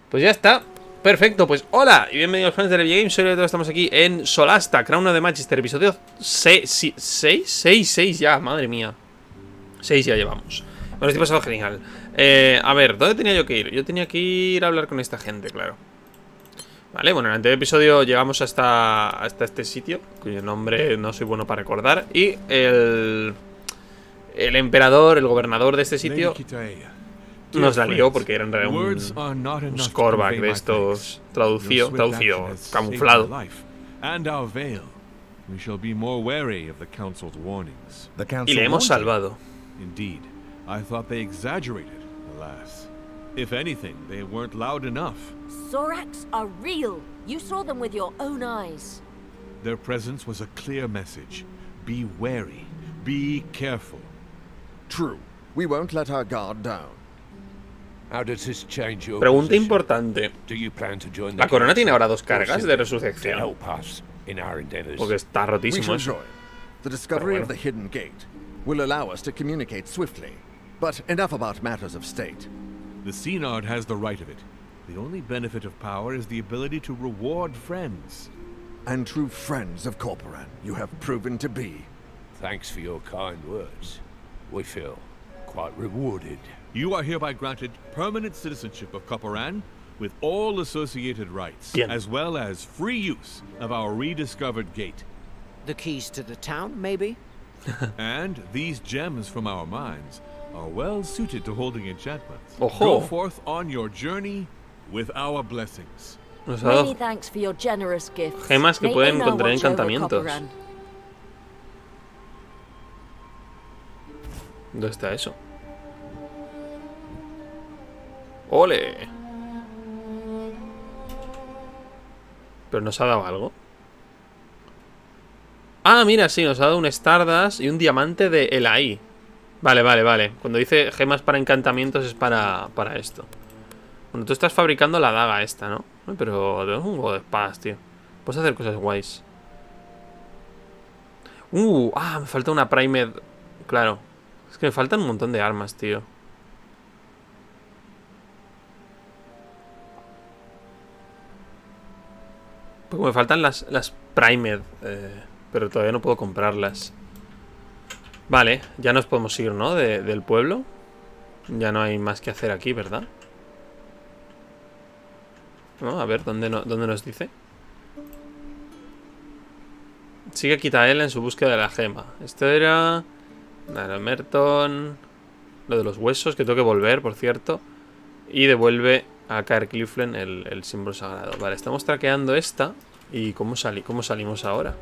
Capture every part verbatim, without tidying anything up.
Pues ya está. Perfecto, pues hola y bienvenidos fans de Levy Games. Soy Leto, estamos aquí en Solasta, Crown of the Magister, episodio seis, seis, seis ya, madre mía. seis ya llevamos. Bueno, estoy pasado genial. eh, A ver, ¿dónde tenía yo que ir? Yo tenía que ir a hablar con esta gente, claro. Vale, bueno, en el anterior episodio llegamos hasta, hasta este sitio, cuyo nombre no soy bueno para recordar. Y el, el emperador, el gobernador de este sitio nos la lió porque era en realidad un, un scoreback de estos traducido, traducido, camuflado. Y le hemos salvado. Indeed, I thought they exaggerated, alas. If anything, they weren't loud enough. Zorax are real. You saw them with your own eyes. Their presence was a clear message. Be wary. Be careful. True. We won't let our guard down. How does this change your Pregunta position? importante. Do you plan to join the La corona tiene ahora dos Or cargas simply de to resurrección. help us in our endeavors? Porque está We rotísimo shall eso. join. The discovery bueno. of the hidden gate will allow us to communicate swiftly. But enough about matters of state. The Synod has the right of it. The only benefit of power is the ability to reward friends. And true friends of Corporan, you have proven to be. Thanks for your kind words. We feel quite rewarded. You are hereby granted permanent citizenship of Corporan, with all associated rights, Bien. as well as free use of our rediscovered gate. The keys to the town, maybe? And these gems from our mines are well suited to holding enchantments. Ojo. Go forth on your journey with our blessings. Nos ha Many dado thanks for your generous gifts. gemas que May pueden Einar contener watch over encantamientos. Corporan. ¿Dónde está eso? ¡Ole! ¿Pero nos ha dado algo? Ah, mira, sí, nos ha dado un Stardust y un diamante de Elai. Vale, vale, vale. Cuando dice gemas para encantamientos es para, para esto. Bueno, tú estás fabricando la daga esta, ¿no? Pero tenemos un juego de espadas, tío. Puedes hacer cosas guays. Uh, ah, me falta una Primed. Claro. Es que me faltan un montón de armas, tío. Porque me faltan las, las Primed, eh, pero todavía no puedo comprarlas. Vale, ya nos podemos ir, ¿no? De, del pueblo. Ya no hay más que hacer aquí, ¿verdad? No, a ver, ¿dónde, no, ¿dónde nos dice? Sigue a Kitael en su búsqueda de la gema. Esto era... Nada, Merton... Lo de los huesos, que tengo que volver, por cierto. Y devuelve a Caer Clifflen el, el símbolo sagrado. Vale, estamos traqueando esta. ¿Y cómo, sali cómo salimos ahora?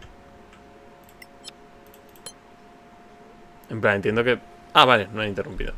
En plan, entiendo que... Ah, vale, no he interrumpido.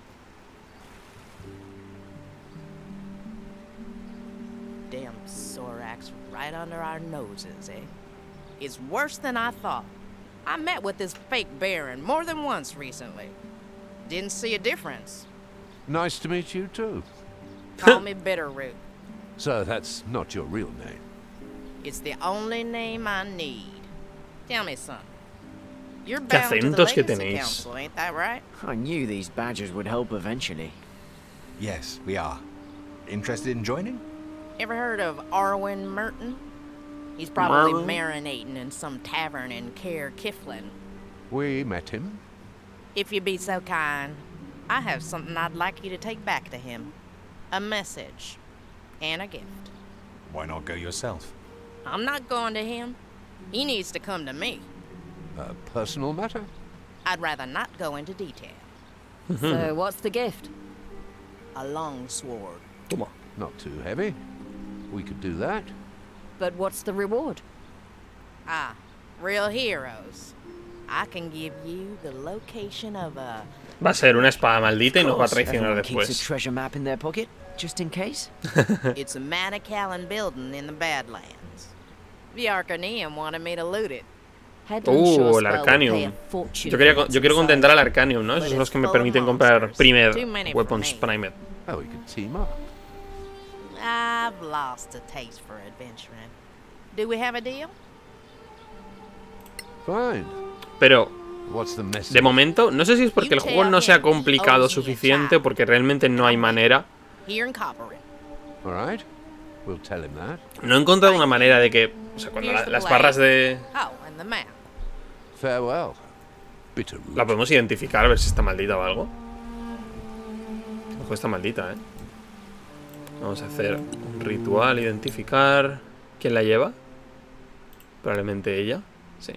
Damn Zorax right under our noses, eh? It's worse than I thought. I met with this fake Baron more than once recently. Didn't see a difference. Nice to meet you too. Call me Bitterroot. So that's not your real name. It's the only name I need. Tell me something. You're ¿Qué bound to the acentos que Legacy tenéis? Council, ain't that right? I knew these badgers would help eventually. Yes, we are. Interested in joining? Ever heard of Arwen Merton? He's probably Merton? marinating in some tavern in Caer Kiflin. We met him. If you'd be so kind, I have something I'd like you to take back to him. A message. And a gift. Why not go yourself? I'm not going to him. He needs to come to me. A personal matter? I'd rather not go into detail. So what's the gift? A long sword. Toma. Not too heavy. We could do that. But what's the reward? Ah, real heroes. I can give you the location of a... Va a ser una espada maldita y nos va a Of course, traicionar everyone keeps a después. treasure map in their pocket, just in case. It's a Manacalon building in the Badlands. The Arcaneum wanted me to loot it. Headland Uh, sure el spell will pay Arcanium. a fortune Yo, quería, for yo quiero its contentar al size. Arcanium, ¿no? Esos son los que me But it's permiten full of comprar monsters. Primed, Too many for Weapons me. Primed. Oh, we could team up. I've lost a taste for adventuring. Do we have a deal? Fine. Pero What's the message? de momento, no sé si es porque el juego no se ha complicado suficiente o porque realmente no hay manera. Here in Copperin. All right? We'll tell him that. No he encontrado una manera de que... O sea, cuando la- las barras de... Oh, and the map. Farewell. Bitter La root. podemos identificar, a ver si está maldita o algo. A lo mejor está maldita, ¿eh? Vamos a hacer un ritual, identificar... ¿Quién la lleva? Probablemente ella. Sí.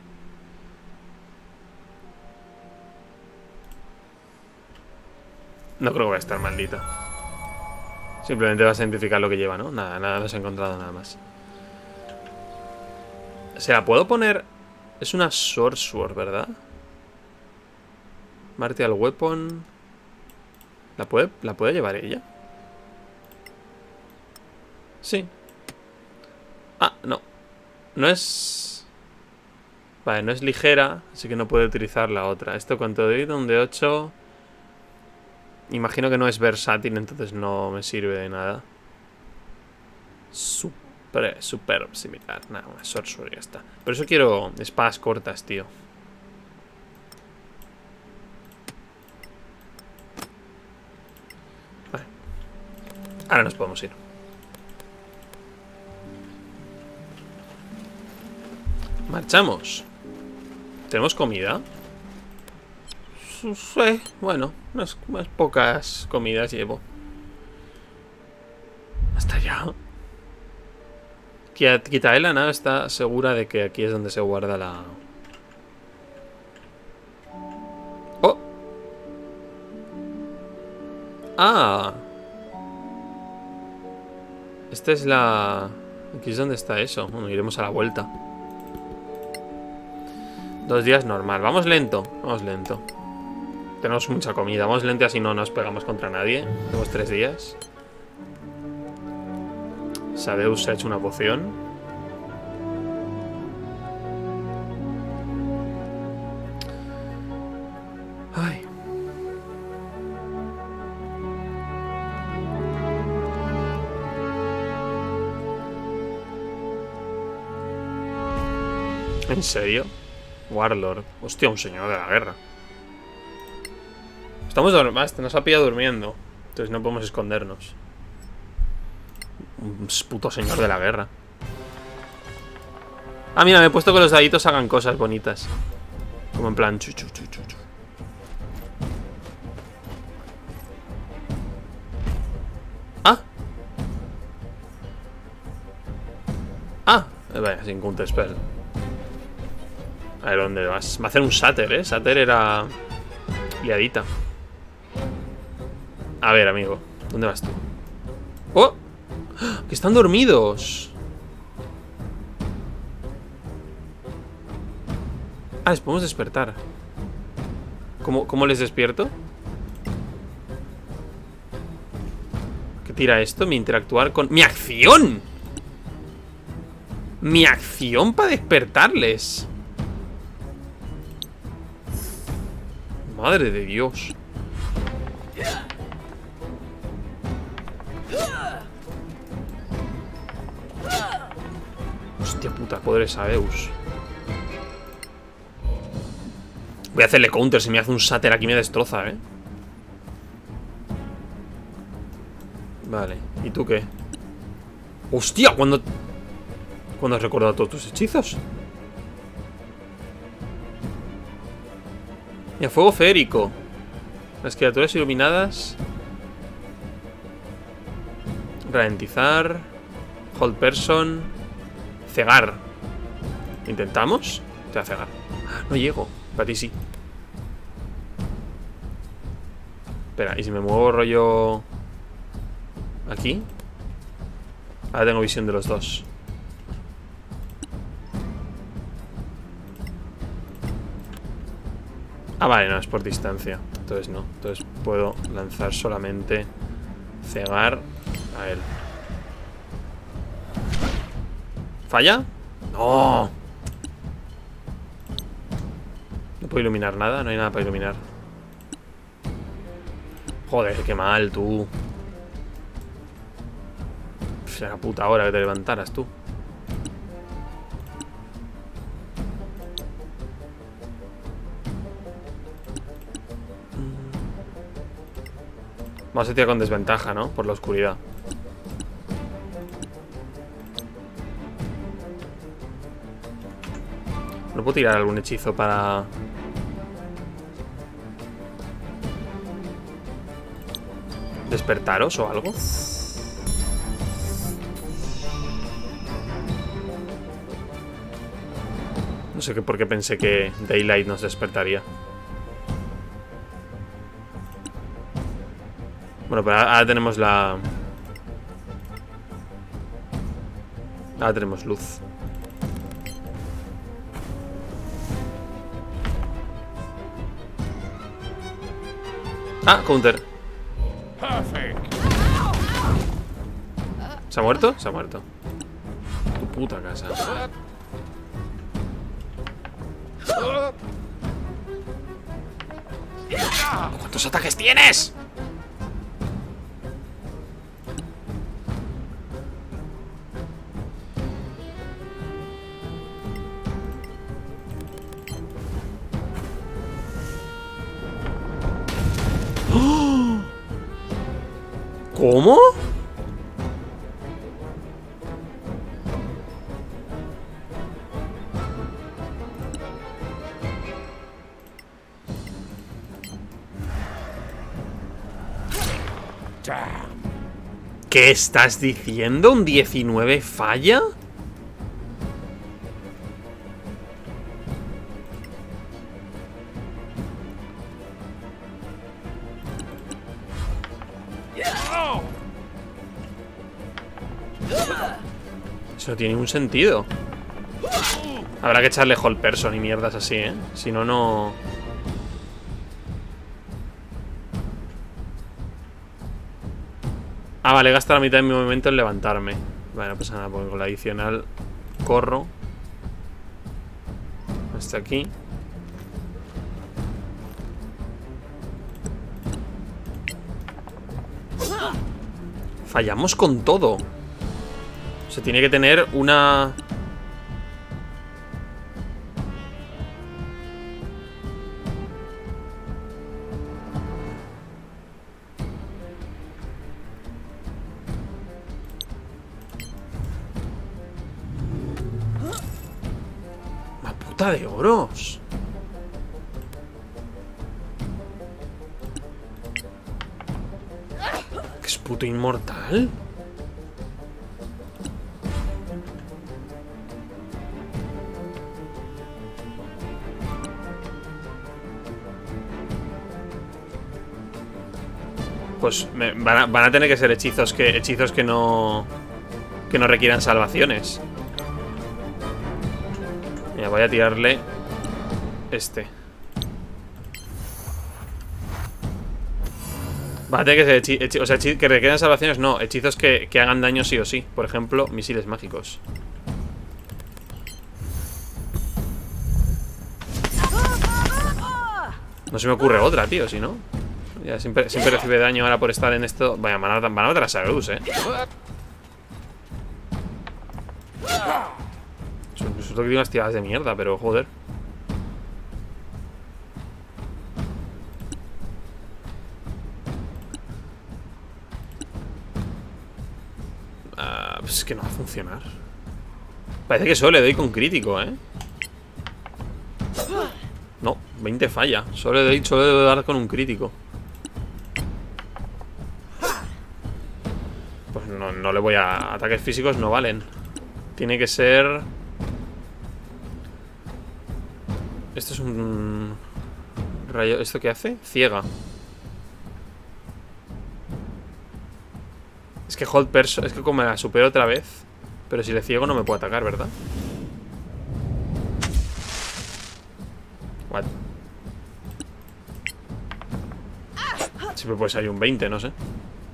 No creo que vaya a estar maldita. Simplemente vas a identificar lo que lleva, ¿no? Nada, nada, no se ha encontrado nada más. ¿Se la puedo poner? Es una Sorcerer, ¿verdad? Martial Weapon. ¿La puede, ¿La puede llevar ella? Sí. Ah, no. No es... Vale, no es ligera, así que no puede utilizar la otra. Esto con todo y un de ocho... Imagino que no es versátil, entonces no me sirve de nada. Super, super similar. Nada, una Sorcerer y ya está. Por eso quiero espadas cortas, tío. Vale. Ahora nos podemos ir. Marchamos. ¿Tenemos comida? Sí, bueno, unas, unas pocas comidas llevo. Hasta allá. Quita la nave está segura de que aquí es donde se guarda la... ¡Oh! ¡Ah! Esta es la... Aquí es donde está eso. Bueno, iremos a la vuelta. Dos días normal. Vamos lento. Vamos lento. Tenemos mucha comida. Vamos lento así no nos pegamos contra nadie. Tenemos tres días. Sadeus se ha hecho una poción. Ay. ¿En serio? Warlord. Hostia, un señor de la guerra. Estamos dormidos. Nos ha pillado durmiendo. Entonces no podemos escondernos. Un puto señor de la guerra. Ah, mira, me he puesto que los daditos hagan cosas bonitas. Como en plan chu, chu, chu, chu, chu. Ah. Ah. Eh, vaya, sin counterspell. A ver, ¿dónde vas? Va a hacer un Satyr, ¿eh? Satyr era... liadita. A ver, amigo. ¿Dónde vas tú? ¡Oh! ¡Que están dormidos! Ah, les podemos despertar. ¿Cómo, cómo les despierto? ¿Qué tira esto? Mi interactuar con... ¡Mi acción! ¡Mi acción para despertarles! Madre de Dios. Hostia puta, poder Sadeus. Voy a hacerle counter. Si me hace un Satyr aquí me destroza, eh. Vale, ¿y tú qué? ¡Hostia! ¿Cuándo... ¿Cuándo has recordado todos tus hechizos? Y a fuego feérico. Las criaturas iluminadas. Ralentizar. Hold person. Cegar. ¿Intentamos? Te va a cegar. No llego. Para ti sí. Espera, ¿y si me muevo rollo aquí? Ahora tengo visión de los dos. Ah, vale, no, es por distancia. Entonces no. Entonces puedo lanzar solamente cegar a él. ¿Falla? ¡No! No puedo iluminar nada, no hay nada para iluminar. Joder, qué mal, tú. Será puta hora que te levantaras, tú. Vamos a tirar con desventaja, ¿no? Por la oscuridad. No puedo tirar algún hechizo para... ¿despertaros o algo? No sé qué por qué pensé que Daylight nos despertaría. Bueno, pero ahora tenemos la... Ahora tenemos luz. Ah, counter. ¿Se ha muerto? Se ha muerto. Tu puta casa. ¿Cuántos ataques tienes? ¿Cómo? ¿Qué estás diciendo? ¿Un diecinueve falla? Eso no tiene ningún sentido. Habrá que echarle hold person y mierdas así, ¿eh? Si no, no... Ah, vale, gasta la mitad de mi movimiento en levantarme. Vale, no pasa nada, porque con la adicional corro hasta aquí. Fallamos con todo. O sea, tiene que tener una... Una puta de oros. ¿Qué es puto inmortal? Pues me, van, a, van a tener que ser hechizos que hechizos que no que no requieran salvaciones. Mira, voy a tirarle este. Va a tener que ser hechi, hechi, o sea, hechi, que requieran salvaciones, no, hechizos que, que hagan daño sí o sí. Por ejemplo, misiles mágicos. No se me ocurre otra, tío, si no. Ya siempre, siempre recibe daño ahora por estar en esto. Vaya, van a, van a matar a Sagrus, eh. Suerte que tiene unas tiradas de mierda, pero joder. Uh, pues es que no va a funcionar. Parece que solo le doy con crítico, eh. No, veinte falla. Solo le doy, solo le doy dar con un crítico. Pues no, no le voy a... Ataques físicos no valen. Tiene que ser... Esto es un... Rayo... ¿Esto qué hace? Ciega. Es que hold person... Es que como me la supero otra vez. Pero si le ciego no me puede atacar, ¿verdad? What? Siempre puede salir un veinte, no sé.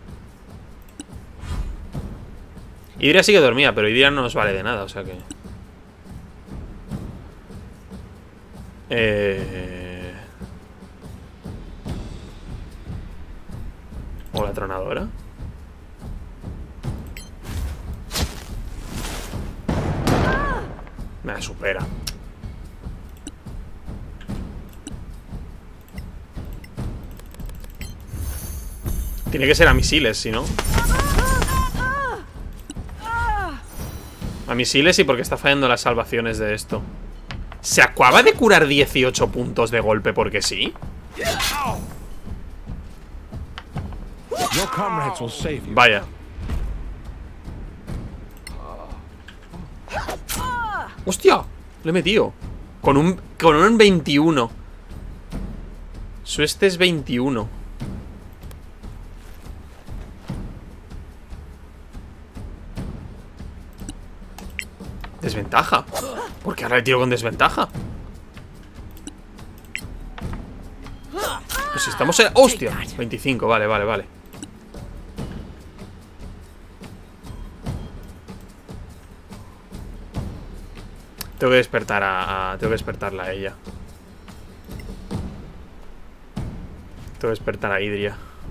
Hydria sí que dormía, pero Hydria no nos vale de nada, o sea que... Eh... O la tronadora. Me la supera. Tiene que ser a misiles, si no. A misiles y porque está fallando las salvaciones de esto. ¿Se acaba de curar dieciocho puntos de golpe porque sí? Your comrades will save you. Vaya. ¡Hostia! Le he metido. Con un, con un veintiuno. Su este es veintiuno. Desventaja. ¿Por qué ahora le tiro con desventaja? Pues si estamos en... ¡Hostia! veinticinco, vale, vale, vale. Tengo que despertar a, a... Tengo que despertarla a ella. Tengo que despertar a Idria.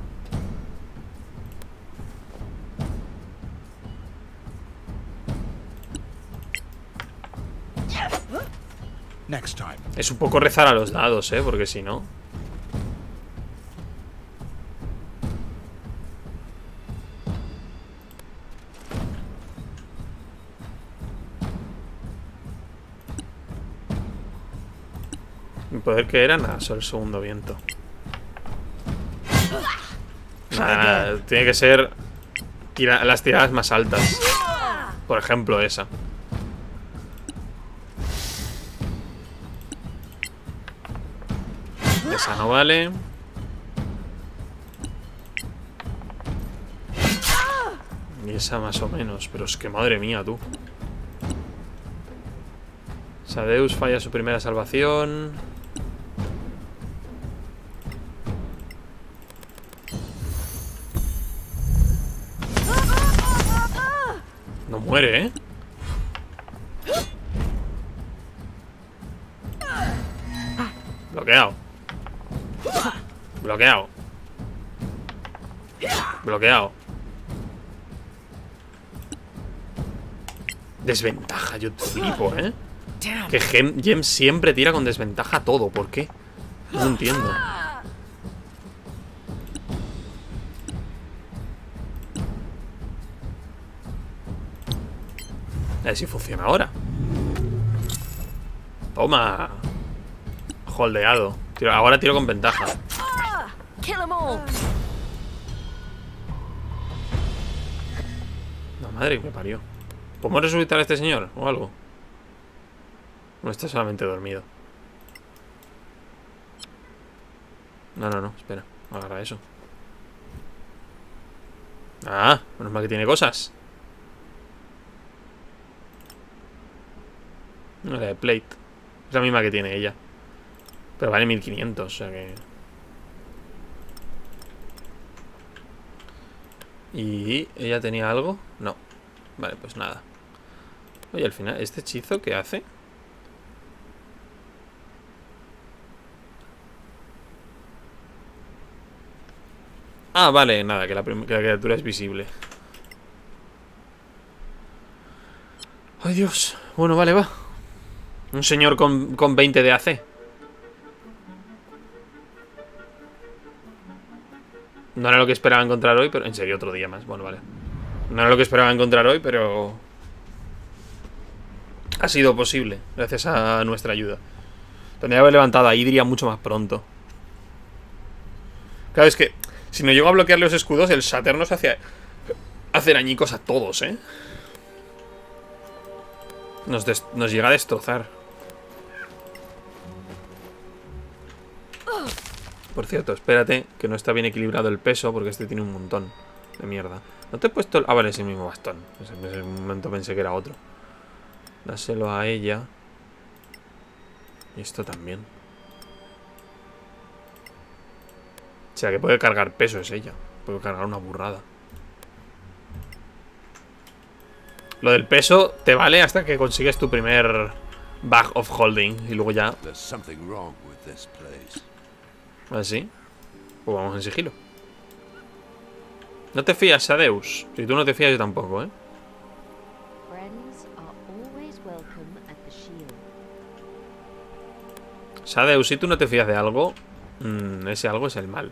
Next time. Es un poco rezar a los dados, ¿eh? Porque si no... Mi poder que era, nada, solo el segundo viento. Nada, nada, tiene que ser tira las tiradas más altas. Por ejemplo, esa. Esa no vale. Y esa más o menos. Pero es que madre mía, tú. Sadeus falla su primera salvación. No muere, ¿eh? Bloqueado. Bloqueado. Bloqueado. Desventaja, yo flipo, ¿eh? Que Gem, Gem siempre tira con desventaja todo, ¿por qué? No entiendo. A ver si funciona ahora. Toma. Holdeado. Tiro, ahora tiro con ventaja. Kill 'em all. La madre que me parió. ¿Podemos resucitar a este señor o algo? No está solamente dormido. No, no, no, espera. Agarra eso. Ah, menos mal que tiene cosas. No, la de plate. Es la misma que tiene ella. Pero vale mil quinientos, o sea que... ¿Y ella tenía algo? No. Vale, pues nada. Oye, al final, ¿este hechizo qué hace? Ah, vale, nada, que la, que la criatura es visible. Ay, Dios. Bueno, vale, va. Un señor con, con veinte de A C. No era lo que esperaba encontrar hoy, pero... En serio, otro día más. Bueno, vale. No era lo que esperaba encontrar hoy, pero... Ha sido posible, gracias a nuestra ayuda. Tendría que haber levantado a Idria mucho más pronto. Claro, es que... Si no llego a bloquear los escudos, el Shatter nos hace... Hacer añicos a todos, ¿eh? Nos, des, nos llega a destrozar. Por cierto, espérate, que no está bien equilibrado el peso, porque este tiene un montón de mierda. ¿No te he puesto el...? Ah, vale, es el mismo bastón. En ese momento pensé que era otro. Dáselo a ella. Y esto también. O sea, que puede cargar peso es ella. Puede cargar una burrada. Lo del peso te vale hasta que consigues tu primer bag of holding. Y luego ya... There's something wrong with this place. ¿Así? Pues vamos en sigilo. No te fías, Sadeus. Si tú no te fías, yo tampoco, ¿eh? Friends are always welcome at the shield. Sadeus, si tú no te fías de algo, mmm, ese algo es el mal.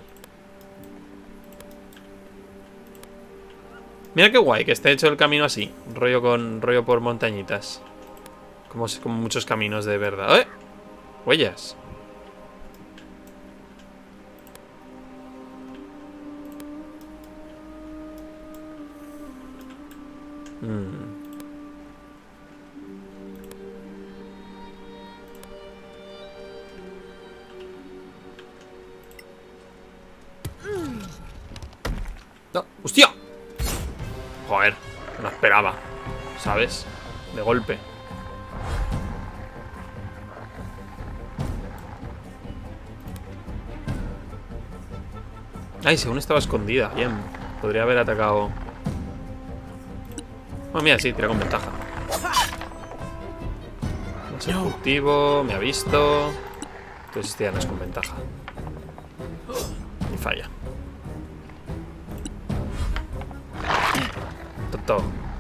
Mira qué guay que esté hecho el camino así. Rollo con rollo por montañitas. Como, como muchos caminos de verdad. ¡Eh! Huellas. Hmm. No, ¡hostia! Joder, no esperaba, ¿sabes? De golpe. Ay, según estaba escondida. Bien, podría haber atacado. Bueno, mira, sí, tira con ventaja. Es el cultivo, me ha visto. Entonces este ya no es con ventaja. Y falla. Toto.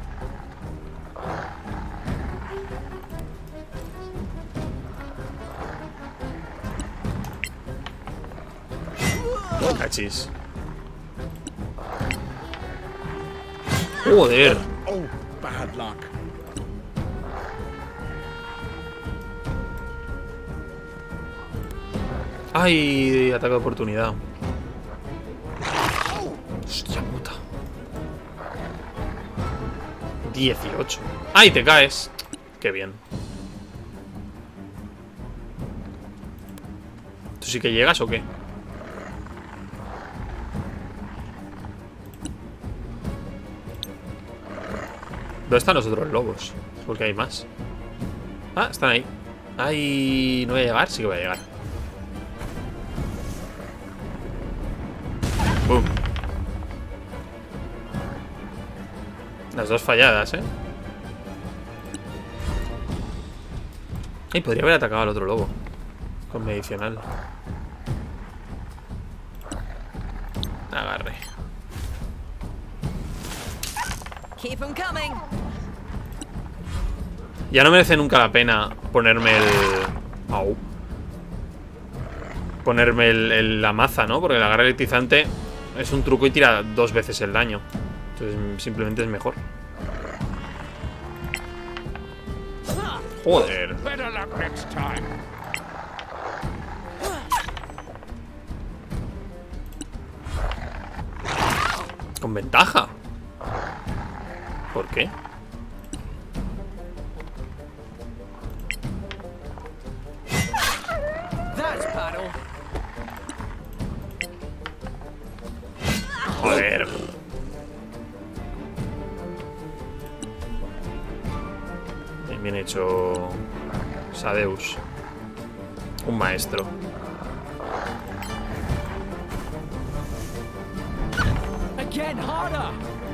Cachis. Joder. Oh, bad luck. Ay, ataque de oportunidad. Hostia puta. dieciocho. ¡Ay, te caes! Qué bien. ¿Tú sí que llegas o qué? ¿Dónde están los otros lobos? Porque hay más. Ah, están ahí. Ay, ¿no voy a llegar? Sí que voy a llegar. Boom. Las dos falladas, ¿eh? Ay, podría haber atacado al otro lobo con medicinal. Agarre. Keep 'em coming. Ya no merece nunca la pena ponerme el... Au. Ponerme el, el, la maza, ¿no? Porque el agarre electrizante es un truco y tira dos veces el daño. Entonces simplemente es mejor. Joder. Better luck next time. Con ventaja. ¿Por qué? Joder. Bien, bien hecho, Sadeus. Un maestro. Again, harder.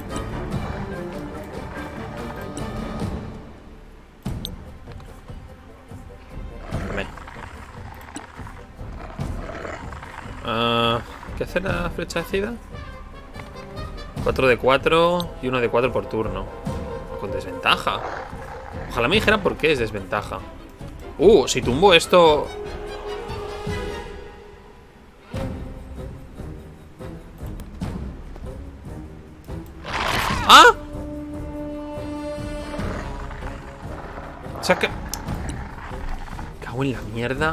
Uh, ¿Qué hace la flecha ácida? cuatro de cuatro y uno de cuatro por turno. Con desventaja. Ojalá me dijera por qué es desventaja. Uh, si tumbo esto... ¡Ah! O sea que... Cago en la mierda.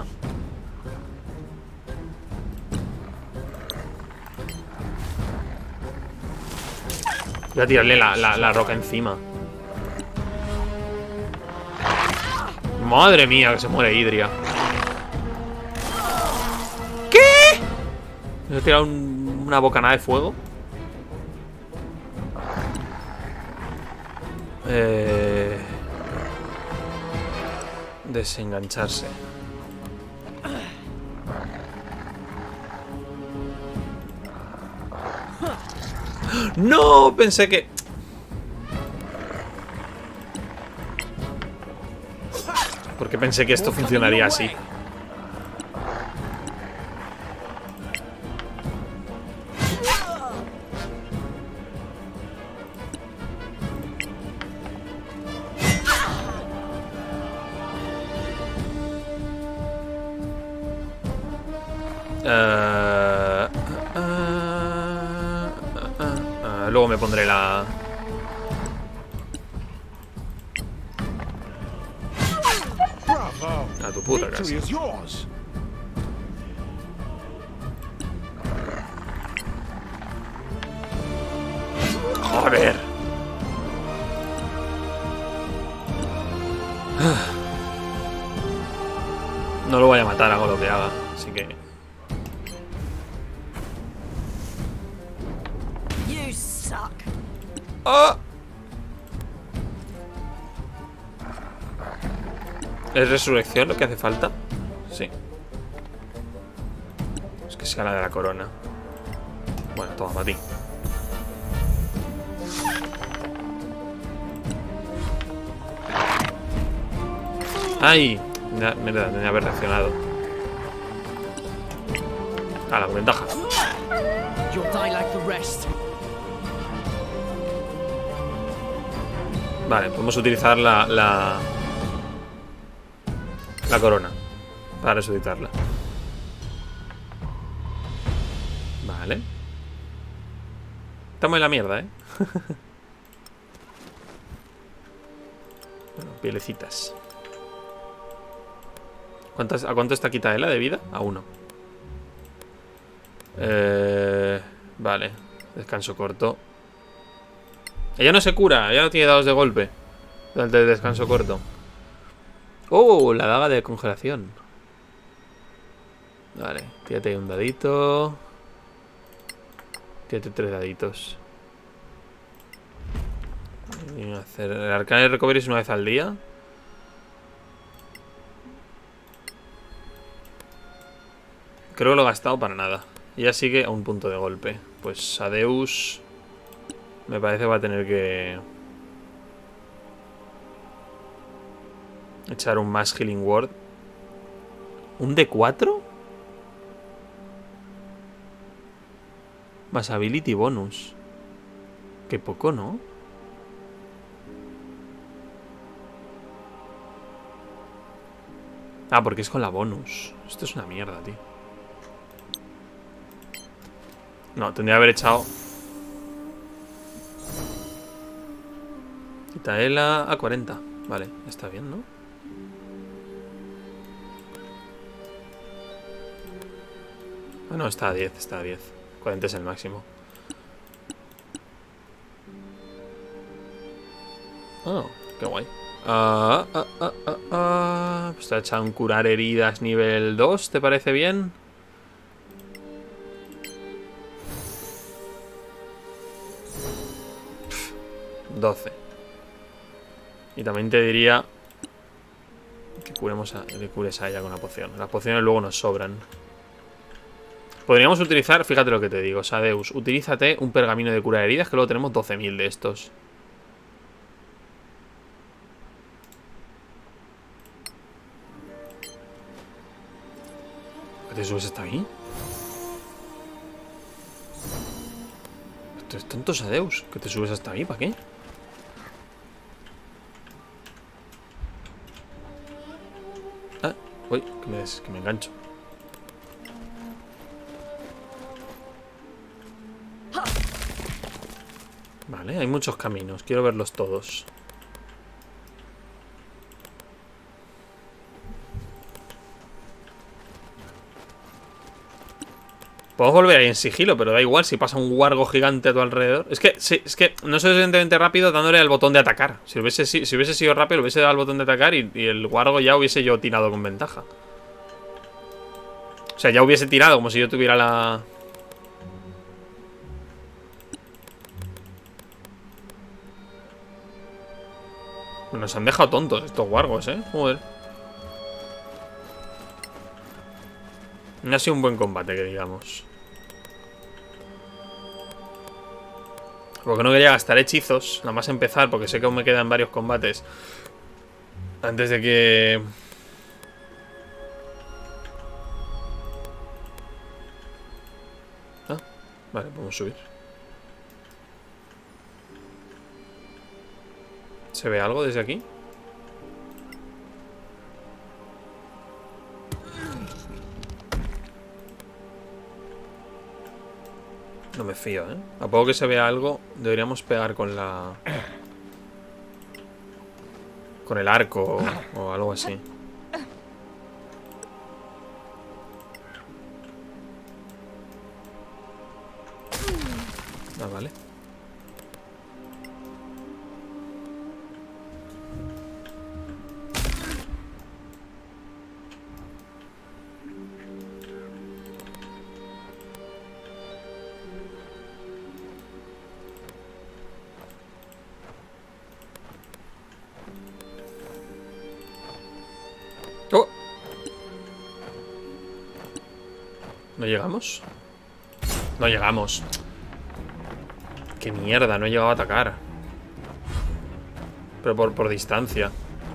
Voy a tirarle la, la, la roca encima. Madre mía, que se muere Hidria. ¿Qué? Me voy a tirar un, una bocanada de fuego. Eh... Desengancharse. No, pensé que... Porque pensé que esto funcionaría así. Uh, uh, uh, uh, uh, luego me pondré la... A tu puta casa. Victory is yours. Joder. No lo voy a matar, hago lo que haga. Así que... You suck. ¡Oh! ¿Es resurrección lo que hace falta? Sí. Es que sea la de la corona. Bueno, toma, para ti. ¡Ay! Mierda, tenía que haber reaccionado. A la ventaja. You'll die like the rest. Vale, podemos utilizar la, la... La corona para resucitarla. Vale. Estamos en la mierda, ¿eh? Bueno, pielecitas. ¿Cuántas, ¿A cuánto está Quitaela de vida? A uno. Eh, vale. Descanso corto. Ella no se cura, ella no tiene dados de golpe durante el descanso corto. Oh, la daga de congelación. Vale, tírate un dadito. Tírate tres daditos. Y hacer el arcane de recovery es una vez al día. Creo que lo he gastado para nada. Ella sigue a un punto de golpe. Pues Adeus me parece que va a tener que echar un más Healing Word. ¿Un D cuatro? Más Ability Bonus. Qué poco, ¿no? Ah, porque es con la bonus. Esto es una mierda, tío. No, tendría que haber echado Quitaela a cuarenta. Vale, está bien, ¿no? Ah, no, está a diez, está a diez. cuarenta es el máximo. Oh, qué guay. Ah, ah, ah, ah, ah. Pues te ha echado un curar heridas nivel dos, ¿te parece bien? doce. Y también te diría que curemos a, que cures a ella con una poción. Las pociones luego nos sobran. Podríamos utilizar, fíjate lo que te digo, Sadeus, utilízate un pergamino de cura de heridas, que luego tenemos doce mil de estos. ¿Qué te subes hasta aquí? Esto es tonto, Sadeus. ¿Qué te subes hasta ahí? ¿Para qué? Ah, uy, que me, que me engancho. Vale, hay muchos caminos. Quiero verlos todos. Podemos volver ahí en sigilo, pero da igual si pasa un wargo gigante a tu alrededor. Es que, sí, es que no soy suficientemente rápido dándole al botón de atacar. Si hubiese, si, si hubiese sido rápido, le hubiese dado al botón de atacar y, y el wargo ya hubiese yo tirado con ventaja. O sea, ya hubiese tirado como si yo tuviera la... Nos han dejado tontos estos wargos, eh. Joder. No ha sido un buen combate, que digamos. Porque no quería gastar hechizos. Nada más empezar, porque sé que aún me quedan varios combates antes de que... Ah, vale, podemos subir. ¿Se ve algo desde aquí? No me fío, ¿eh? A poco que se vea algo, deberíamos pegar con la... con el arco o, o algo así. vale. Oh. ¿No llegamos? No llegamos. Qué mierda, no he llegado a atacar. Pero por, por distancia.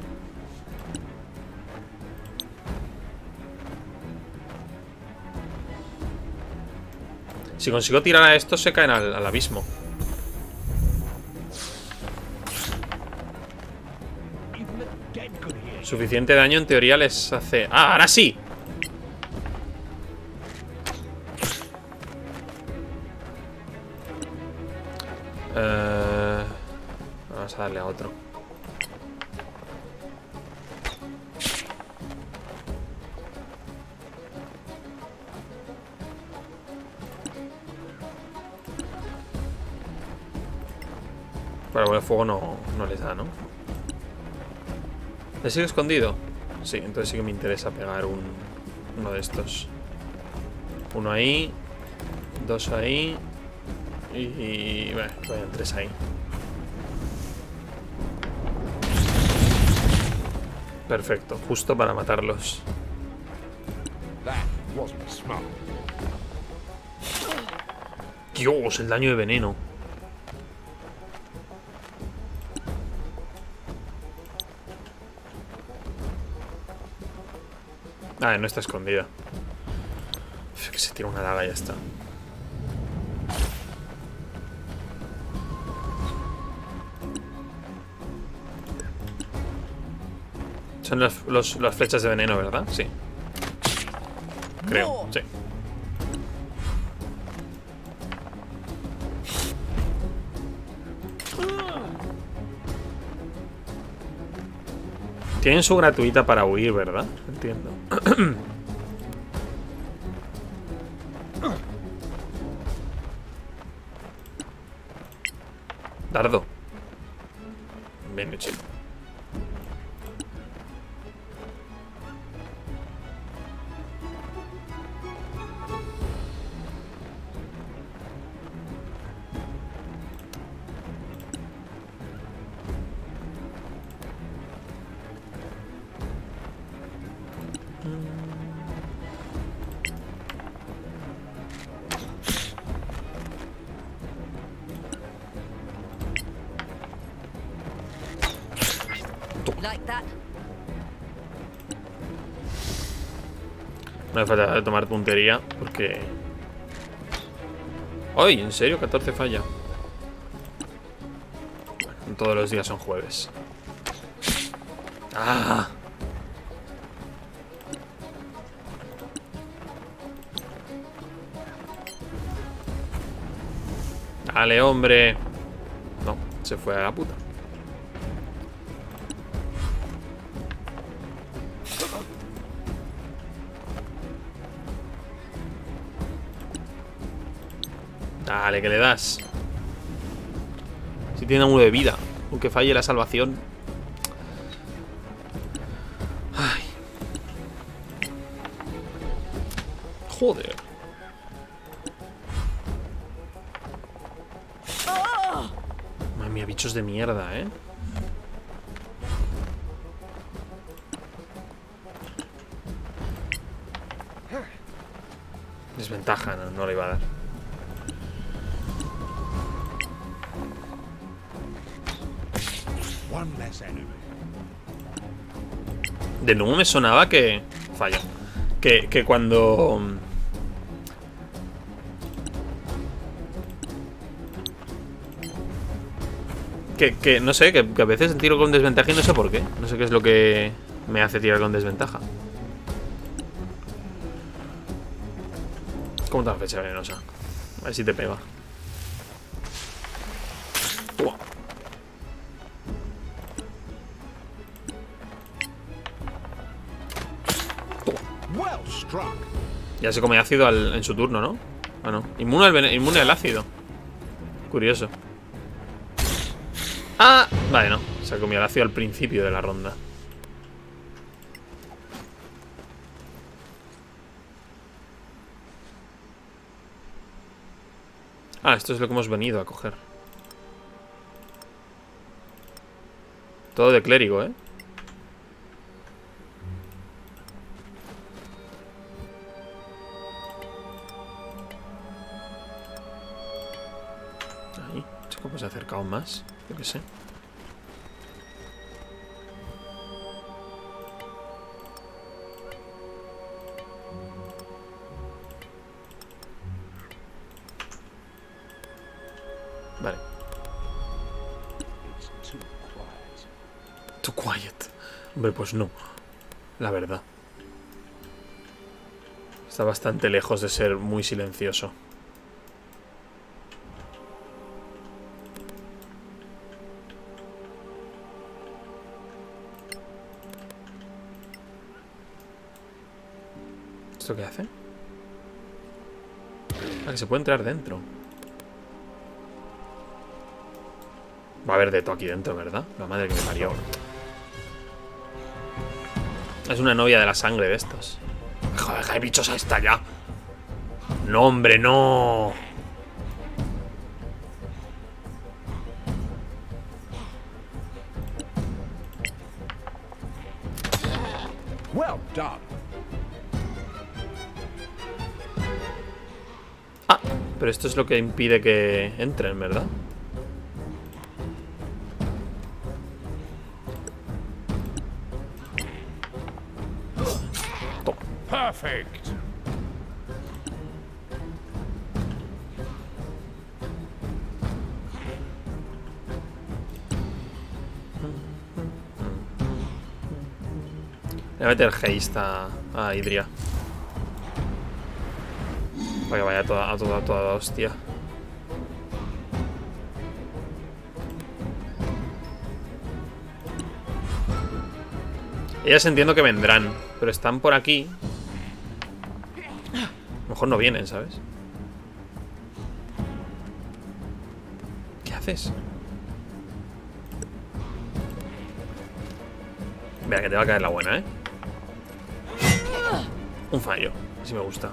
Si consigo tirar a estos se caen al, al abismo. Suficiente daño en teoría les hace... ¡Ah, ahora sí! Uh, vamos a darle a otro. Para el fuego no, no les da, ¿no? ¿Le sigue escondido? Sí, entonces sí que me interesa pegar un, uno de estos. Uno ahí. Dos ahí. Y... bueno, vayan tres ahí. Perfecto, justo para matarlos. Dios, el daño de veneno. Ah, no está escondida. Uf, que se tira una daga y ya está. Son las, los, las flechas de veneno, ¿verdad? Sí. Creo, sí. Tienen su gratuita para huir, ¿verdad? Entiendo. Dardo. Bien hecho. No hace falta tomar puntería porque... ¡Ay! ¿En serio? catorce falla. Bueno, todos los días son jueves. ¡Ah! ¡Dale, hombre! No, se fue a la puta. Dale, que le das. Si tiene uno de vida, aunque falle la salvación. Ay. Joder. Madre mía, bichos de mierda, ¿eh? Desventaja, no, no le iba a dar. De nuevo me sonaba que... Falla. Que, que cuando... Que, que no sé, que, que a veces tiro con desventaja y no sé por qué. No sé qué es lo que me hace tirar con desventaja. ¿Cómo está la flecha venenosa? A ver si te pega. Toma. Ya se come ácido al, en su turno, ¿no? Ah, no. Inmune al, inmune al ácido. Curioso. Ah, vale, no. Se ha comido el ácido al principio de la ronda. Ah, esto es lo que hemos venido a coger. Todo de clérigo, ¿eh? Ahí, ¿cómo se ha acercado más? Yo qué sé. Vale. Too quiet. Hombre, pues no. La verdad. Está bastante lejos de ser muy silencioso. ¿Esto qué hace? Ah, que se puede entrar dentro. Va a haber de todo aquí dentro, ¿verdad? La madre que me parió. Es una novia de la sangre de estos. Joder, hay bichos a esta ya. No, hombre, no. Well done. Ah, pero esto es lo que impide que entren, ¿verdad? Perfect. Voy a meter haste a, a Idria. Para que vaya a toda, a toda, a toda hostia. Ellas entiendo que vendrán, pero están por aquí. A lo mejor no vienen, ¿sabes? ¿Qué haces? Mira, que te va a caer la buena, ¿eh? Un fallo. Así me gusta.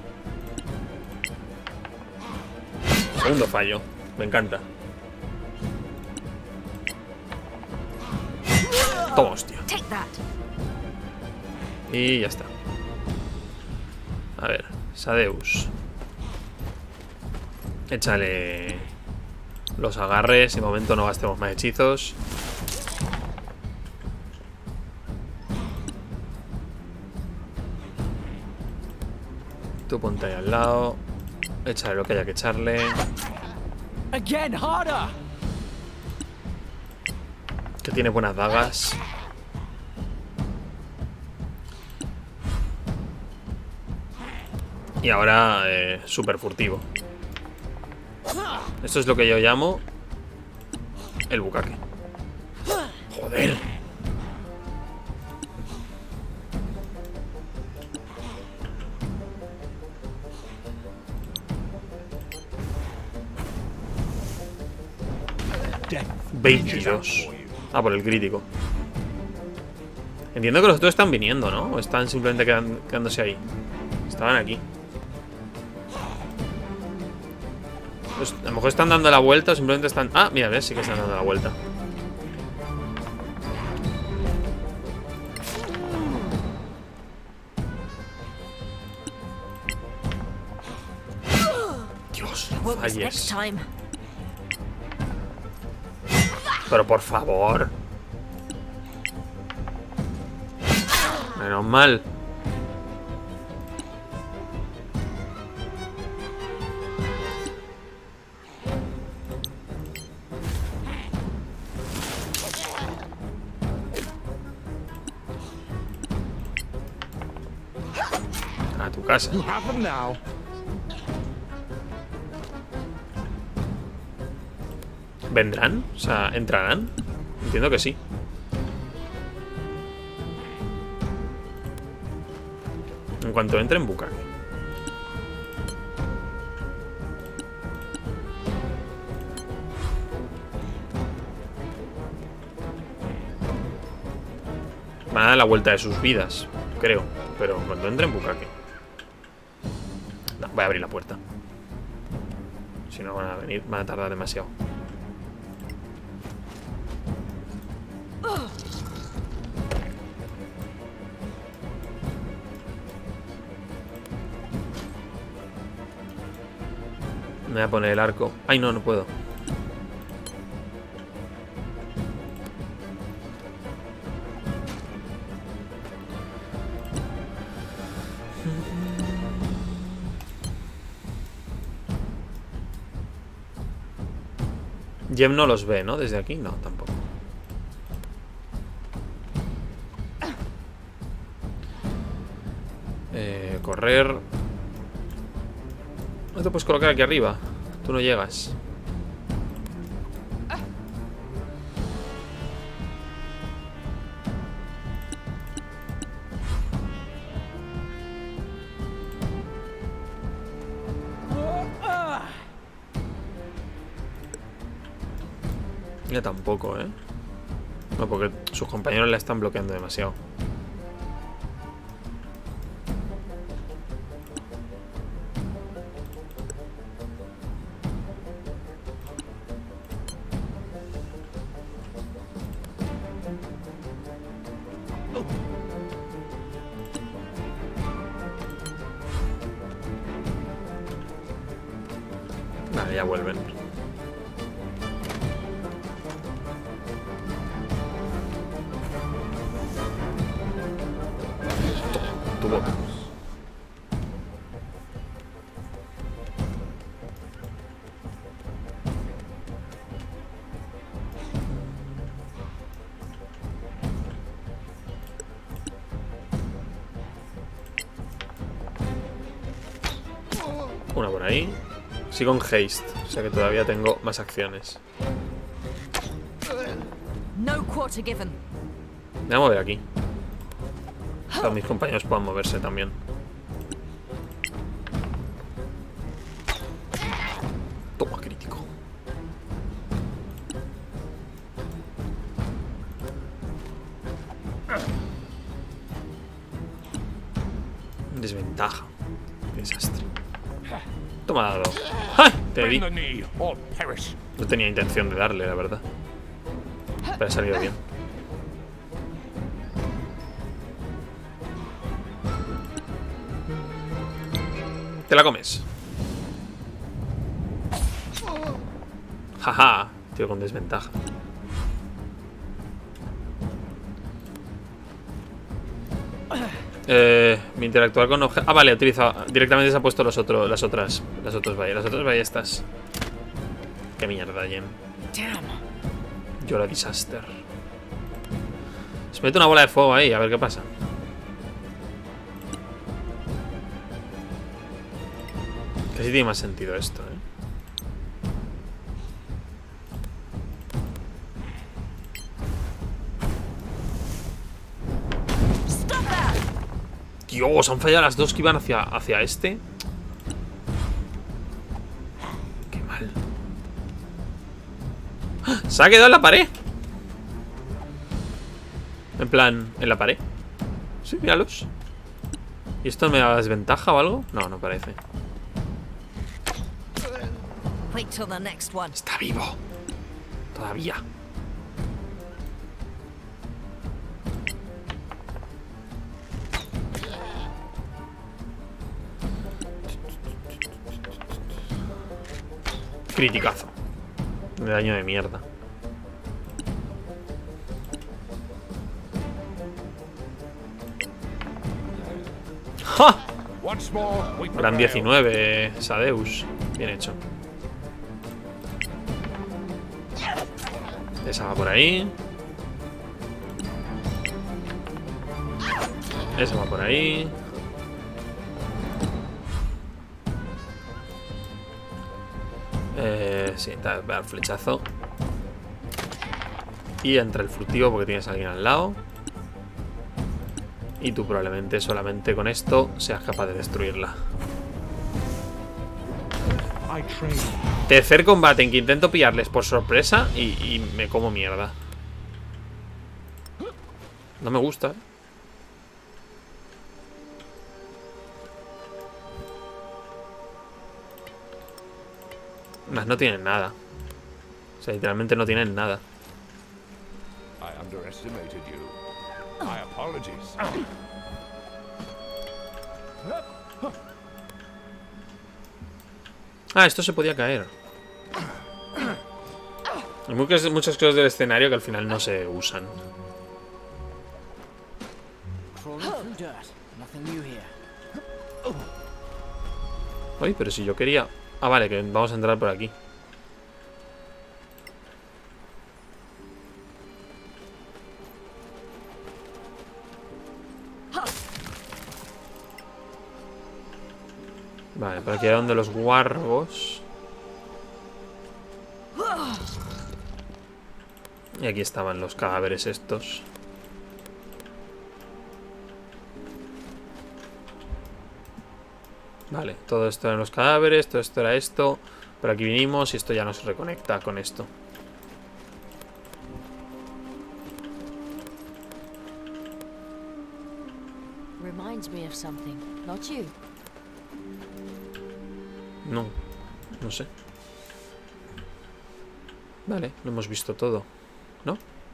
Segundo fallo. Me encanta. Toma, hostia. Y ya está. A ver, Sadeus. Échale los agarres. De momento no gastemos más hechizos. Tú ponte ahí al lado. Échale lo que haya que echarle. Again, harder. Que tiene buenas dagas. Y ahora, eh, súper furtivo. Esto es lo que yo llamo el bucaque. Joder. veintidós. Ah, por el crítico. Entiendo que los otros están viniendo, ¿no? O están simplemente quedan, quedándose ahí. Estaban aquí. Pues a lo mejor están dando la vuelta o simplemente están... Ah, mira, ves, sí que están dando la vuelta. Dios, no falles. Pero por favor. Menos mal. A tu casa. ¿Vendrán? O sea, ¿entrarán? Entiendo que sí. En cuanto entren, bucaque. Van a dar la vuelta de sus vidas, creo. Pero cuando entre en bucaque. No, voy a abrir la puerta. Si no van a venir, van a tardar demasiado. Me voy a poner el arco. Ay, no, no puedo. Jem no los ve, ¿no? Desde aquí, no, tampoco. Eh, correr. No te puedes colocar aquí arriba. Tú no llegas. Ya tampoco, ¿eh? No, porque sus compañeros la están bloqueando demasiado. Vale, ya vuelven. Tu boca. Una por ahí. Sigo en haste, o sea que todavía tengo más acciones. No quarter given. Me voy a mover aquí. Para que mis compañeros puedan moverse también. Toma, crítico. Desventaja. Qué desastre. Toma dado. ¡Ay! Te di. No tenía intención de darle, la verdad. Pero ha salido bien. Te la comes. Jaja. Tío, con desventaja. Eh, mi interactuar con objetos. Ah, vale, utiliza. Directamente se ha puesto los otros, las otras. Las otras vallas. Las otras ballestas. Qué mierda, Jem. You're a disaster. Se mete una bola de fuego ahí, a ver qué pasa. Casi tiene más sentido esto, ¿eh? Dios, han fallado las dos que iban hacia, hacia este. Qué mal. ¡Ah! Se ha quedado en la pared. En plan, en la pared. Sí, míralos. ¿Y esto me da desventaja o algo? No, no parece. Está vivo. Todavía. Criticazo. De daño de mierda. ¡Ja! Gran diecinueve, Sadeus. Bien hecho. Esa va por ahí. Esa va por ahí. Eh, sí, te voy a dar flechazo. Y entra el furtivo porque tienes a alguien al lado. Y tú probablemente solamente con esto seas capaz de destruirla. Tercer combate en que intento pillarles por sorpresa y, y me como mierda. No me gusta, ¿eh? Más no tienen nada. O sea, literalmente no tienen nada. I underestimated you. My apologies. Ah, esto se podía caer. Hay muchas, muchas cosas del escenario que al final no se usan. Ay, pero si yo quería... Ah, vale, que vamos a entrar por aquí. Vale, por aquí era donde los guargos. Y aquí estaban los cadáveres estos. Vale, todo esto eran los cadáveres, todo esto era esto. Por aquí vinimos y esto ya nos reconecta con esto. Reminds me of something, not you. No, no sé. Vale, lo hemos visto todo, ¿no?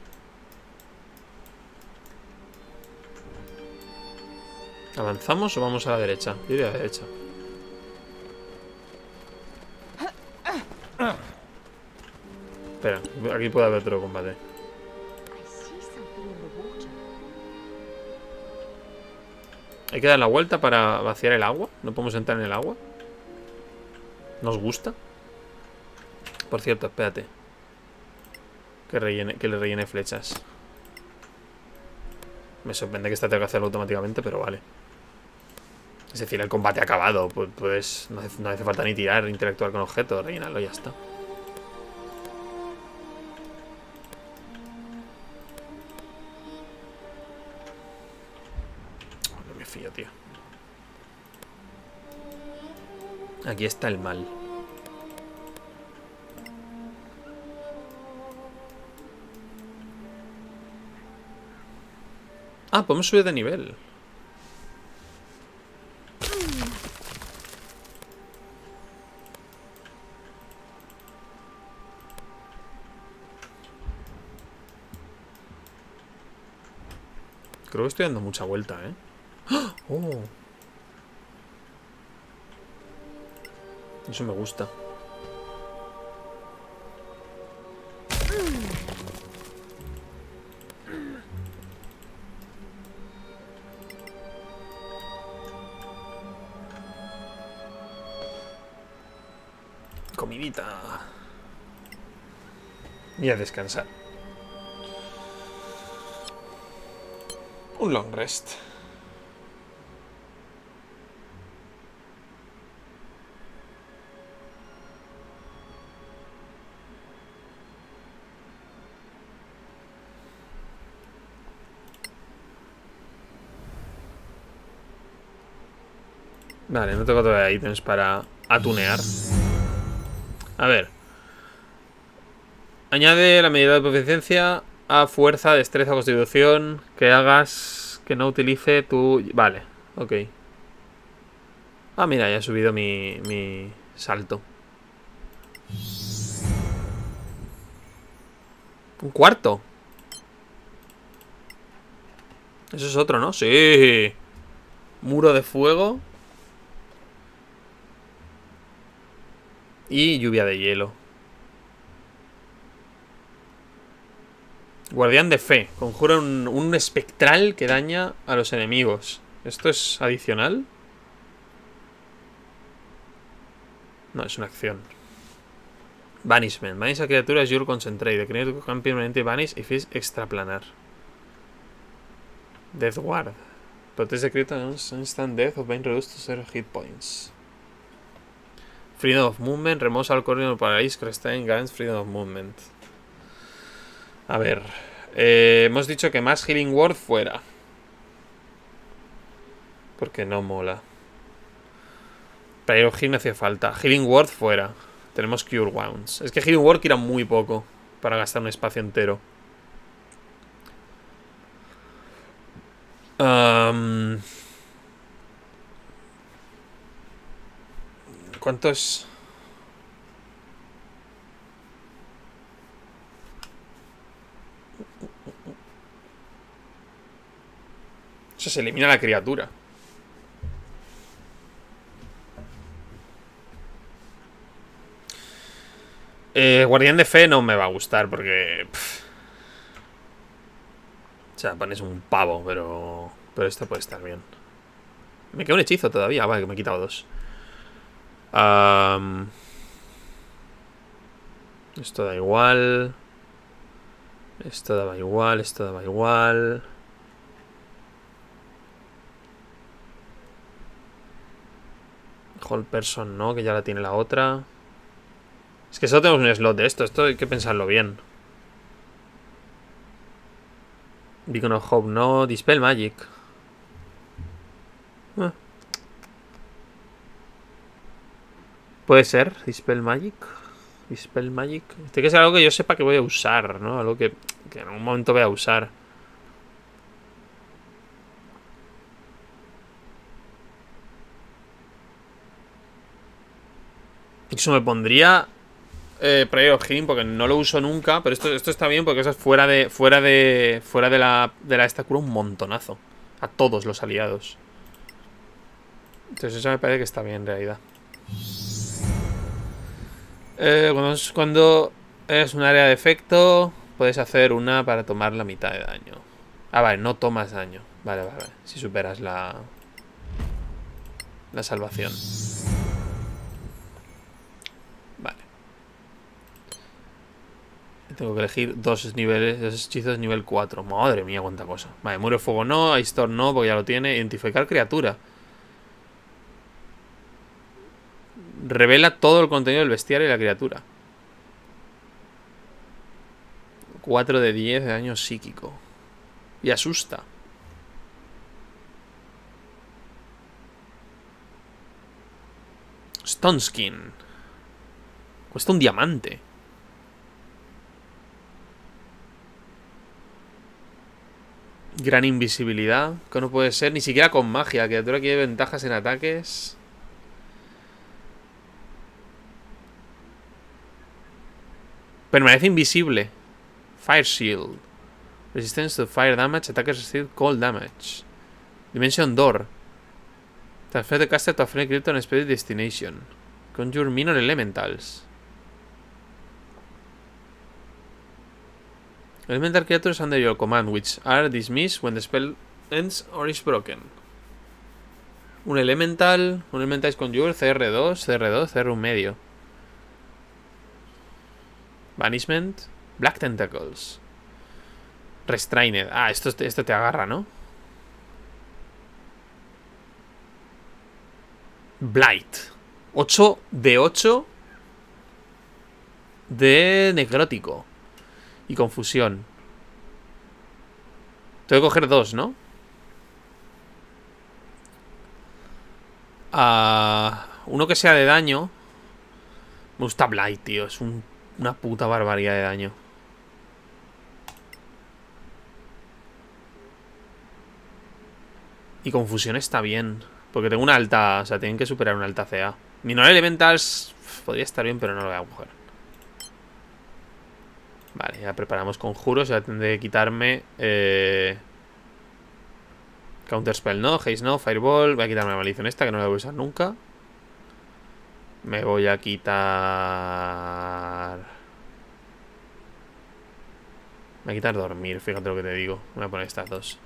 ¿Avanzamos o vamos a la derecha? Yo iría a la derecha. Espera, aquí puede haber otro combate. Hay que dar la vuelta para vaciar el agua. No podemos entrar en el agua. ¿Nos gusta? Por cierto, espérate. Que, rellene, que le rellene flechas. Me sorprende que esta tenga que hacerlo automáticamente, pero vale. Es decir, el combate acabado. Pues, pues no, hace, no hace falta ni tirar, interactuar con objetos, rellenarlo y ya está. No me fío, tío. Aquí está el mal. Ah, podemos subir de nivel. Creo que estoy dando mucha vuelta, ¿eh? Oh. Eso me gusta. Comidita. Y a descansar. Un long rest. Vale, no tengo todavía ítems para atunear. A ver. Añade la medida de proficiencia a fuerza, destreza o constitución que hagas que no utilice tu... Vale, ok. Ah, mira, ya he subido mi, mi salto. Un cuarto. Eso es otro, ¿no? Sí. Muro de fuego. Y lluvia de hielo. Guardián de fe. Conjura un, un espectral que daña a los enemigos. ¿Esto es adicional? No, es una acción. Banishment. Banish a criaturas your concentrate. Create tu camp permanente banish if is extraplanar. Death Ward. Protege the creature instant death of being reduced to zero hit points. Freedom of movement. Removes all corridor paralysis. Crystalline grants freedom of movement. A ver. Eh, hemos dicho que más Healing Word fuera. Porque no mola. Pero Heal me hacía falta. Healing Word fuera. Tenemos Cure Wounds. Es que Healing Word quiera muy poco para gastar un espacio entero. Um, ¿Cuánto es? Eso se elimina la criatura. Eh, Guardián de Fe no me va a gustar porque... Pff. O sea, pones un pavo, pero... Pero esto puede estar bien. Me queda un hechizo todavía. Ah, vale, que me he quitado dos. Um, esto da igual. Esto daba igual, esto daba igual. Hold person no, que ya la tiene la otra. Es que solo tenemos un slot de esto. Esto hay que pensarlo bien. Beacon of Hope no. Dispel Magic. Ah. Puede ser. Dispel Magic. Dispel Magic. Tiene que ser algo que yo sepa que voy a usar, ¿no? Algo que, que en algún momento voy a usar. Eso me pondría eh, Prayer of Healing porque no lo uso nunca. Pero esto, esto está bien porque eso es fuera de. Fuera de. Fuera de la. De la esta cura un montonazo. A todos los aliados. Entonces eso me parece que está bien en realidad. Eh, cuando, es, cuando es un área de efecto, puedes hacer una para tomar la mitad de daño. Ah, vale, no tomas daño. Vale, vale, vale. Si superas la. La salvación. Vale. Tengo que elegir dos niveles, dos hechizos nivel cuatro. Madre mía, cuánta cosa. Vale, muro de fuego no, Ice Storm no, porque ya lo tiene. Identificar criatura. Revela todo el contenido del bestiario y la criatura. cuatro de diez de daño psíquico. Y asusta. Stone Skin. Cuesta un diamante. Gran invisibilidad. Que no puede ser ni siquiera con magia. La criatura que tiene ventajas en ataques. Permanece invisible. Fire Shield. Resistance to fire damage. Ataques receive cold damage. Dimension Door. Transfer the caster to a friendly creature on Spirit Destination. Conjure minor elementals. Elemental creatures under your command, which are dismissed when the spell ends or is broken. Un elemental. Un elemental es conjure. C R dos. C R dos. C R uno medio. Banishment. Black Tentacles. Restrained. Ah, esto, esto te agarra, ¿no? Blight. ocho de ocho de necrótico. Y confusión. Tengo que coger dos, ¿no? Uh, uno que sea de daño. Me gusta Blight, tío. Es un, una puta barbaridad de daño. Y confusión está bien. Porque tengo una alta... O sea, tienen que superar una alta C A. Minor Elementals podría estar bien, pero no lo voy a coger. Vale, ya preparamos conjuros. Ya tendré que quitarme... Eh... Counterspell no, Haze no, Fireball. Voy a quitarme la maldición esta, que no la voy a usar nunca. Me voy a quitar... Me voy a quitar dormir, fíjate lo que te digo. Voy a poner estas dos.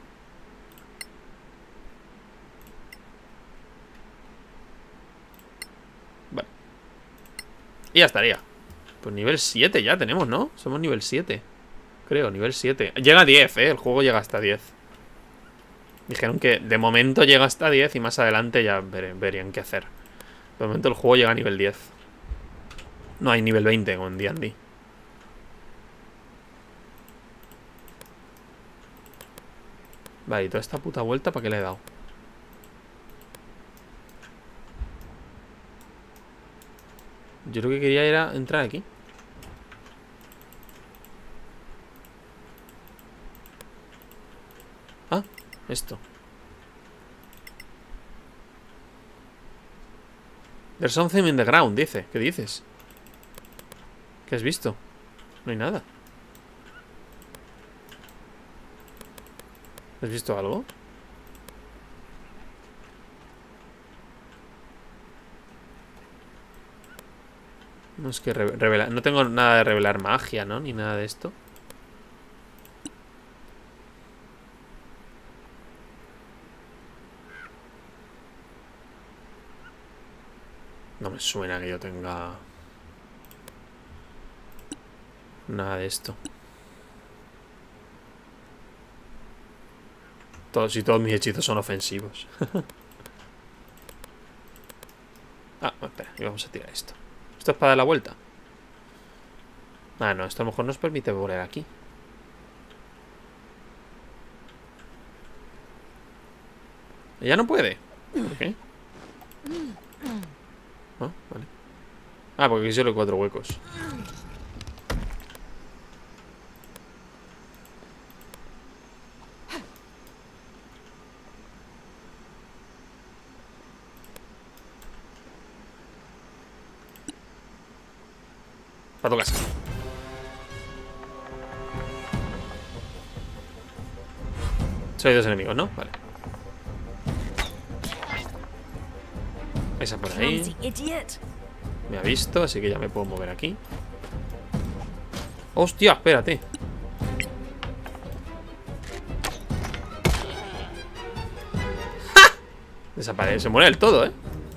Vale. Y ya estaría. Pues nivel siete ya tenemos, ¿no? Somos nivel siete. Creo, nivel siete. Llega a diez, ¿eh? El juego llega hasta diez. Dijeron que de momento llega hasta diez y más adelante ya ver, verían qué hacer. De momento el juego llega a nivel diez. No hay nivel veinte con D and D. Vale, y toda esta puta vuelta, ¿para qué le he dado? Yo lo que quería era entrar aquí. Ah, Esto. There's something in the ground, dice. ¿Qué dices? ¿Qué has visto? No hay nada. ¿Has visto algo? No es que revelar. No tengo nada de revelar magia, ¿no? Ni nada de esto. No me suena que yo tenga nada de esto. Todos y todos mis hechizos son ofensivos. Ah, espera, y vamos a tirar esto. ¿Esto es para dar la vuelta? Ah, no, esto a lo mejor nos permite volar aquí. ¿Ella no puede? ¿Por qué? Ah, vale. Ah, porque aquí solo hay cuatro huecos. Para tu casa. Soy dos enemigos, ¿no? Vale. Esa por ahí. Me ha visto, así que ya me puedo mover aquí. ¡Hostia! Espérate. ¡Ja! Desaparece, se muere del todo, ¿eh?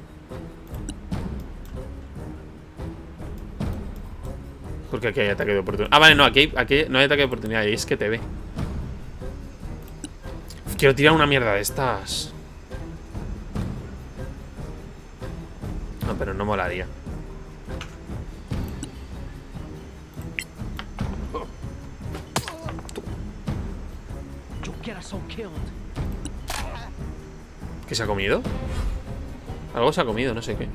Porque aquí hay ataque de oportunidad. Ah, vale, no, aquí, aquí no hay ataque de oportunidad. Y es que te ve. Uf, quiero tirar una mierda de estas. No, pero no molaría. ¿Qué se ha comido? Algo se ha comido, no sé qué.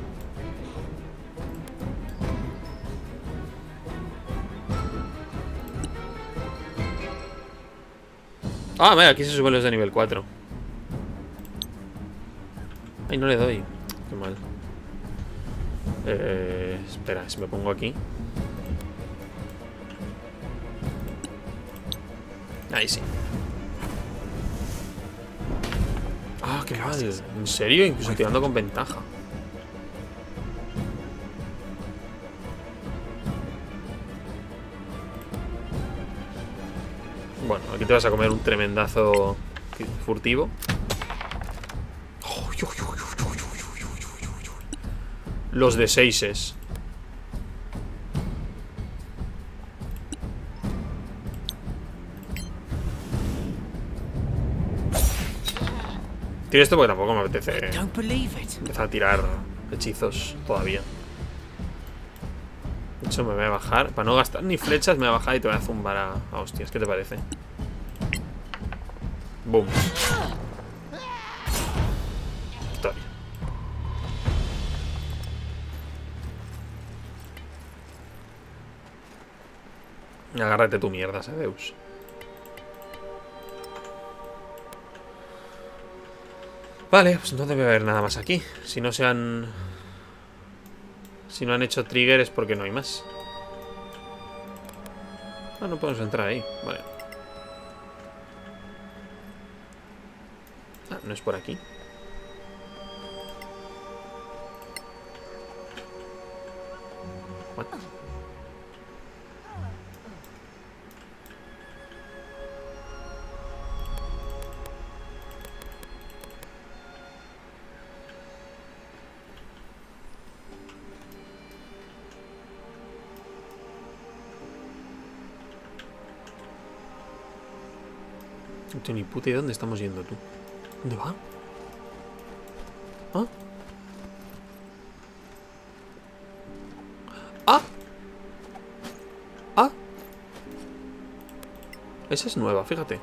Ah, mira, aquí se suben los de nivel cuatro. Ay, no le doy. Qué mal. Eh, espera, si me pongo aquí. Ahí sí. Ah, qué mal. ¿En serio? Incluso tirando con ventaja. Bueno, aquí te vas a comer un tremendazo furtivo. Los de seises. Tiro esto porque tampoco me apetece empezar a tirar hechizos todavía. De hecho, me voy a bajar. Para no gastar ni flechas, me voy a bajar y te voy a zumbar a, a hostias. ¿Qué te parece? Boom. Victoria. Agárrate tu mierda, Zeus. Vale, pues no debe haber nada más aquí. Si no se han... Si no han hecho trigger es porque no hay más. Ah, no podemos entrar ahí. Vale. Ah, no es por aquí. What? No tengo ni puta idea de dónde estamos yendo, tú. ¿Dónde va? ¿Ah? ¿Ah? ¿Ah? Esa es nueva, fíjate.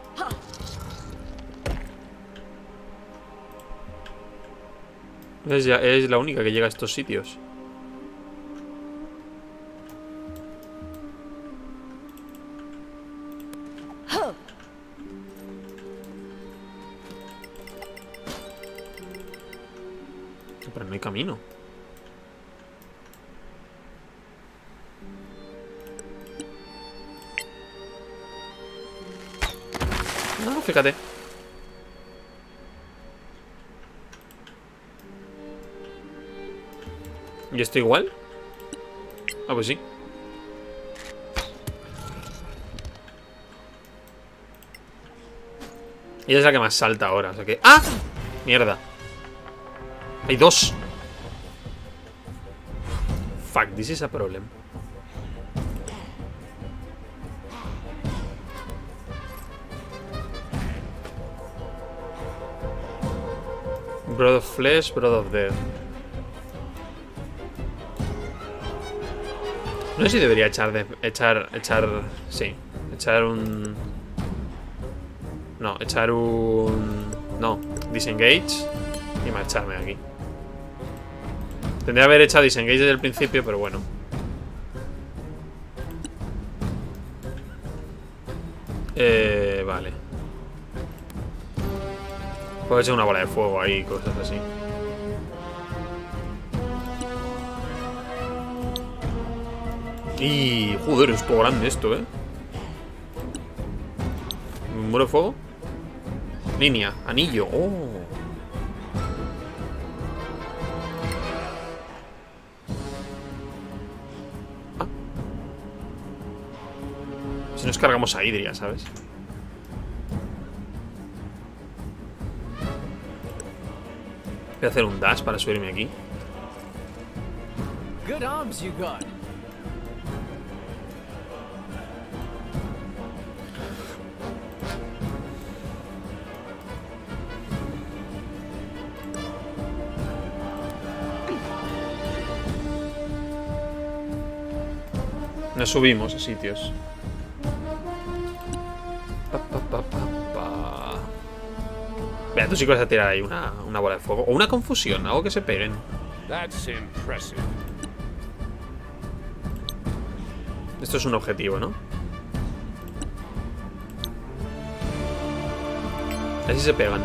Es, ya, es la única que llega a estos sitios. Pero no hay camino. No, fíjate. ¿Y esto igual? Ah, pues sí. Ella es la que más salta ahora, o sea que... ¡Ah! Mierda. Hay dos. Fuck, this is a problem. Blood of flesh, blood of death. No sé si debería echar de, echar, echar, sí, echar un, no, echar un, no, disengage y marcharme aquí. Tendría que haber echado disengage desde el principio, pero bueno. Eh, vale. Puedo echar una bola de fuego ahí, cosas así. Y... joder, es todo grande esto, ¿eh? ¿Muro de fuego? Línea, anillo. Oh. Ah. Si nos cargamos a Idria, ¿sabes? Voy a hacer un dash para subirme aquí. Good arms you got. Nos subimos a sitios. Pa, pa, pa, pa, pa. Vea, tú sí que vas a tirar ahí una, una bola de fuego. O una confusión, algo que se peguen. That's impressive. Esto es un objetivo, ¿no? Así se pegan.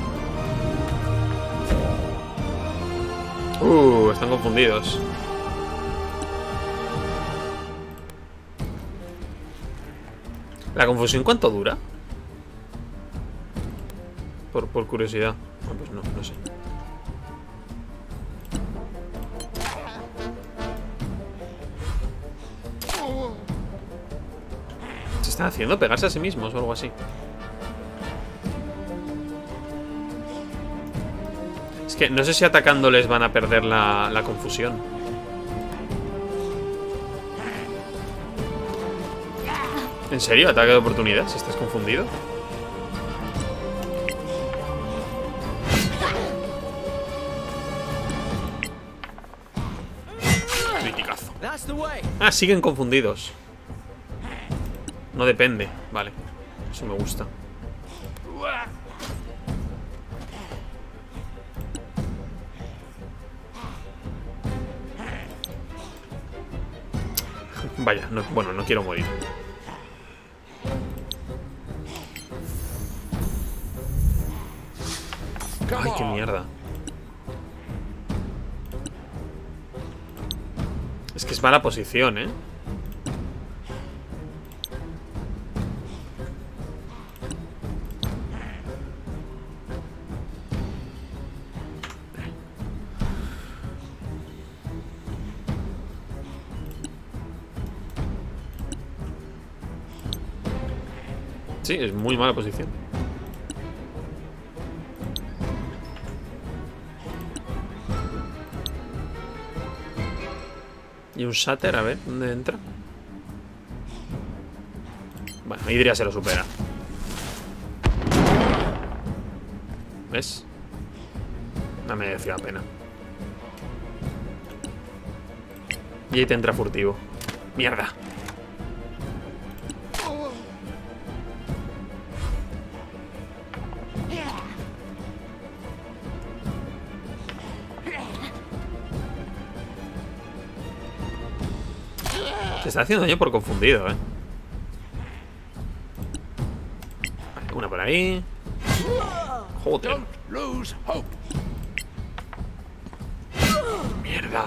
Uh, están confundidos. ¿La confusión cuánto dura? Por, por curiosidad. Ah, pues no, no sé. ¿Se están haciendo pegarse a sí mismos o algo así? Es que no sé si atacándoles van a perder la, la confusión. ¿En serio? ¿Ataque de oportunidad? Si estás confundido. Criticazo. Ah, siguen confundidos. No depende. Vale. Eso me gusta. Vaya, no, bueno, no quiero morir. Ay, qué mierda. Es que es mala posición, ¿eh? Sí, es muy mala posición. Y un shatter, a ver, ¿dónde entra? Bueno, Idria se lo supera. ¿Ves? No me mereció la pena. Y ahí te entra furtivo. ¡Mierda! Se está haciendo daño por confundido, ¿eh? Vale, una por ahí. Joder. da.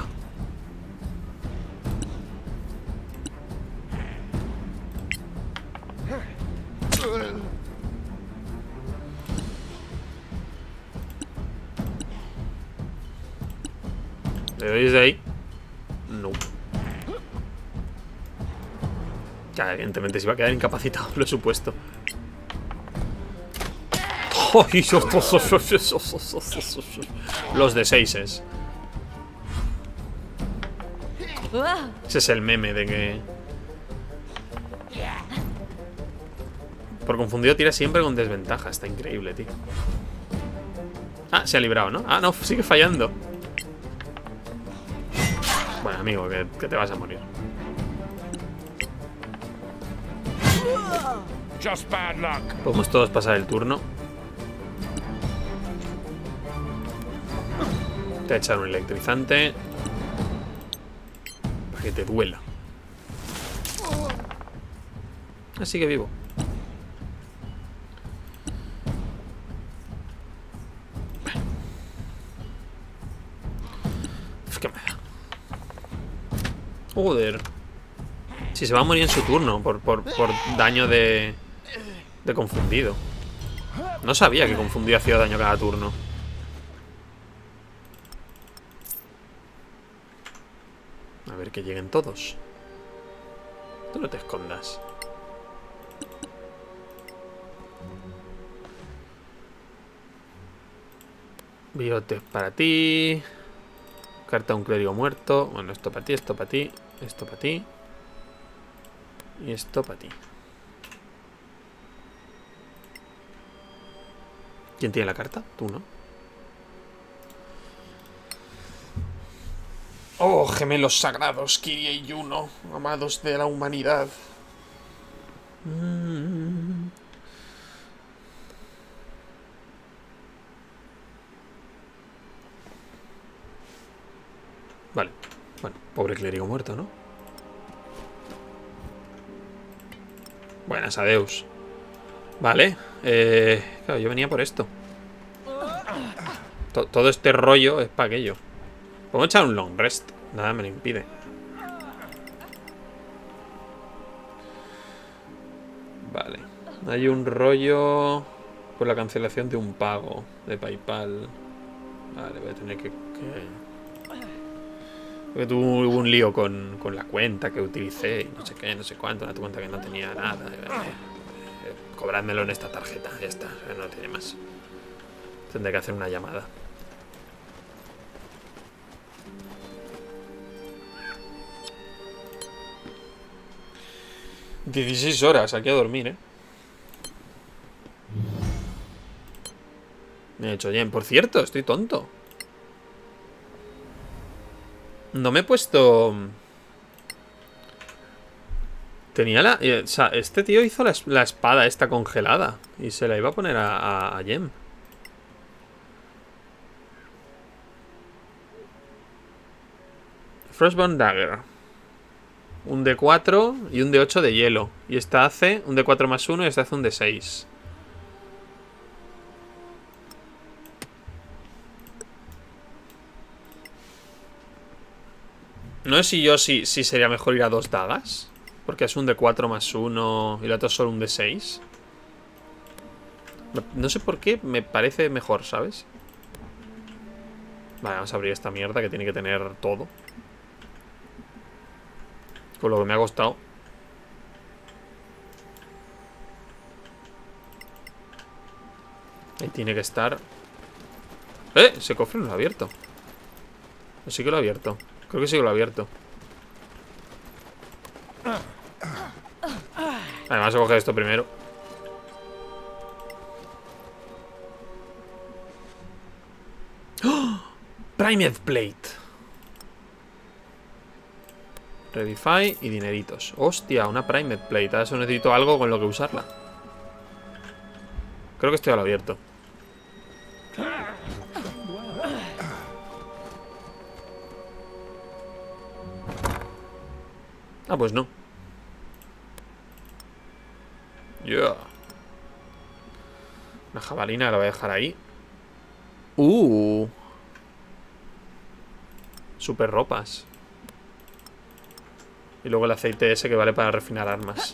¿Le doy desde ahí? No. Ya, evidentemente se iba a quedar incapacitado, lo he supuesto. Los de seises. Ese es el meme de que... Por confundido tira siempre con desventaja. Está increíble, tío. Ah, se ha librado, ¿no? Ah, no, sigue fallando. Bueno, amigo, que, que te vas a morir. Just bad luck. Podemos todos pasar el turno. Te voy a echar un electrizante para que te duela. Así que vivo. Uf, ¿qué me da? Joder. Si se va a morir en su turno por, por, por daño de, de confundido. No sabía que confundido hacía daño cada turno. A ver que lleguen todos. Tú no te escondas. Biotes para ti. Carta de un clérigo muerto. Bueno, esto para ti, esto para ti, esto para ti. Y esto para ti. ¿Quién tiene la carta? Tú, ¿no? Oh, gemelos sagrados, Kiria y Juno, amados de la humanidad. Mm. Vale. Bueno, pobre clérigo muerto, ¿no? Buenas, adeus. Vale. Eh, claro, yo venía por esto. To- todo este rollo es para aquello. Puedo echar un long rest. Nada me lo impide. Vale. Hay un rollo por la cancelación de un pago de PayPal. Vale, voy a tener que... que... Porque tuve un lío con, con la cuenta que utilicé y no sé qué, no sé cuánto. Una cuenta que no tenía nada. Eh, cobrádmelo en esta tarjeta. Ya está, no tiene más. Tendré que hacer una llamada. dieciséis horas aquí a dormir, ¿eh? Me he hecho bien. Por cierto, estoy tonto. No me he puesto... Tenía la... O sea, este tío hizo la, la espada esta congelada. Y se la iba a poner a, a, a Jem. Frostbound Dagger. Un D cuatro y un D ocho de hielo. Y esta hace un D cuatro más uno y esta hace un D seis. No sé si yo sí, sí sería mejor ir a dos dagas. Porque es un D cuatro más uno y el otro es solo un D seis. No sé por qué me parece mejor, ¿sabes? Vale, vamos a abrir esta mierda que tiene que tener todo. Con lo que me ha costado. Ahí tiene que estar. ¡Eh! Ese cofre no lo ha abierto. ¿O sí que lo ha abierto? Creo que sí que lo ha abierto. Vale, vamos a coger esto primero. ¡Oh! Primed Plate. Revify y dineritos. Hostia, una Primed Plate. Ahora solo necesito algo con lo que usarla. Creo que esto ya lo he abierto. Ah, pues no. Yeah. Una jabalina la voy a dejar ahí. Uh. Super ropas. Y luego el aceite ese que vale para refinar armas.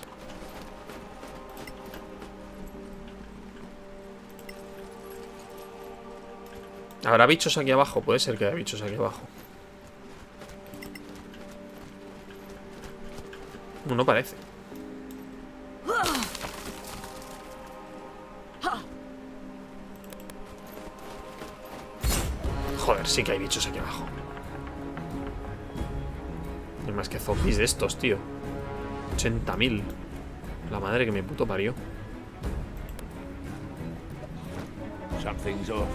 ¿Habrá bichos aquí abajo? Puede ser que haya bichos aquí abajo. No parece. Joder, sí que hay bichos aquí abajo. No hay más que zombies de estos, tío. ochenta mil. La madre que me puto parió. Something's off.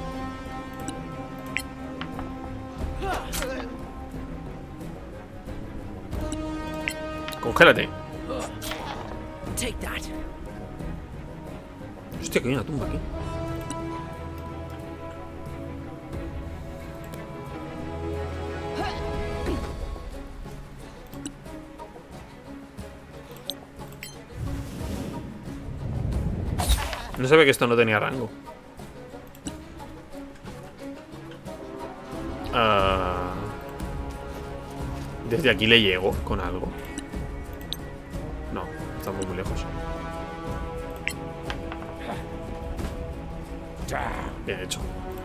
Congélate. Take that. Hostia, que hay una tumba aquí. No sabía que esto no tenía rango. Ah, desde aquí le llego con algo. No, estamos muy lejos. Bien hecho.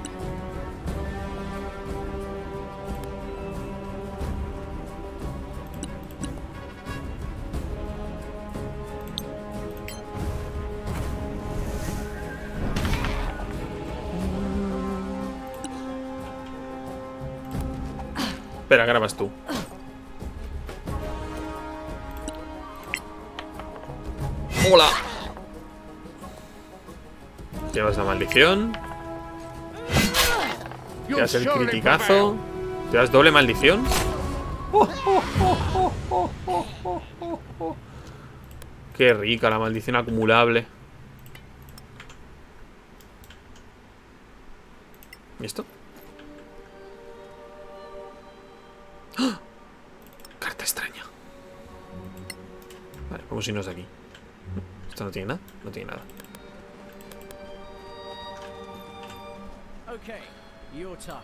Espera, grabas tú. ¡Hola! Llevas la maldición. Te das el criticazo. Te das doble maldición. Oh, oh, oh, oh, oh, oh, oh, oh. Qué rica la maldición acumulable. ¿Y esto? ¡Oh! Carta extraña. Vale, vamos a irnos de aquí. ¿Esto no tiene nada? No tiene nada. Okay, you're tough.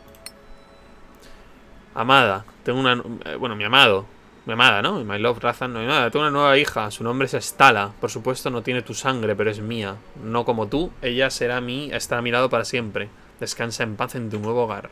Amada, tengo una... Bueno, mi amado. Mi amada, ¿no? My love, Razan, no hay nada. Tengo una nueva hija, su nombre es Stala. Por supuesto no tiene tu sangre, pero es mía. No como tú, ella será mi... estará a mi lado para siempre. Descansa en paz en tu nuevo hogar.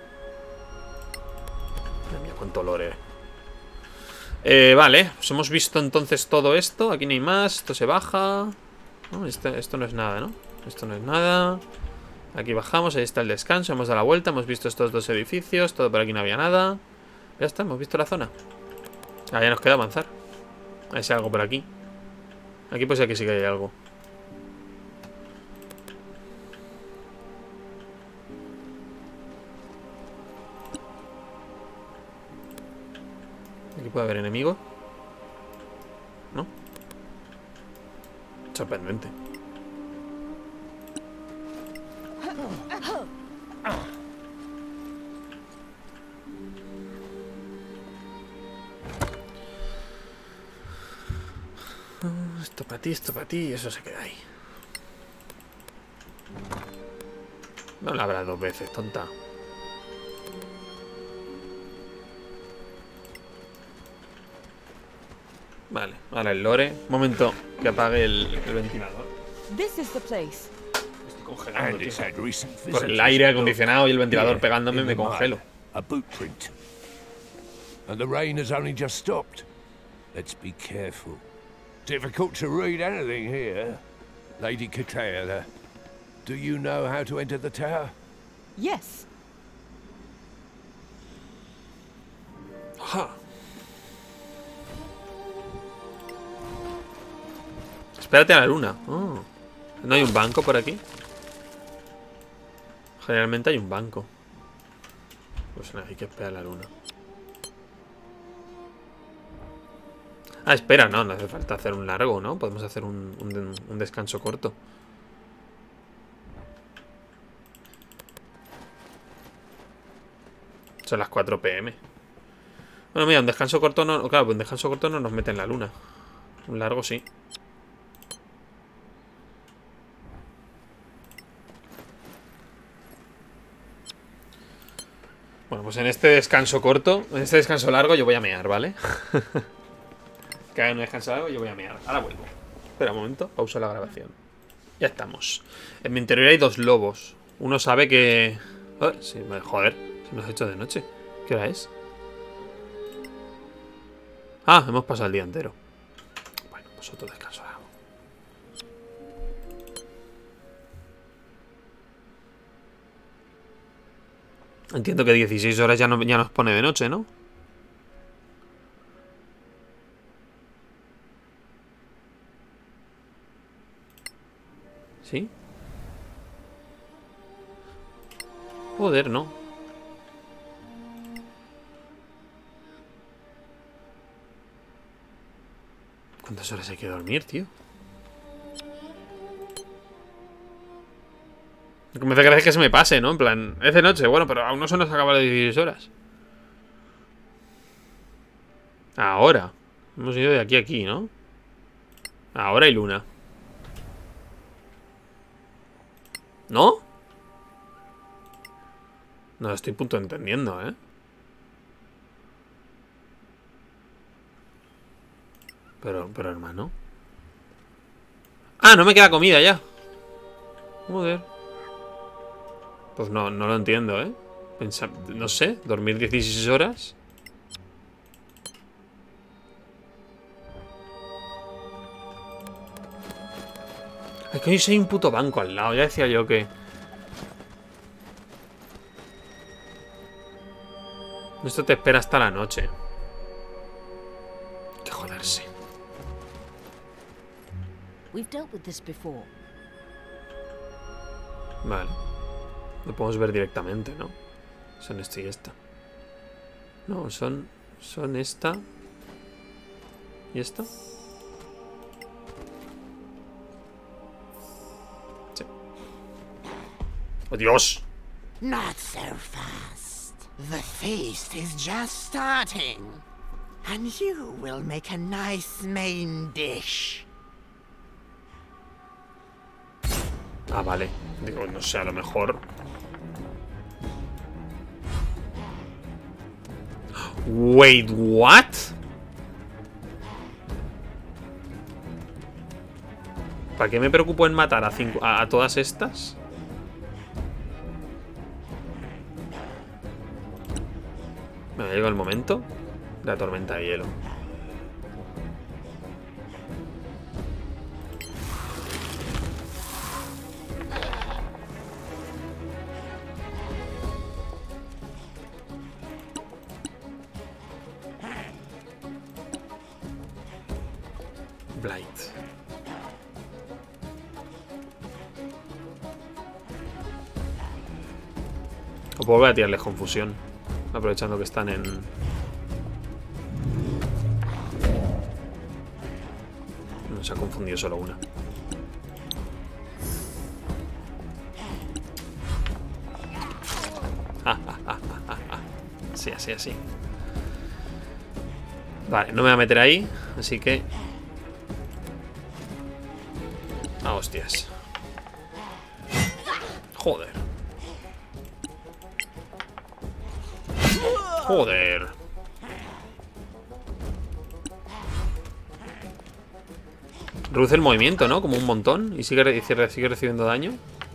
Madre mía, cuánto lore. Eh, vale, pues hemos visto entonces todo esto. Aquí no hay más, esto se baja. No, esto, esto no es nada, ¿no? Esto no es nada. Aquí bajamos, ahí está el descanso. Hemos dado la vuelta, hemos visto estos dos edificios. Todo por aquí no había nada. Ya está, hemos visto la zona. Ah, ya nos queda avanzar. Hay algo por aquí. Aquí pues aquí sí que hay algo. Aquí puede haber enemigo. ¿No? Sorprendente. Esto para ti, esto para ti y eso se queda ahí. No la habrá dos veces, tonta. Vale, ahora el lore. Un momento que apague el, el ventilador. This is the place. Estoy congelando, tío. Con el aire acondicionado y el ventilador pegándome me congelo. A boot print. And the rain has only just stopped. Let's be careful. Difficult to read anything here. Lady Katea, do you know how to enter the tower? Yes. Ajá. Espérate a la luna. Oh. ¿No hay un banco por aquí? Generalmente hay un banco. Pues nada, hay que esperar a la luna. Ah, espera, no, no hace falta hacer un largo, ¿no? Podemos hacer un, un, un descanso corto. Son las cuatro pe eme. Bueno, mira, un descanso corto no... Claro, pues un descanso corto no nos mete en la luna. Un largo sí. Bueno, pues en este descanso corto, en este descanso largo yo voy a mear, ¿vale? Que haga un descanso largo yo voy a mear. Ahora vuelvo. Espera un momento, pausa la grabación. Ya estamos. En mi interior hay dos lobos. Uno sabe que... Oh, sí, joder, se nos ha hecho de noche. ¿Qué hora es? Ah, hemos pasado el día entero. Bueno, pues otro descanso largo. Entiendo que dieciséis horas ya, no, ya nos pone de noche, ¿no? ¿Sí? Joder, no. ¿Cuántas horas hay que dormir, tío? Lo que me hace gracia es que se me pase, ¿no? En plan, es de noche, bueno, pero aún no se nos acaba las dieciséis horas. Ahora. Hemos ido de aquí a aquí, ¿no? Ahora hay luna. ¿No? No lo estoy punto entendiendo, ¿eh? Pero, pero hermano. Ah, no me queda comida ya. Joder. Pues no, no lo entiendo, ¿eh? Pensa, no sé, dormir dieciséis horas. Es que hoy soy un puto banco al lado. Ya decía yo que... Esto te espera hasta la noche. Hay que joderse. We've dealt with this before. Vale. Lo podemos ver directamente, ¿no? Son esta y esta. No, son... Son esta. ¿Y esta? Sí. ¡Oh, Dios! Not so fast. The feast is just starting. And you will make a nice main dish. Ah, vale. Digo, no sé, a lo mejor... Wait, what? ¿Para qué me preocupo en matar a, cinco, a, a todas estas? Me llega el momento de la tormenta de hielo. Blight. O puedo volver a tirarles confusión, aprovechando que están en... No, se ha confundido solo una. Sí, así, así. Vale, no me voy a meter ahí, así que... Ah, hostias. Joder. Joder. Reduce el movimiento, ¿no? Como un montón. Y sigue, sigue recibiendo daño.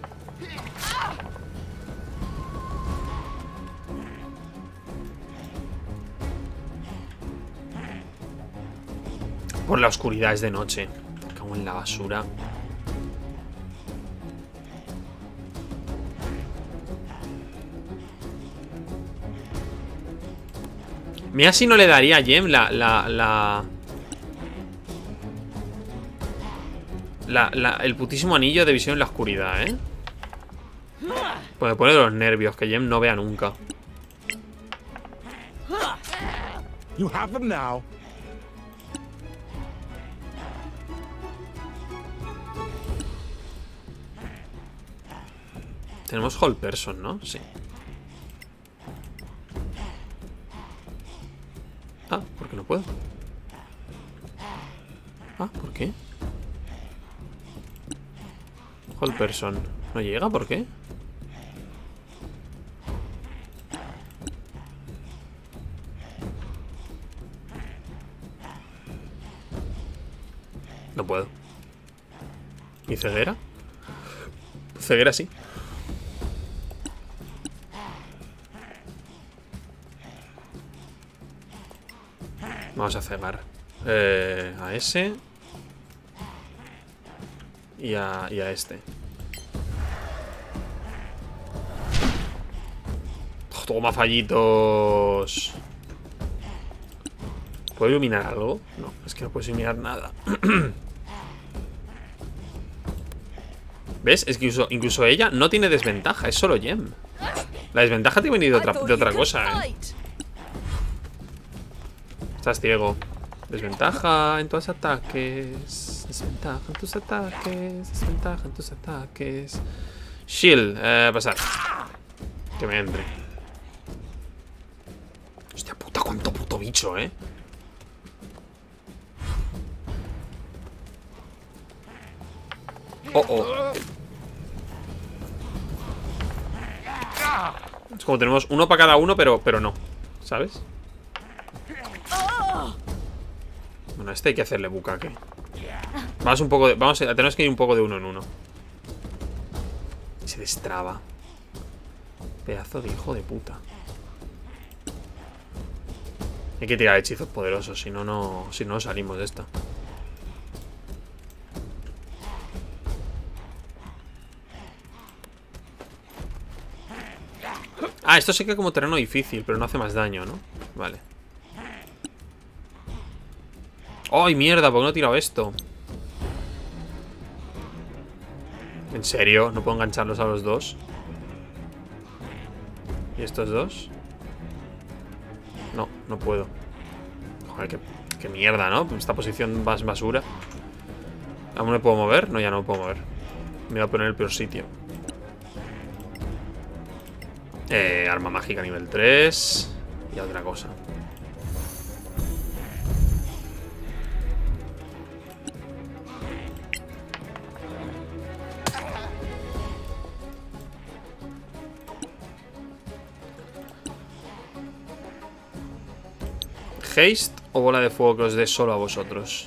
Por la oscuridad, es de noche. Me cago en la basura. Mira si no le daría a Jem la... La... La... La, la, el putísimo anillo de visión en la oscuridad, ¿eh? Pues me pone de los nervios, que Jem no vea nunca. You have them now. Tenemos hold person, ¿no? Sí. Ah, ¿por qué no puedo? Ah, ¿por qué? Hold person. ¿No llega? ¿Por qué? ¿Y ceguera? Ceguera sí. Vamos a cegar. Eh, a ese. Y a, y a este. Toma fallitos. ¿Puedo iluminar algo? No, es que no puedes iluminar nada. ¿Ves? Es que incluso, incluso ella no tiene desventaja, es solo Gem. La desventaja te viene de otra, de otra cosa, ¿eh? Estás ciego. Desventaja en tus ataques. Desventaja en tus ataques. Desventaja en tus ataques. Shield, eh, pasar. Que me entre. Hostia puta, cuánto puto bicho, eh. Oh, oh. Es como tenemos uno para cada uno, pero, pero no. ¿Sabes? Bueno, a este hay que hacerle bucaque. Vamos un poco de, vamos a tenemos que ir un poco de uno en uno. Se destraba. Pedazo de hijo de puta. Hay que tirar hechizos poderosos, si no, no, si no salimos de esta. Ah, esto se queda como terreno difícil, pero no hace más daño, ¿no? Vale. ¡Ay, mierda! ¿Por qué no he tirado esto? ¿En serio? ¿No puedo engancharlos a los dos? ¿Y estos dos? No, no puedo. Joder, qué, qué mierda, ¿no? Esta posición más basura. ¿Aún me puedo mover? No, ya no me puedo mover. Me voy a poner en el peor sitio. Eh, arma mágica nivel tres. Y otra cosa. ¿Haste o bola de fuego que os dé solo a vosotros?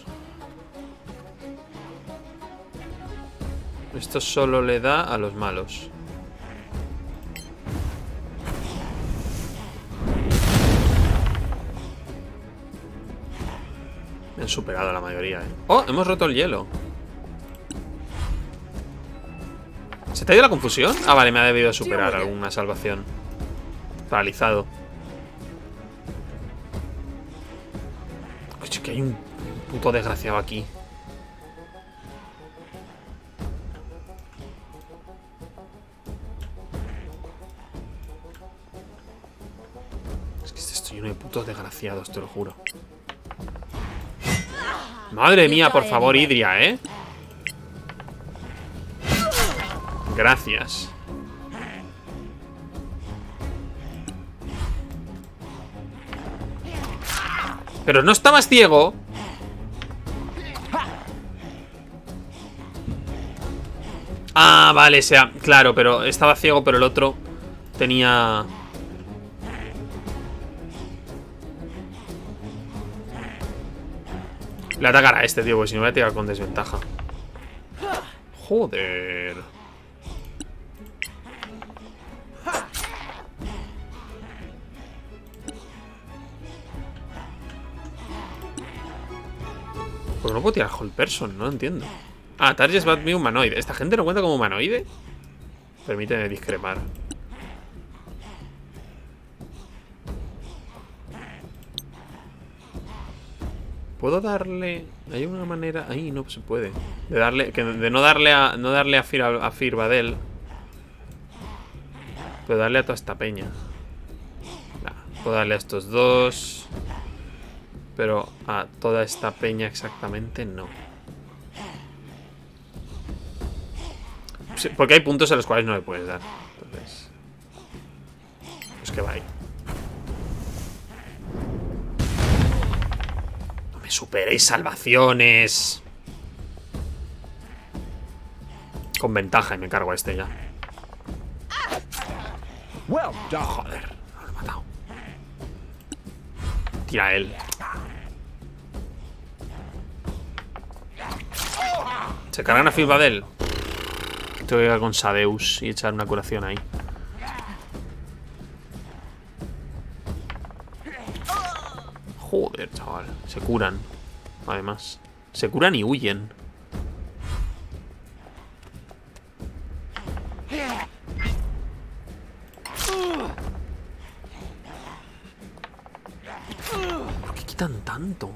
Esto solo le da a los malos. Me han superado la mayoría, ¿eh? ¡Oh! Hemos roto el hielo. ¿Se te ha ido la confusión? Ah, vale, me ha debido superar alguna salvación. Paralizado. Coche, que hay un puto desgraciado aquí. Es que estoy lleno de putos desgraciados, te lo juro. Madre mía, por favor, Idria, ¿eh? Gracias. Pero no estabas ciego. Ah, vale, sea, claro, pero estaba ciego, pero el otro tenía... Le atacará a este, tío, porque si no voy a tirar con desventaja. Joder. Pues no puedo tirar Whole Person, no lo entiendo. Ah, Targets Bad Me humanoide. ¿Esta gente no cuenta como humanoide? Permíteme discrepar. ¿Puedo darle? Hay una manera. Ahí no se puede. De darle. Que de no darle a. No darle a Fir a Firbadel. Puedo darle a toda esta peña. Nah, puedo darle a estos dos. Pero a toda esta peña exactamente no. Sí, porque hay puntos a los cuales no le puedes dar. Entonces. Pues que va ahí. No me superéis salvaciones. Con ventaja y me cargo a este ya. Joder, no lo he matado. Tira él. Se cargan a Filbadel. Tengo que ir con Sadeus y echar una curación ahí. Joder, chaval. Se curan. Además. Se curan y huyen. ¿Por qué quitan tanto?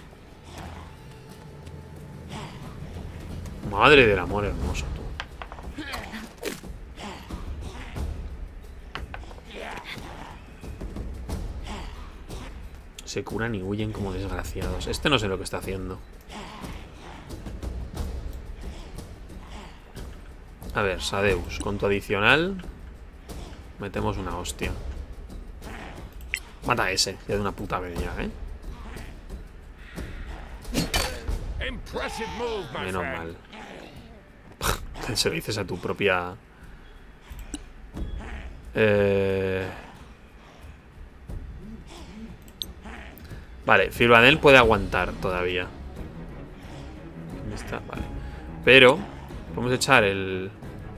Madre del amor hermoso, tú. Se curan y huyen como desgraciados. Este no sé lo que está haciendo. A ver, Sadeus, con tu adicional metemos una hostia. Mata a ese, ya de una puta vez ya, ¿eh? Menos mal. Se lo dices a tu propia... Eh... Vale, Filbadel puede aguantar todavía. ¿Dónde está? Vale. Pero podemos echar el...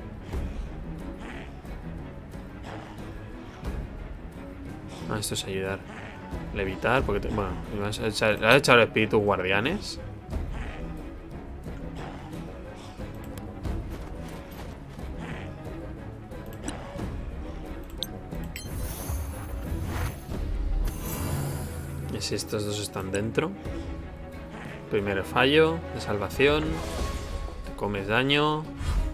Ah, esto es ayudar. Levitar, porque... Te... Bueno, le has echado, le has echado el espíritu guardianes. Y si estos dos están dentro. Primero fallo de salvación. Te comes daño.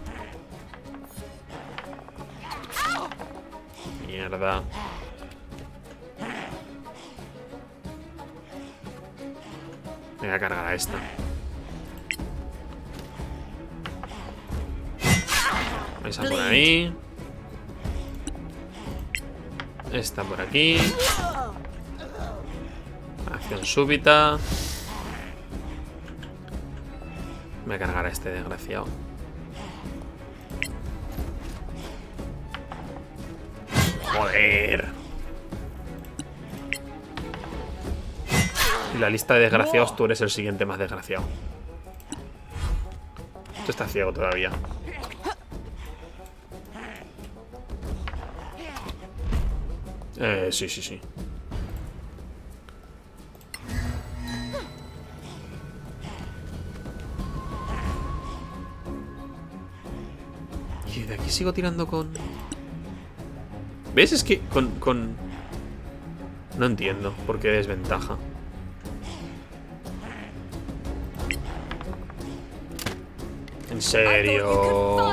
Mierda. Me voy a cargar a esta. Esa por ahí. Esta por aquí. Acción súbita. Me voy a cargar a este desgraciado. Joder. Y la lista de desgraciados, tú eres el siguiente más desgraciado. Tú estás ciego todavía. Eh, sí, sí, sí. Y de aquí sigo tirando con... ¿Ves? Es que con... con... No entiendo por qué desventaja. En serio.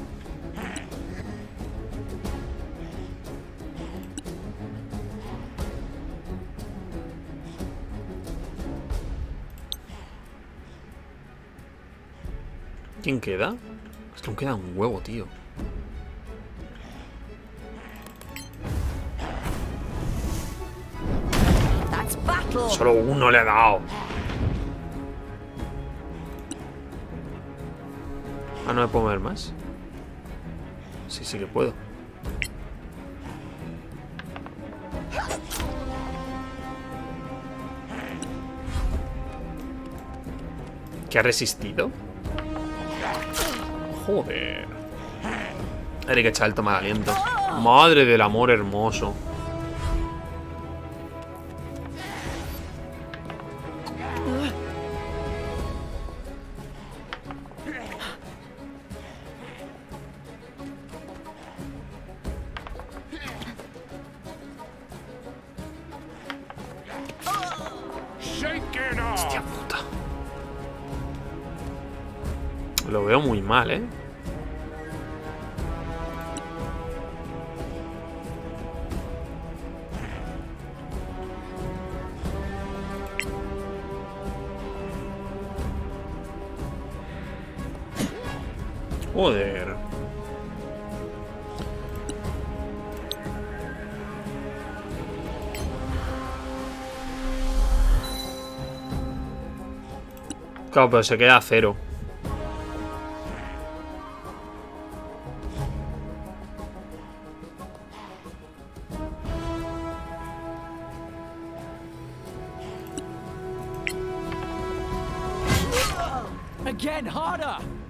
¿Quién queda? Es que aún queda un huevo, tío. Solo uno le ha dado. Ah, ¿no me puedo mover más? Sí, sí que puedo. ¿Qué ha resistido? Joder. Hay que echar el toma de aliento. Madre del amor hermoso. Hostia puta. Lo veo muy mal, ¿eh? Joder. Claro, pero se queda a cero. Again, harder.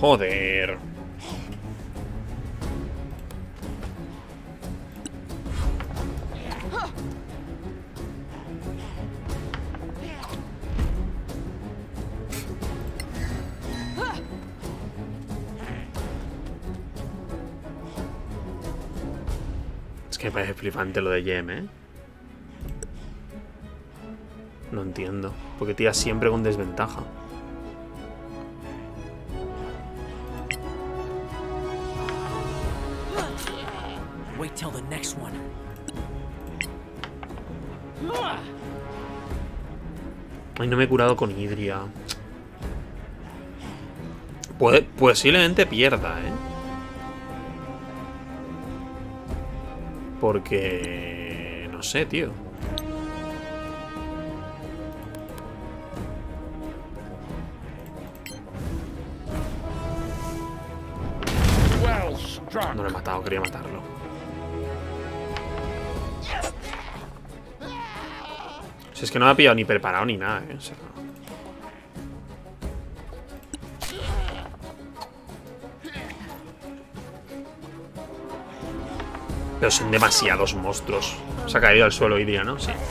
Joder. Es que me parece flipante lo de Jem, ¿eh? No entiendo. Porque tira siempre con desventaja. Wait till the next one. Ay, no me he curado con Hidria. Puede, posiblemente pierda, ¿eh? Porque... no sé, tío. No lo he matado, quería matarlo. O sea, es que no me ha pillado ni preparado ni nada, ¿eh? O sea, pero son demasiados monstruos. Se ha caído al suelo Hidria, ¿no? Sí.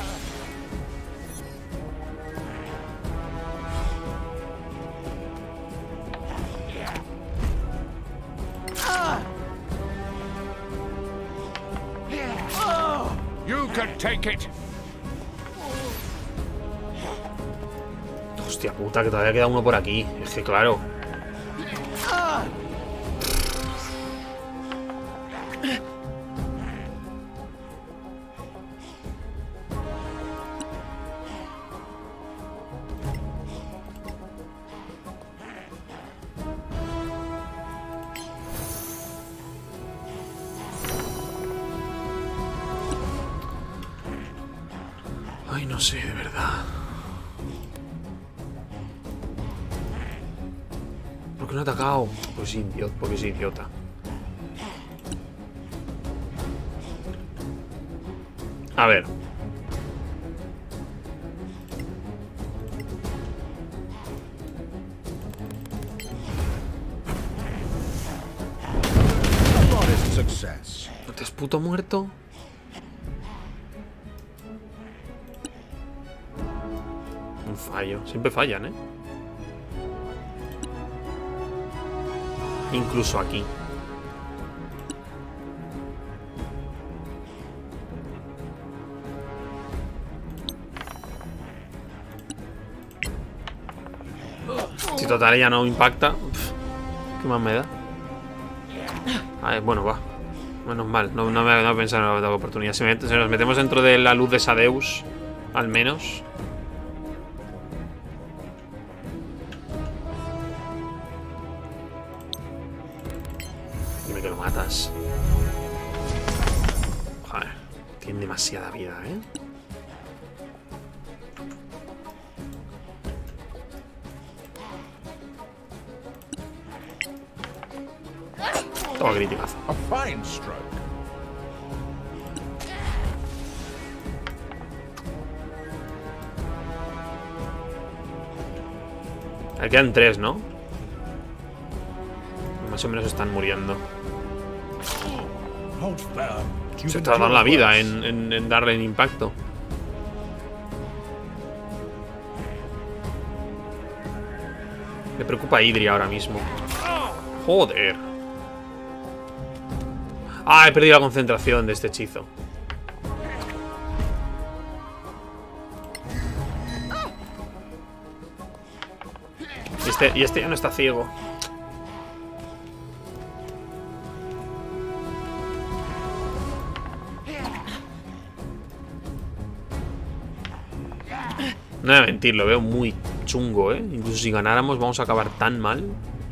You can take it. Hostia puta, que todavía queda uno por aquí. Es que claro. Ay, no sé, de verdad. ¿Por qué no ha atacado? Pues idiota, porque es idiota. A ver. ¿No te has puto muerto? Un fallo. Siempre fallan, ¿eh? Incluso aquí. Si total ella no impacta, pff, ¿qué más me da? A ver, bueno, va. Menos mal, no, no me he pensado en la oportunidad. Si, me, si nos metemos dentro de la luz de Sadeus, al menos. Dime que lo matas. Joder, tiene demasiada vida, ¿eh? Toma criticazo. A fine stroke. Ahí quedan tres, ¿no? Más o menos están muriendo. Se tardan la vida en, en, en darle el impacto. Me preocupa Hidria ahora mismo. Joder. Ah, he perdido la concentración de este hechizo. Y este, y este ya no está ciego. No voy a mentir, lo veo muy chungo, ¿eh? Incluso si ganáramos vamos a acabar tan mal.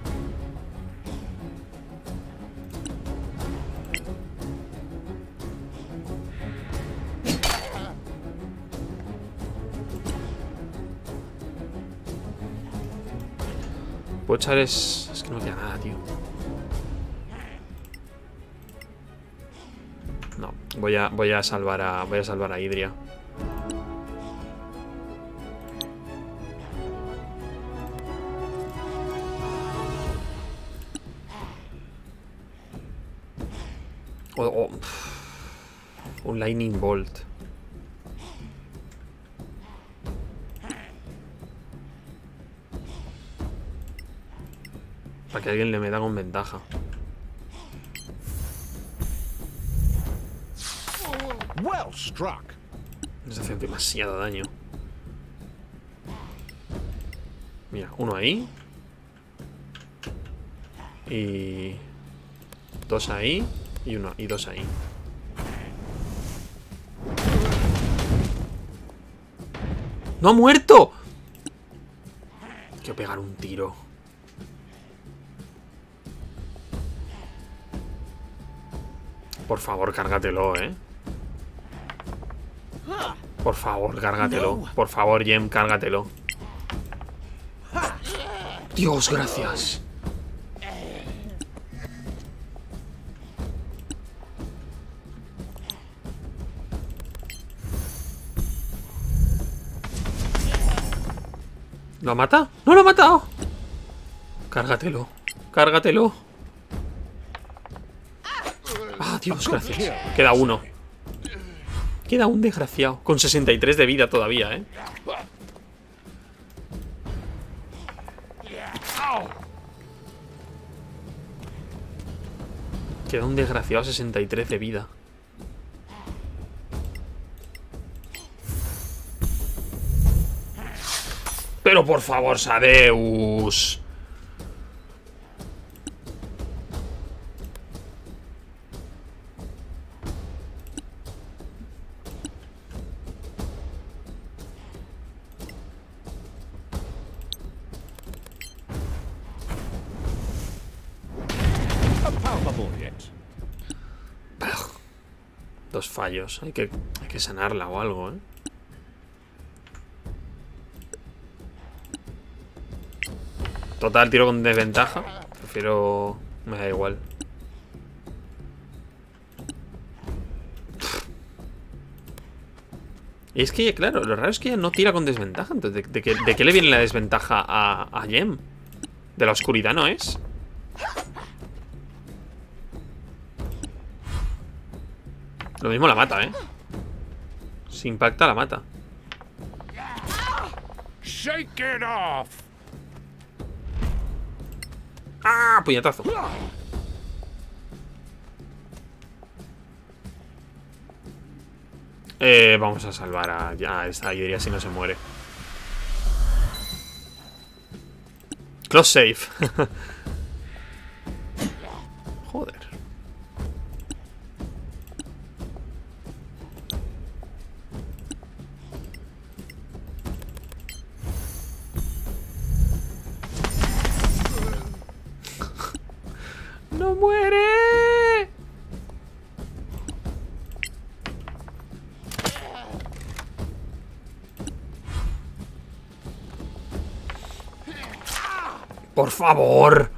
Puedo echar es... Es que no queda nada, tío. No, voy a, voy a salvar a... Voy a salvar a Hidria. O, o, un Lightning Bolt. Para que alguien le meta con ventaja. Well struck. Nos hace demasiado daño. Mira, uno ahí. Y... dos ahí. Y uno y dos ahí. ¡No ha muerto! Quiero pegar un tiro. Por favor, cárgatelo, eh. Por favor, cárgatelo. Por favor, Jem, cárgatelo. Dios, gracias. ¿Lo ha matado? ¡No lo ha matado! Cárgatelo. Cárgatelo. Ah, Dios, gracias. Queda uno. Queda un desgraciado. Con sesenta y tres de vida todavía, ¿eh? Queda un desgraciado a sesenta y tres de vida. Pero por favor, Sadeus. Dos fallos. Hay que, hay que sanarla o algo, ¿eh? Total, tiro con desventaja. Prefiero... me da igual. Y es que, claro, lo raro es que ella no tira con desventaja. Entonces, ¿de, de, qué, ¿de qué le viene la desventaja a, a Jem? ¿De la oscuridad no es? Lo mismo la mata, ¿eh? Si impacta, la mata. Shake it off. ¡Ah! Puñetazo. Eh, vamos a salvar a... Ya, esta yo diría si no se muere. Close safe. Joder. ¡No muere! ¡Por favor!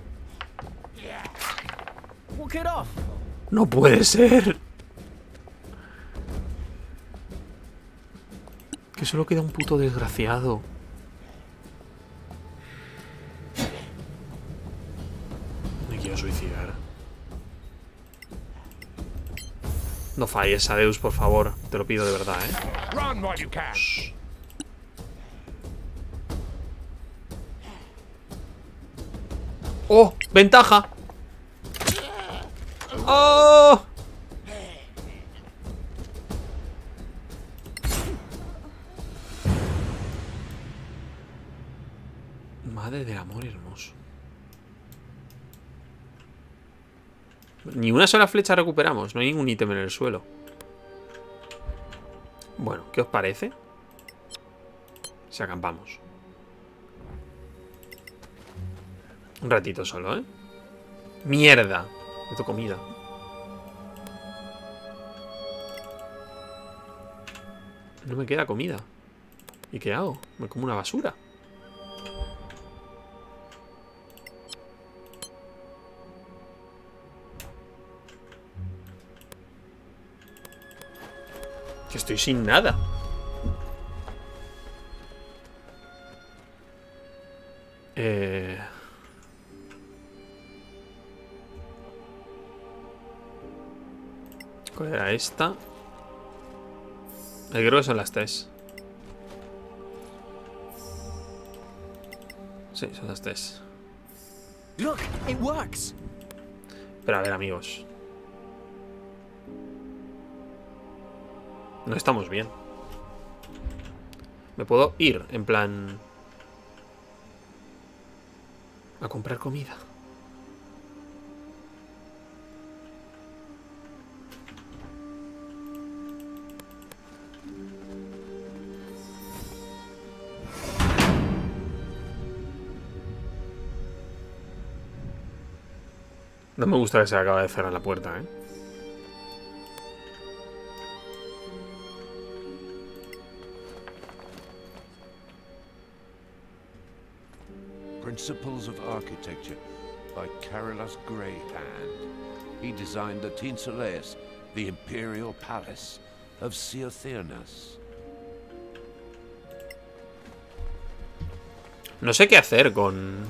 ¡No puede ser! Que solo queda un puto desgraciado. Me quiero suicidar. No falles, Sadeus, por favor. Te lo pido de verdad, ¿eh? Shh. ¡Oh! ¡Ventaja! ¡Oh! Madre del amor hermoso. Ni una sola flecha recuperamos. No hay ningún ítem en el suelo. Bueno, ¿qué os parece? Si acampamos. Un ratito solo, ¿eh? ¡Mierda! Meto comida. No me queda comida. ¿Y qué hago? Me como una basura. Que estoy sin nada. Eh... ¿Cuál era esta? Yo creo que son las tres. Sí, son las tres. Look, it works. Pero a ver, amigos. No estamos bien. Me puedo ir, en plan... a comprar comida. No me gusta que se acaba de cerrar la puerta, ¿eh? Principles of Architecture by Carolus Greyhand. He designed the Tinsoleus, the Imperial Palace of Seothearnus. No sé qué hacer con...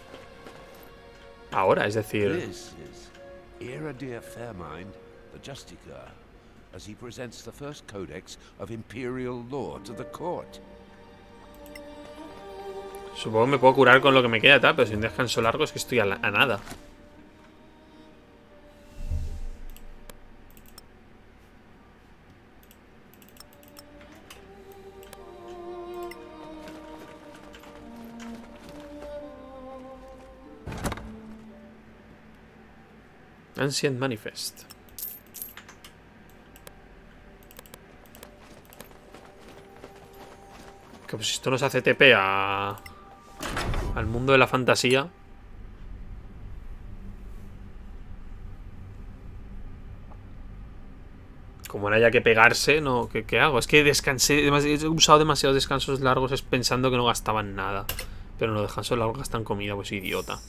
ahora, es decir... This is Iradir Fairmind, the Justicar, as he presents the first codex of Imperial law to the court. Supongo que me puedo curar con lo que me queda, tal, pero sin descanso largo es que estoy a, la, a nada. Ancient Manifest. Que pues esto nos hace T P a... al mundo de la fantasía. Como ahora haya que pegarse, no, ¿qué, qué hago? Es que descansé, he usado demasiados descansos largos es pensando que no gastaban nada. Pero no, descansos largos gastan comida, pues idiota.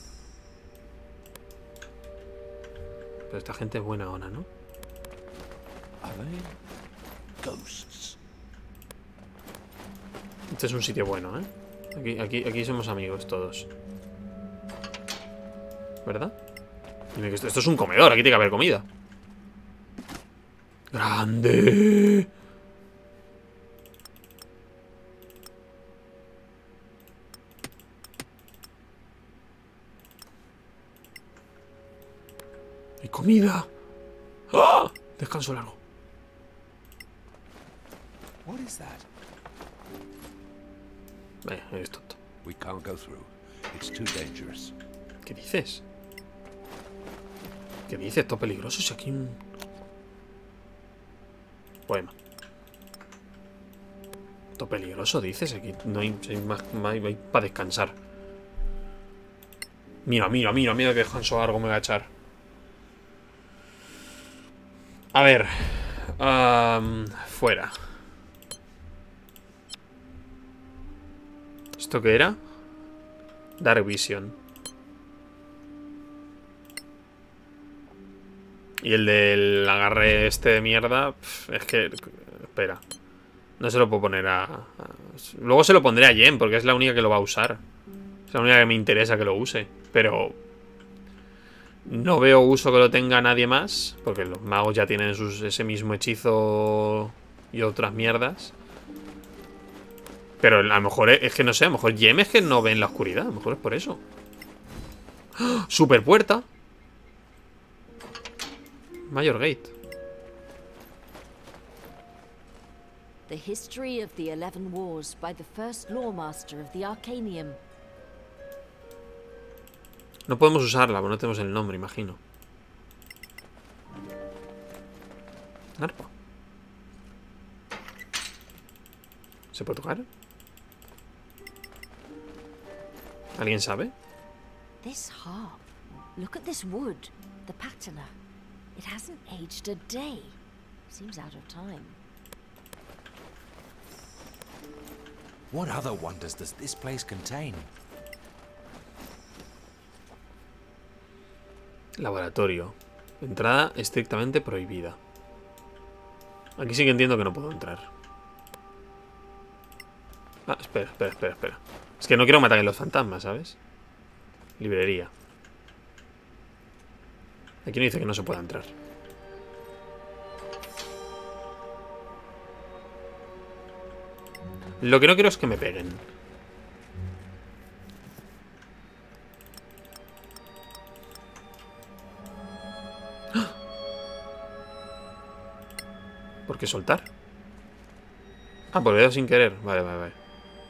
Pero esta gente es buena onda, ¿no? Ghosts. Este es un sitio bueno, ¿eh? Aquí, aquí, aquí somos amigos todos. ¿Verdad? Dime que esto, esto es un comedor, aquí tiene que haber comida. ¡Grande! ¡Hay comida! ¡Ah! Descanso largo. What is that? Vaya, eres tonto. We can't go through. It's too dangerous. ¿Qué dices? ¿Qué dices? Esto es peligroso. Si aquí un... poema. Esto es peligroso, dices. Aquí no hay, hay más, más hay para descansar. Mira, mira, mira, mira qué descanso largo me va a echar. A ver. Um, fuera. ¿Esto qué era? Dark Vision. Y el del agarre este de mierda, pf, es que... espera. No se lo puedo poner a, a... Luego se lo pondré a Jen, porque es la única que lo va a usar. Es la única que me interesa que lo use. Pero... no veo uso que lo tenga nadie más, porque los magos ya tienen sus, ese mismo hechizo y otras mierdas. Pero a lo mejor es, es que no sé, a lo mejor Jem es que no ve en la oscuridad, a lo mejor es por eso. ¡Oh! ¡Super puerta! Major Gate. The History of the Eleven Wars by the first Lawmaster of the Arcanium. No podemos usarla, porque no tenemos el nombre, imagino. Arpa. ¿Se puede tocar? ¿Alguien sabe? This harp. Look at this wood. The patina. It hasn't aged a day. Seems out of time. What other wonders does this place contain? Laboratorio. Entrada estrictamente prohibida. Aquí sí que entiendo que no puedo entrar. Ah, espera, espera, espera, espera. Es que no quiero matar a los fantasmas, ¿sabes? Librería. Aquí no dice que no se pueda entrar. Lo que no quiero es que me peguen. ¿Por qué soltar? Ah, pues lo he dado sin querer. Vale, vale, vale.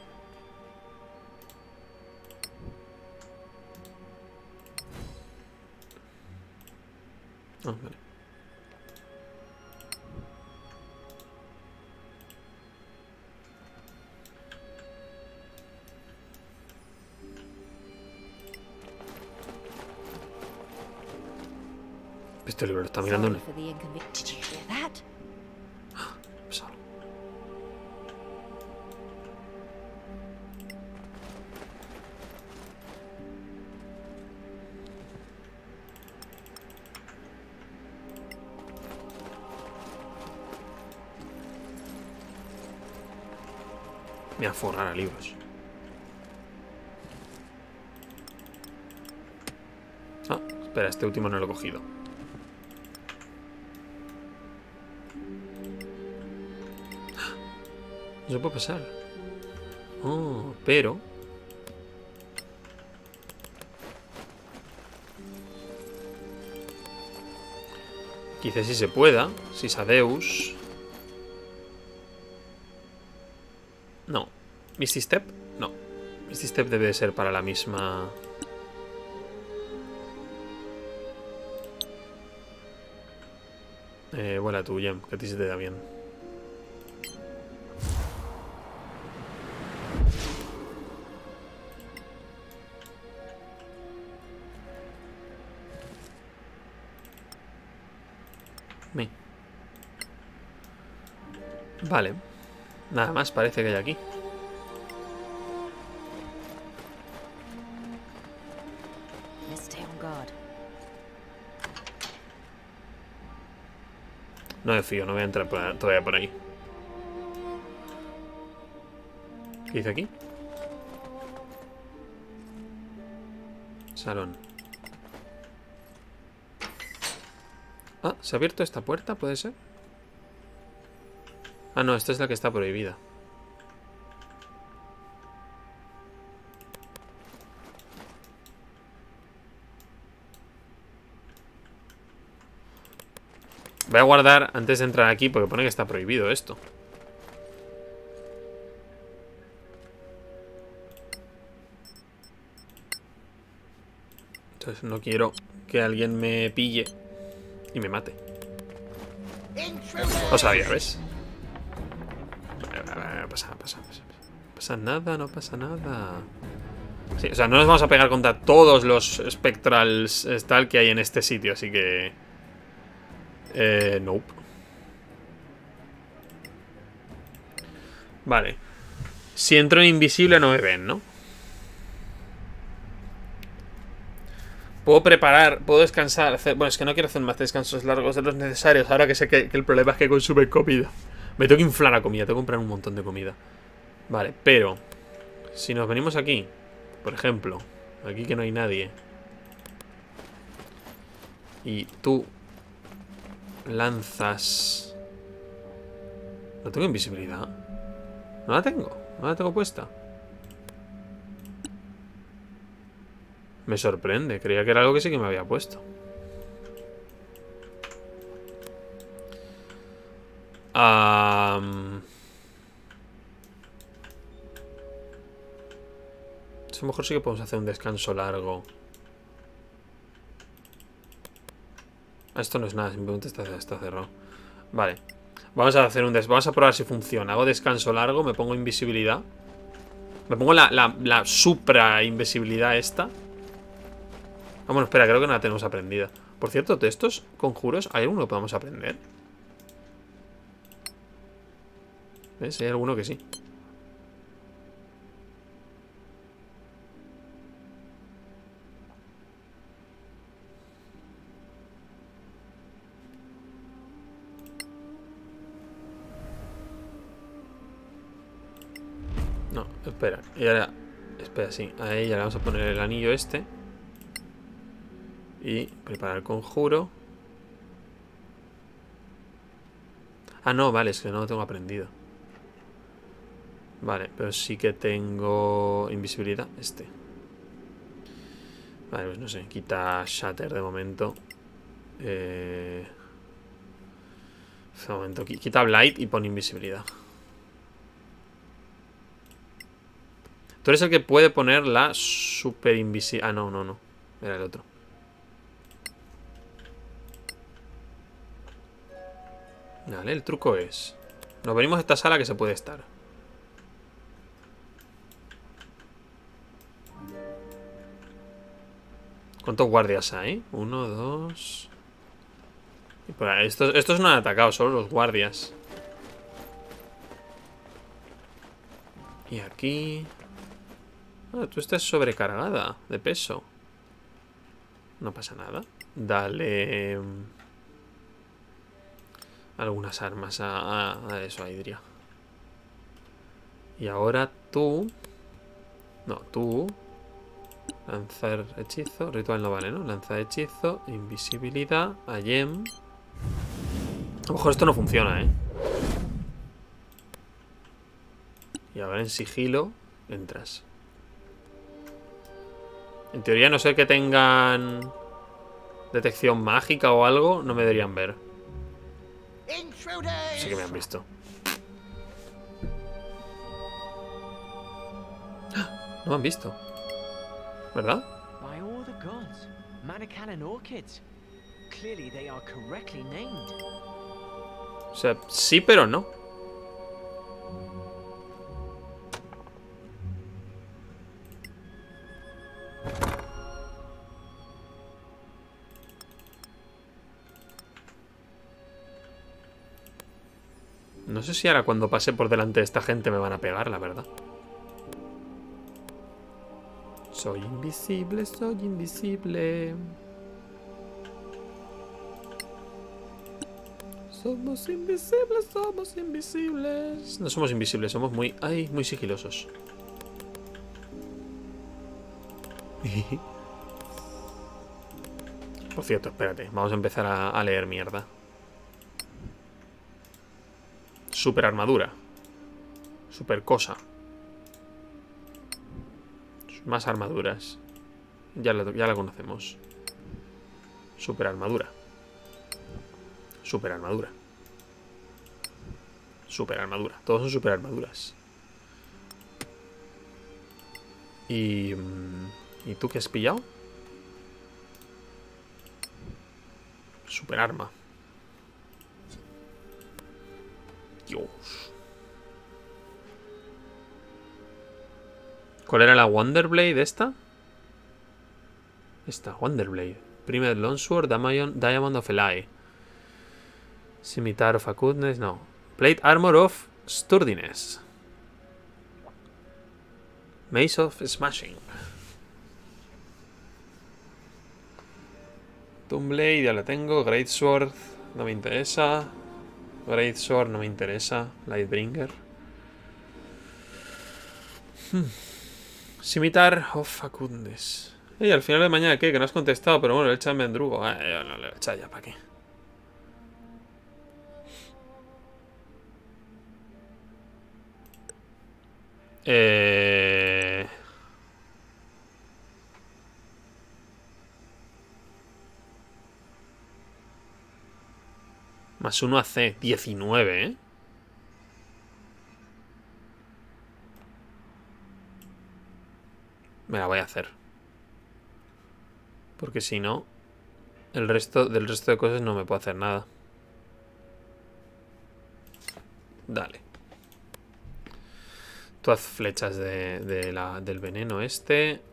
Ah, vale. Este libro está mirando un... Me voy a forrar a libros. Ah, espera, este último no lo he cogido. No se puede pasar. Oh, pero... quizás sí se pueda. Si Sadeus... No. Misty Step, no. Misty Step debe de ser para la misma... Eh, vuela tú, Jem, que a ti se te da bien. Me. Vale. Nada más parece que hay aquí. No me fío, no voy a entrar por, todavía por ahí. ¿Qué dice aquí? Salón. Ah, ¿se ha abierto esta puerta? ¿Puede ser? Ah, no, esta es la que está prohibida. Voy a guardar antes de entrar aquí porque pone que está prohibido esto. Entonces no quiero que alguien me pille y me mate. Lo sabía, ¿ves? No pasa, no pasa, no pasa, no pasa nada, no pasa nada. Sí, o sea, no nos vamos a pegar contra todos los Spectrals tal que hay en este sitio, así que... Eh, nope. Vale. Si entro en invisible no me ven, ¿no? Puedo preparar, puedo descansar hacer, bueno, es que no quiero hacer más descansos largos de los necesarios. Ahora que sé que, que el problema es que consume comida. Me tengo que inflar la comida, tengo que comprar un montón de comida. Vale, pero si nos venimos aquí, por ejemplo, aquí que no hay nadie, y tú lanzas... ¿No tengo invisibilidad? No la tengo, no la tengo puesta. Me sorprende, creía que era algo que sí que me había puesto. Um... A lo mejor sí que podemos hacer un descanso largo. Esto no es nada, simplemente está, está cerrado. Vale. Vamos a hacer un des Vamos a probar si funciona. Hago descanso largo, me pongo invisibilidad. Me pongo la, la, la supra invisibilidad esta. Ah, bueno, espera, creo que no la tenemos aprendida. Por cierto, de estos conjuros, ¿hay alguno que podamos aprender? ¿Ves? Hay alguno que sí. No, espera. Y ahora... Espera, sí. A ella le vamos a poner el anillo este. Y preparar el conjuro. Ah, no, vale, es que no lo tengo aprendido. Vale, pero sí que tengo invisibilidad. Este. Vale, pues no sé. Quita Shatter de momento. Eh... De momento. Quita Blight y pone invisibilidad. Tú eres el que puede poner la super invisibilidad. Ah, no, no, no. Era el otro. Vale, el truco es... Nos venimos a esta sala que se puede estar. ¿Cuántos guardias hay? Uno, dos... Y por ahí. Estos, estos no han atacado, solo los guardias. Y aquí... Ah, tú estás sobrecargada de peso. No pasa nada. Dale... algunas armas a, a, a eso, a Idria. Y ahora tú... No, tú... Lanzar hechizo. Ritual no vale, ¿no? Lanzar hechizo. Invisibilidad. A Gem. A lo mejor esto no funciona, ¿eh? Y ahora en sigilo entras. En teoría, a no ser que tengan detección mágica o algo, no me deberían ver. Sí que me han visto. No me han visto. ¿Verdad? By all the gods, Manacalon orchids. Clearly they are correctly named. O sea, sí, pero no. No sé si ahora cuando pase por delante de esta gente me van a pegar, la verdad. Soy invisible, soy invisible. Somos invisibles, somos invisibles. No somos invisibles, somos muy... Ay, muy sigilosos. Por cierto, espérate. Vamos a empezar a, a leer mierda. Super armadura. Super cosa. Más armaduras. Ya la, ya la conocemos. Super armadura. Super armadura. Super armadura. Todos son super armaduras. Y... ¿Y tú qué has pillado? Super arma. Dios. ¿Cuál era la Wonderblade esta? Esta, Wonderblade. Primer Longsword, Diamond, Diamond of Eli. Scimitar of Acutness, no. Plate Armor of Sturdiness. Mace of Smashing. Tombblade, ya la tengo. Greatsword, no me interesa. Greatsword, no me interesa. Lightbringer. Hmm. Scimitar of Acutness. Y al final de mañana, ¿qué? Que no has contestado, pero bueno, el chat me endrugo. Ah, yo no le he echado ya, ¿para qué? Eh... Más uno a C. diecinueve, ¿eh? Me la voy a hacer. Porque si no, el resto del resto de cosas no me puedo hacer nada. Dale. Tú haz flechas de, de la, del veneno este.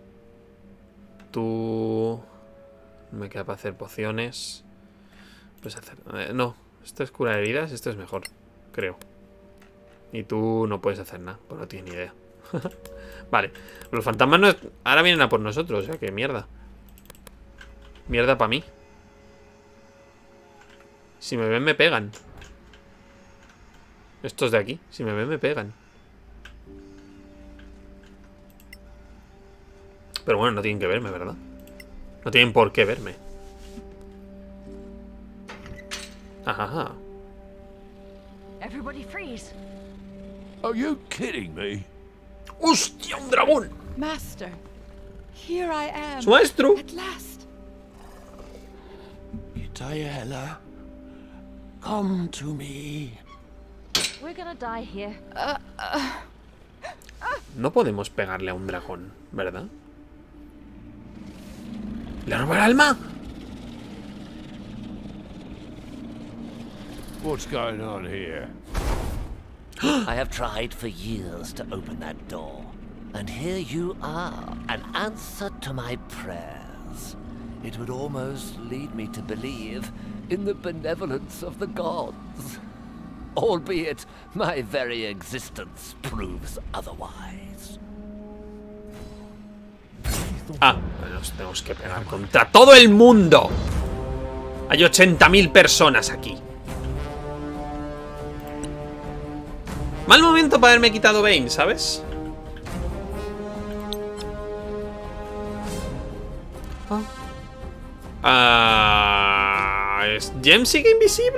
Tú... Me queda para hacer pociones. Puedes hacer... Eh, no, esto es curar heridas. Esto es mejor, creo. Y tú no puedes hacer nada, pues no tienes ni idea. Vale, los fantasmas no es... ahora vienen a por nosotros, o sea que mierda. Mierda para mí. Si me ven me pegan. Estos de aquí, si me ven me pegan. Pero bueno, no tienen que verme, ¿verdad? No tienen por qué verme. Ajá. Everybody freeze. Are you kidding me? ¡Hostia, un dragón! Master, here I am. ¡Su maestro! At last. Diana, come to me. We're gonna die here. Uh, uh. No podemos pegarle a un dragón, ¿verdad? ¿Le roba el alma? What's going on here? I have tried for years to open that door. And here you are, an answer to my prayers. It would almost lead me to believe in the benevolence of the gods. Albeit my very existence proves otherwise. Ah, nos tenemos que pegar contra todo el mundo. Hay ochenta mil personas aquí. Mal momento para haberme quitado Bane, ¿sabes? Ah, ¿es Jem sigue invisible?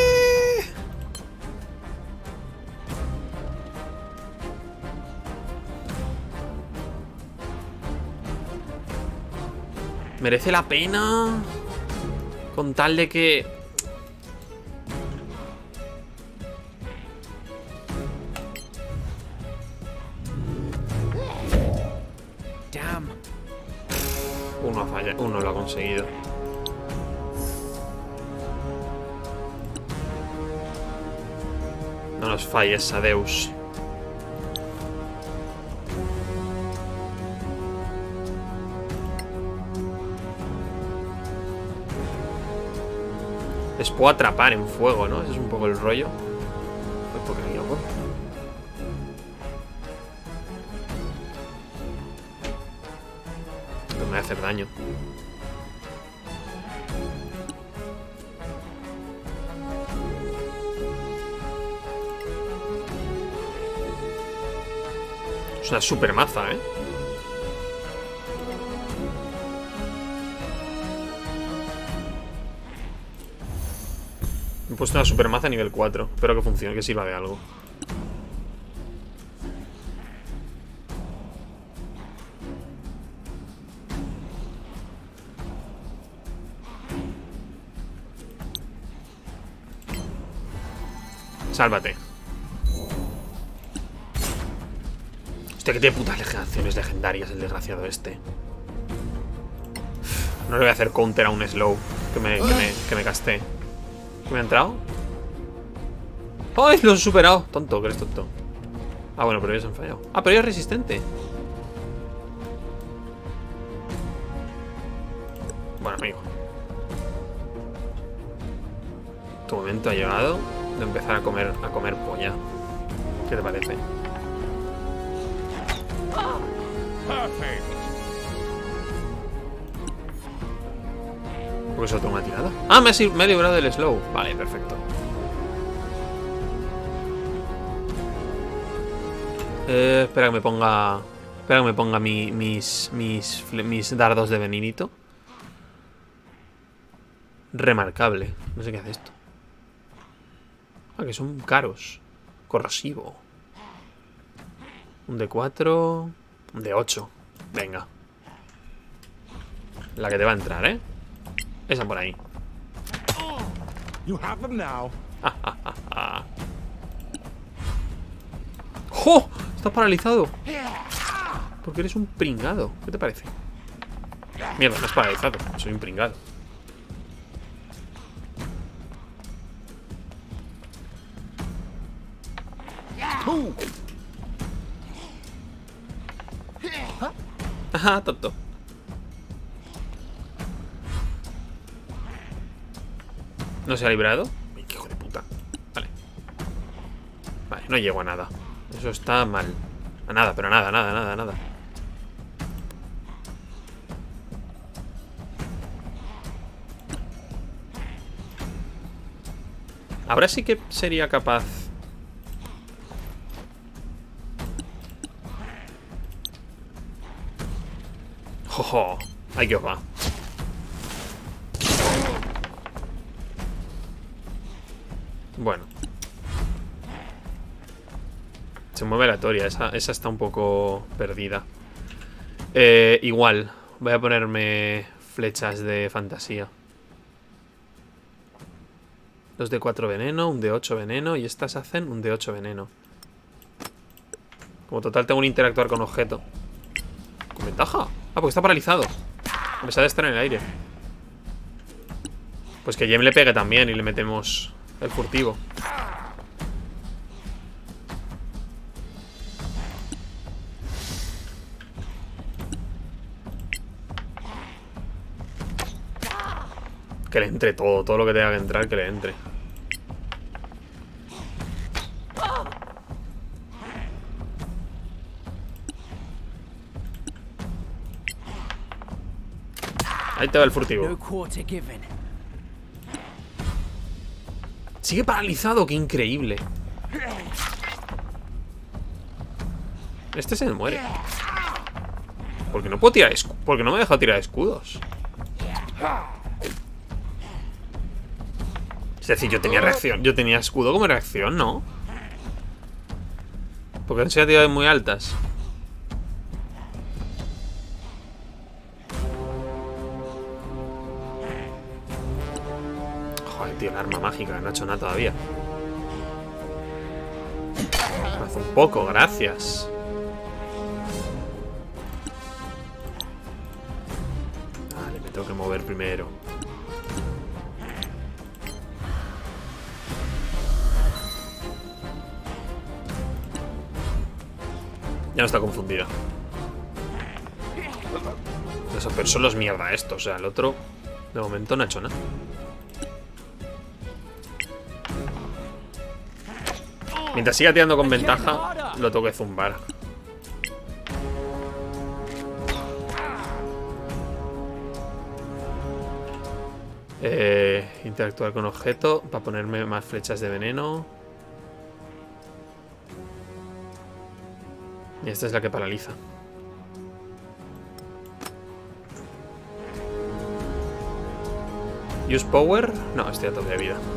¿Merece la pena? Con tal de que... Damn. Uno ha fallado, uno lo ha conseguido. No nos falles, Adeus. Les puedo atrapar en fuego, ¿no? Ese es un poco el rollo. Pues porque me equivoco. Me voy a hacer daño. Es una super maza, ¿eh? He puesto una super maza a nivel cuatro. Espero que funcione, que sirva de algo. Sálvate. Hostia, que tiene putas legislaciones legendarias el desgraciado este. No le voy a hacer counter a un slow que me, que me, que me casté. ¿Qué me ha entrado? ¡Ay! Lo he superado. Tonto, que eres tonto. Ah, bueno, pero ellos han fallado. Ah, pero ella es resistente. Bueno, amigo. Tu momento ha llegado de empezar a comer, a comer polla. ¿Qué te parece? ¿Por qué solo tengo una tirada? Ah, me, me he librado del slow. Vale, perfecto. Eh, espera que me ponga... Espera que me ponga mi, mis, mis, mis dardos de veninito. Remarcable. No sé qué hace esto. Ah, que son caros. Corrosivo. Un de cuatro. Un de ocho. Venga. La que te va a entrar, ¿eh? Esa por ahí. You have them now. ¡Jo! Estás paralizado. Porque eres un pringado. ¿Qué te parece? Mierda, no es paralizado. Soy un pringado. Ajá, tonto. ¿No se ha librado? ¡Qué hijo de puta! Vale. Vale, no llego a nada. Eso está mal. A nada, pero nada, nada, nada, nada. Ahora sí que sería capaz. ¡Jojo! ¡Ay, que os va! Bueno. Se mueve aleatoria, esa, esa está un poco perdida. Eh, igual, voy a ponerme flechas de fantasía. Dos de cuatro veneno, un de ocho veneno. Y estas hacen un de ocho veneno. Como total tengo un interactuar con objeto. ¿Con ventaja? Ah, porque está paralizado. A pesar de estar en el aire. Pues que Jem le pegue también y le metemos el furtivo. Que le entre todo, todo lo que tenga que entrar, que le entre. Ahí te va el furtivo. Sigue paralizado, qué increíble. Este se me muere. Porque no puedo tirar escudos. Porque no me ha dejado tirar escudos. Es decir, yo tenía reacción. Yo tenía escudo como reacción, ¿no? Porque han sido tiradas muy altas. Joder, tío, el arma mágica. No ha hecho nada todavía. Hace un poco, gracias. Vale, me tengo que mover primero. Ya no está confundida. Eso, pero son los mierda estos. O sea, el otro de momento no ha hecho nada. Mientras siga tirando con ventaja, lo tengo que zumbar. Eh, interactuar con objeto para ponerme más flechas de veneno. Y esta es la que paraliza. Use power. No, estoy a tope de vida.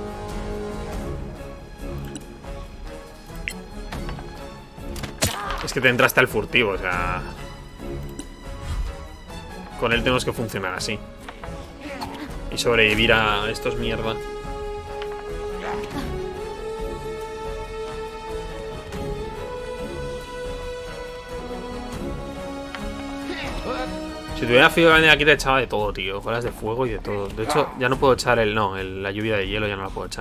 Es que te entra hasta el furtivo, o sea... Con él tenemos que funcionar así. Y sobrevivir a estos mierda. Si tuviera frío grande aquí te echaba de todo, tío. Bolas de fuego y de todo. De hecho, ya no puedo echar el... No, el, la lluvia de hielo ya no la puedo echar.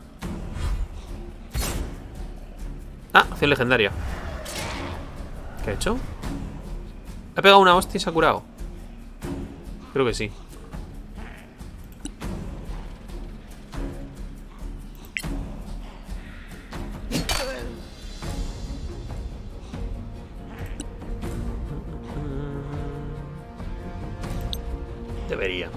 Ah, acción legendaria. ¿Qué ha hecho? ¿Le ha pegado una hostia y se ha curado? Creo que sí. Debería.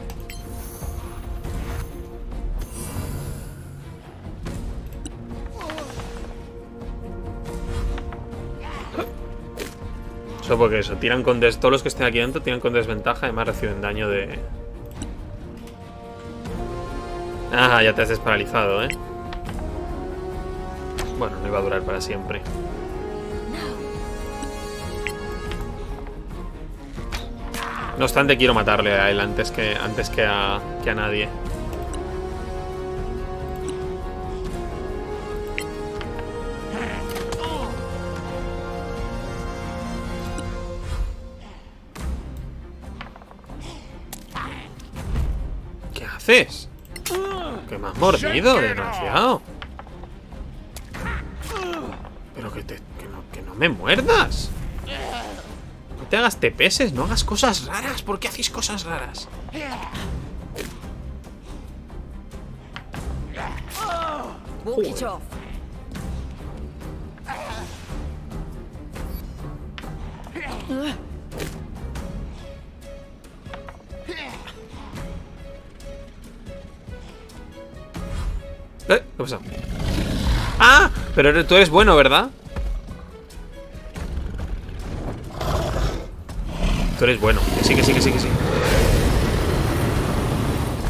Solo porque eso, tiran con des... Todos los que estén aquí dentro tiran con desventaja. Además reciben daño de... Ah, ya te has desparalizado, ¿eh? Bueno, no iba a durar para siempre. No obstante, quiero matarle a él antes que, antes que, a, que a nadie. ¿Qué haces? Que me has mordido, desgraciado. Pero que, te, que, no, que no me muerdas. No te hagas tepeses, no hagas cosas raras. ¿Por qué hacéis cosas raras? Walk it off. ¿Eh? ¿Qué pasa? ¡Ah! Pero tú eres bueno, ¿verdad? Tú eres bueno. Que sí, que sí, que sí, que sí.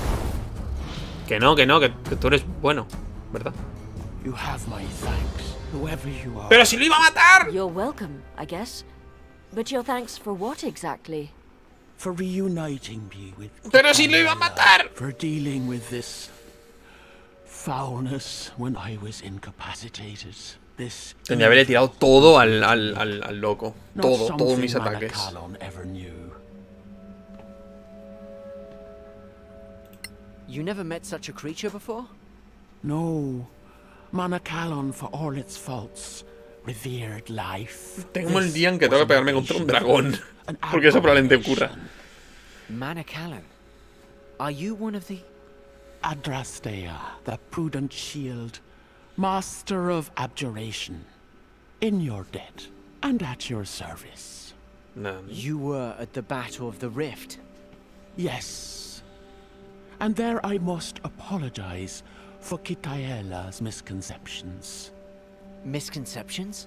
Que no, que no, que, que tú eres bueno, ¿verdad? You have my thanks. whoever you are. ¡Pero si lo iba a matar! You're welcome, I guess. But your thanks for what exactly? For reuniting me with... ¡Pero si lo iba a matar! For dealing with this foulness when I was incapacitated. This Tendría haberle tirado todo al, al, al, al loco. Todo, todos mis ataques. You never met such a creature before? No. Manacalon, for all its faults, revered life. Tengo el día en que tengo que pegarme contra un dragón. Porque eso probablemente ocurra. Manacalon. Are you one of the... Adrastea, the prudent shield, master of abjuration, in your debt and at your service. No. You were at the Battle of the Rift? Yes. And there I must apologize for Kitaela's misconceptions. Misconceptions?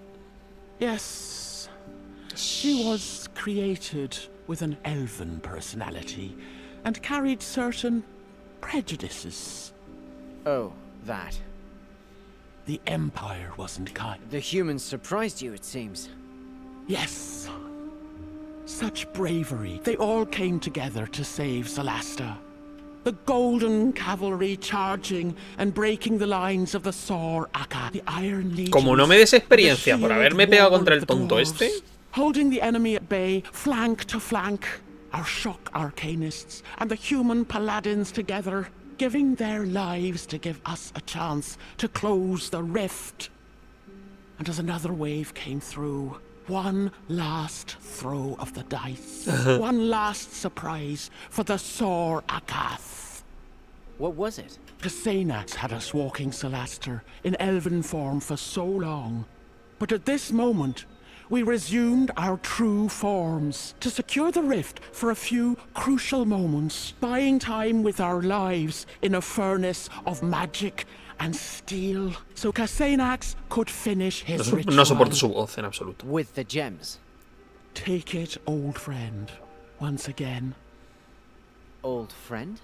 Yes. She was created with an elven personality and carried certain prejudices. Oh, that. The Empire wasn't kind. The humans surprised you, it seems. Yes. Such bravery. They all came together to save Solasta. The Golden Cavalry charging and breaking the lines of the Sor Aka, the Iron Legion. Como no me des experiencia por haberme pegado contra el tonto este. Holding the enemy at bay, flank to flank. Our shock arcanists and the human paladins together, giving their lives to give us a chance to close the rift. And as another wave came through, one last throw of the dice, one last surprise for the Sor Akath. What was it? Cassanax had us walking Solaster in elven form for so long, but at this moment, we resumed our true forms to secure the rift for a few crucial moments, buying time with our lives in a furnace of magic and steel, so Cassanax could finish his no, ritual. No soporto su voz en absoluto. With the gems. Take it, old friend, once again. Old friend?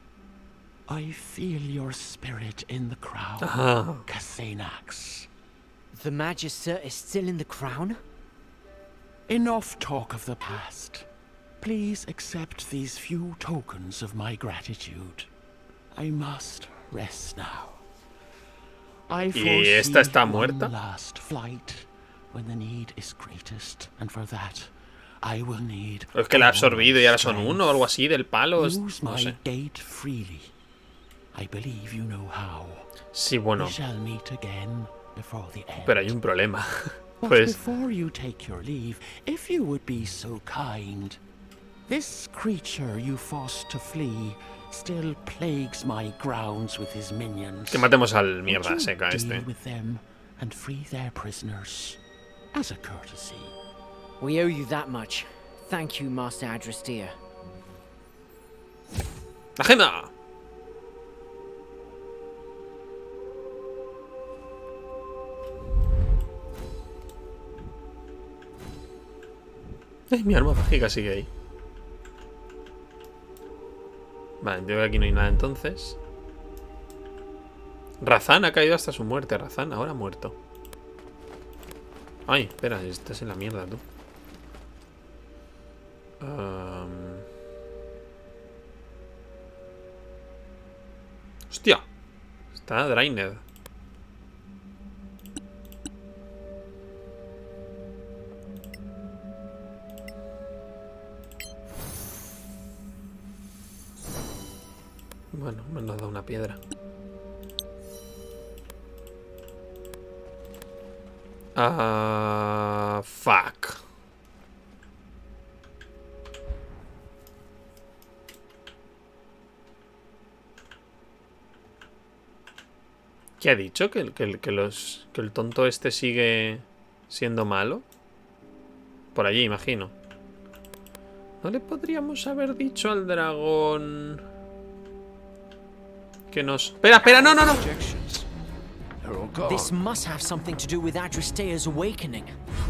I feel your spirit in the crown, Aha. Cassanax. The Magister is still in the crown? Enough talk of the past. Please accept these few tokens of my gratitude. I must rest now. I ¿Y esta está muerta? Last flight when the need is greatest, and for that I will need. Es que la ha absorbido y ahora son uno o algo así del palo. Use No my sé. gate freely. I believe you know how. Sí, bueno. We shall meet again before the end. Pero hay un problema. But Pues before you take your leave, if you would be so kind, this creature you forced to flee still plagues my grounds with his minions. que matemos al mierda Would you seca deal este. with them and free their prisoners as a courtesy? We owe you that much. Thank you, Master Adrastea. ¡La gema! Ay, mi arma mágica sigue ahí. Vale, entiendo que aquí no hay nada entonces. Razan ha caído hasta su muerte. Razan ahora ha muerto. Ay, espera, estás en la mierda tú. Um... Hostia. Está Drained. Bueno, me han dado una piedra. Ah, fuck. ¿Qué ha dicho? ¿Que, que, que, los, que el tonto este sigue siendo malo? Por allí, imagino. ¿No le podríamos haber dicho al dragón que nos... Espera, espera, no, no, no. This must have something to do with Adrastea's awakening.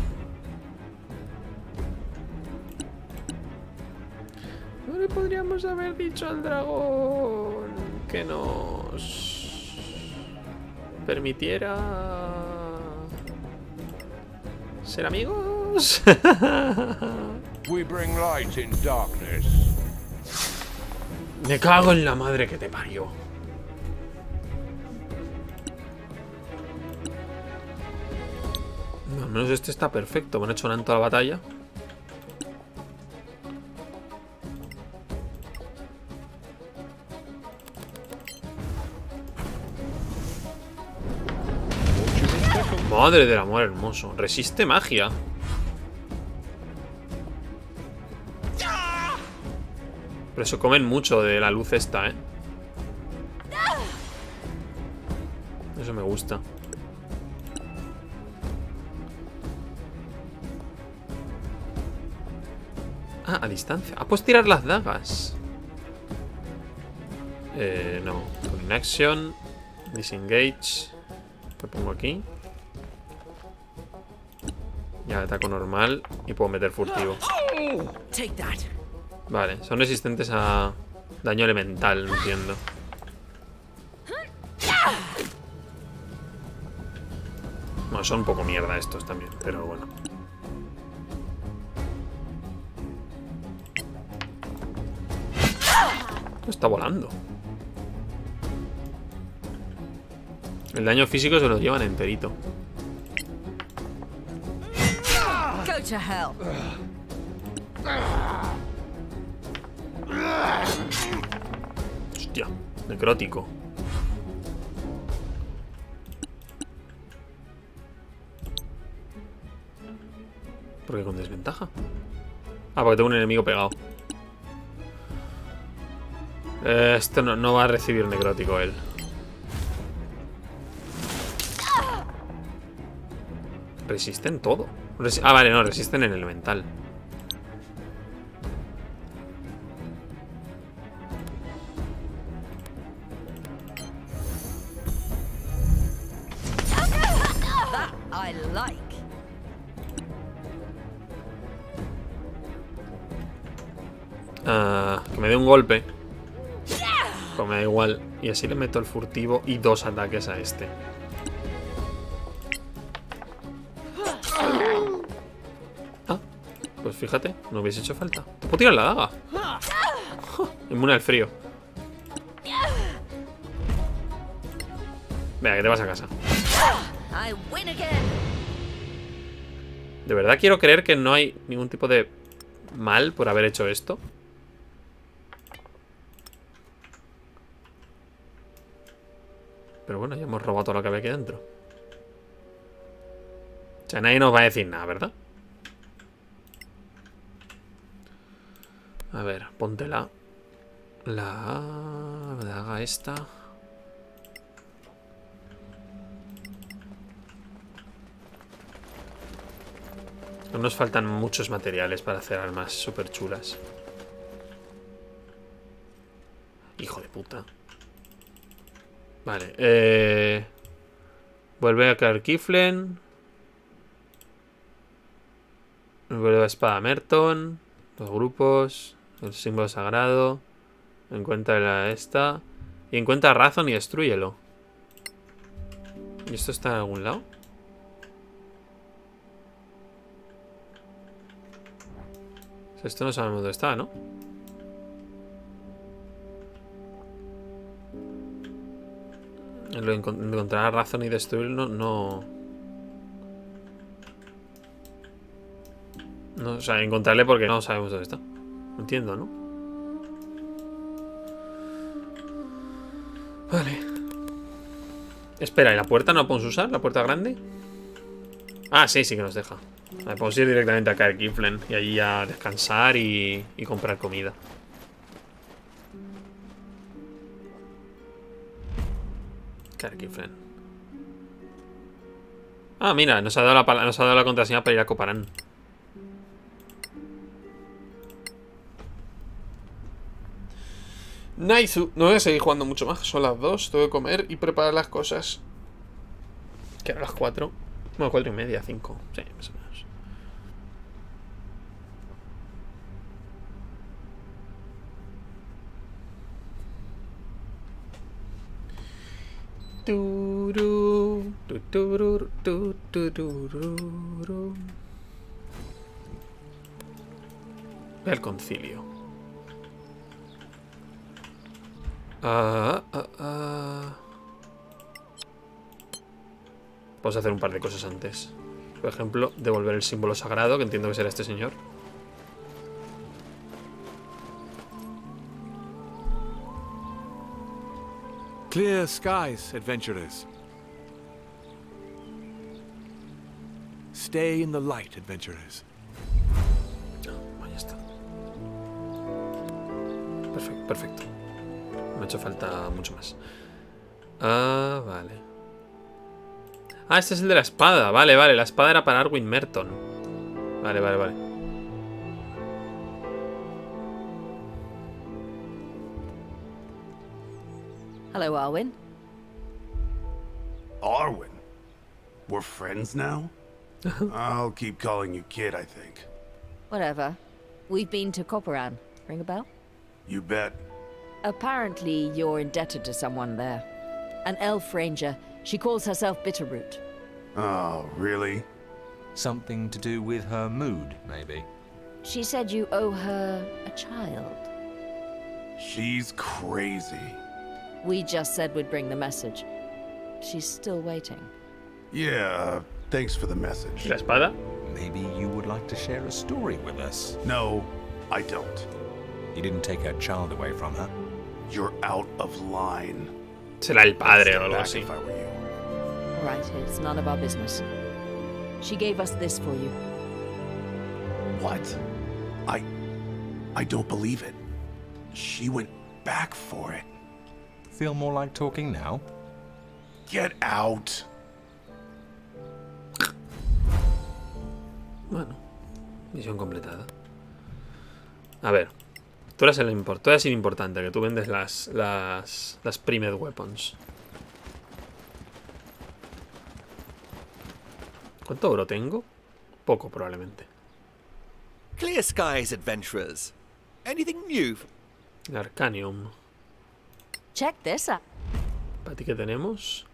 ¿No le podríamos haber dicho al dragón que nos permitiera ser amigos. We bring light in darkness. Me cago en la madre que te parió. No, al menos este está perfecto. Me han hecho en toda la batalla. Madre del amor hermoso. Resiste magia. Por eso comen mucho de la luz esta, ¿eh? Eso me gusta. Ah, a distancia. Ah, puedes tirar las dagas. Eh, no. Connection. Disengage. Lo pongo aquí. Ya, ataco normal. Y puedo meter furtivo. Vale, son resistentes a daño elemental, no entiendo. Bueno, son un poco mierda estos también, pero bueno. Está volando. El daño físico se lo llevan enterito. Go to hell. Hostia, necrótico. ¿Por qué con desventaja? Ah, porque tengo un enemigo pegado. Eh, esto no, no va a recibir necrótico él. Resisten todo. Resi ah, vale, no, resisten en elemental. I like. Ah, que me dé un golpe. Pues me da igual. Y así le meto el furtivo y dos ataques a este. Ah, pues fíjate, no hubiese hecho falta. Te puedo tirar la daga. Inmune al frío. Venga, que te vas a casa. De verdad quiero creer que no hay ningún tipo de mal por haber hecho esto. Pero bueno, ya hemos robado todo lo que había aquí dentro. O sea, nadie nos va a decir nada, ¿verdad? A ver, ponte la... La... La daga esta... No nos faltan muchos materiales para hacer armas súper chulas. Hijo de puta. Vale, eh... vuelve a caer Kiflen. Vuelve a espada Merton. Los grupos. El símbolo sagrado. Encuentra la esta. Y encuentra a Razon y destrúyelo. ¿Y esto está en algún lado? Esto no sabemos dónde está, ¿no? Lo de encontrar a Razon y destruirlo no... No, o sea, encontrarle porque no sabemos dónde está. Entiendo, ¿no? Vale. Espera, ¿y la puerta no la podemos usar? ¿La puerta grande? Ah, sí, sí que nos deja. Vale, podemos ir directamente a Caer Kiflen y allí a descansar y, y comprar comida. Caer Kiflen. Ah, mira, nos ha dado la, nos ha dado la contraseña para ir a Coparán. Nice. No voy a seguir jugando mucho más. Son las dos. Tengo que comer y preparar las cosas. Que eran las cuatro. Bueno, cuatro y media, cinco. Sí, más o menos. Turu, tu, turu, tu, tu, turu. Ve al concilio. Ah, ah, ah. Vamos a hacer un par de cosas antes. Por ejemplo, devolver el símbolo sagrado, que entiendo que será este señor. Clear skies, adventurers. Stay in the light, adventurers. Ahí está. Perfecto, perfecto. Me ha hecho falta mucho más. Ah, vale. Ah, este es el de la espada. Vale, vale. La espada era para Arwin Merton. Vale, vale, vale. Hello, Arwen. Arwen? We're friends now? I'll keep calling you kid, I think. Whatever. We've been to Copperan. Ring a bell? You bet. Apparently, you're indebted to someone there. An elf ranger. She calls herself Bitterroot. Oh, really? Something to do with her mood, maybe. She said you owe her a child. She's crazy. We just said we'd bring the message. She's still waiting. Yeah, thanks for the message. ¿La espada? Maybe you would like to share a story with us. No, I don't. You didn't take her child away from her? You're out of line. Será el padre o algo así. If I were you. All right, it's none of our business. She gave us this for you. What? I... I don't believe it. She went back for it. Feel more like talking now? Get out. Bueno, misión completada. A ver, tú eres el import, tú eres el importante, que tú vendes las las las primed weapons. ¿Cuánto oro tengo? Poco, probablemente. Clear skies, adventurers. Anything new? El Arcanium. Check this out. ¿Para ti qué tenemos?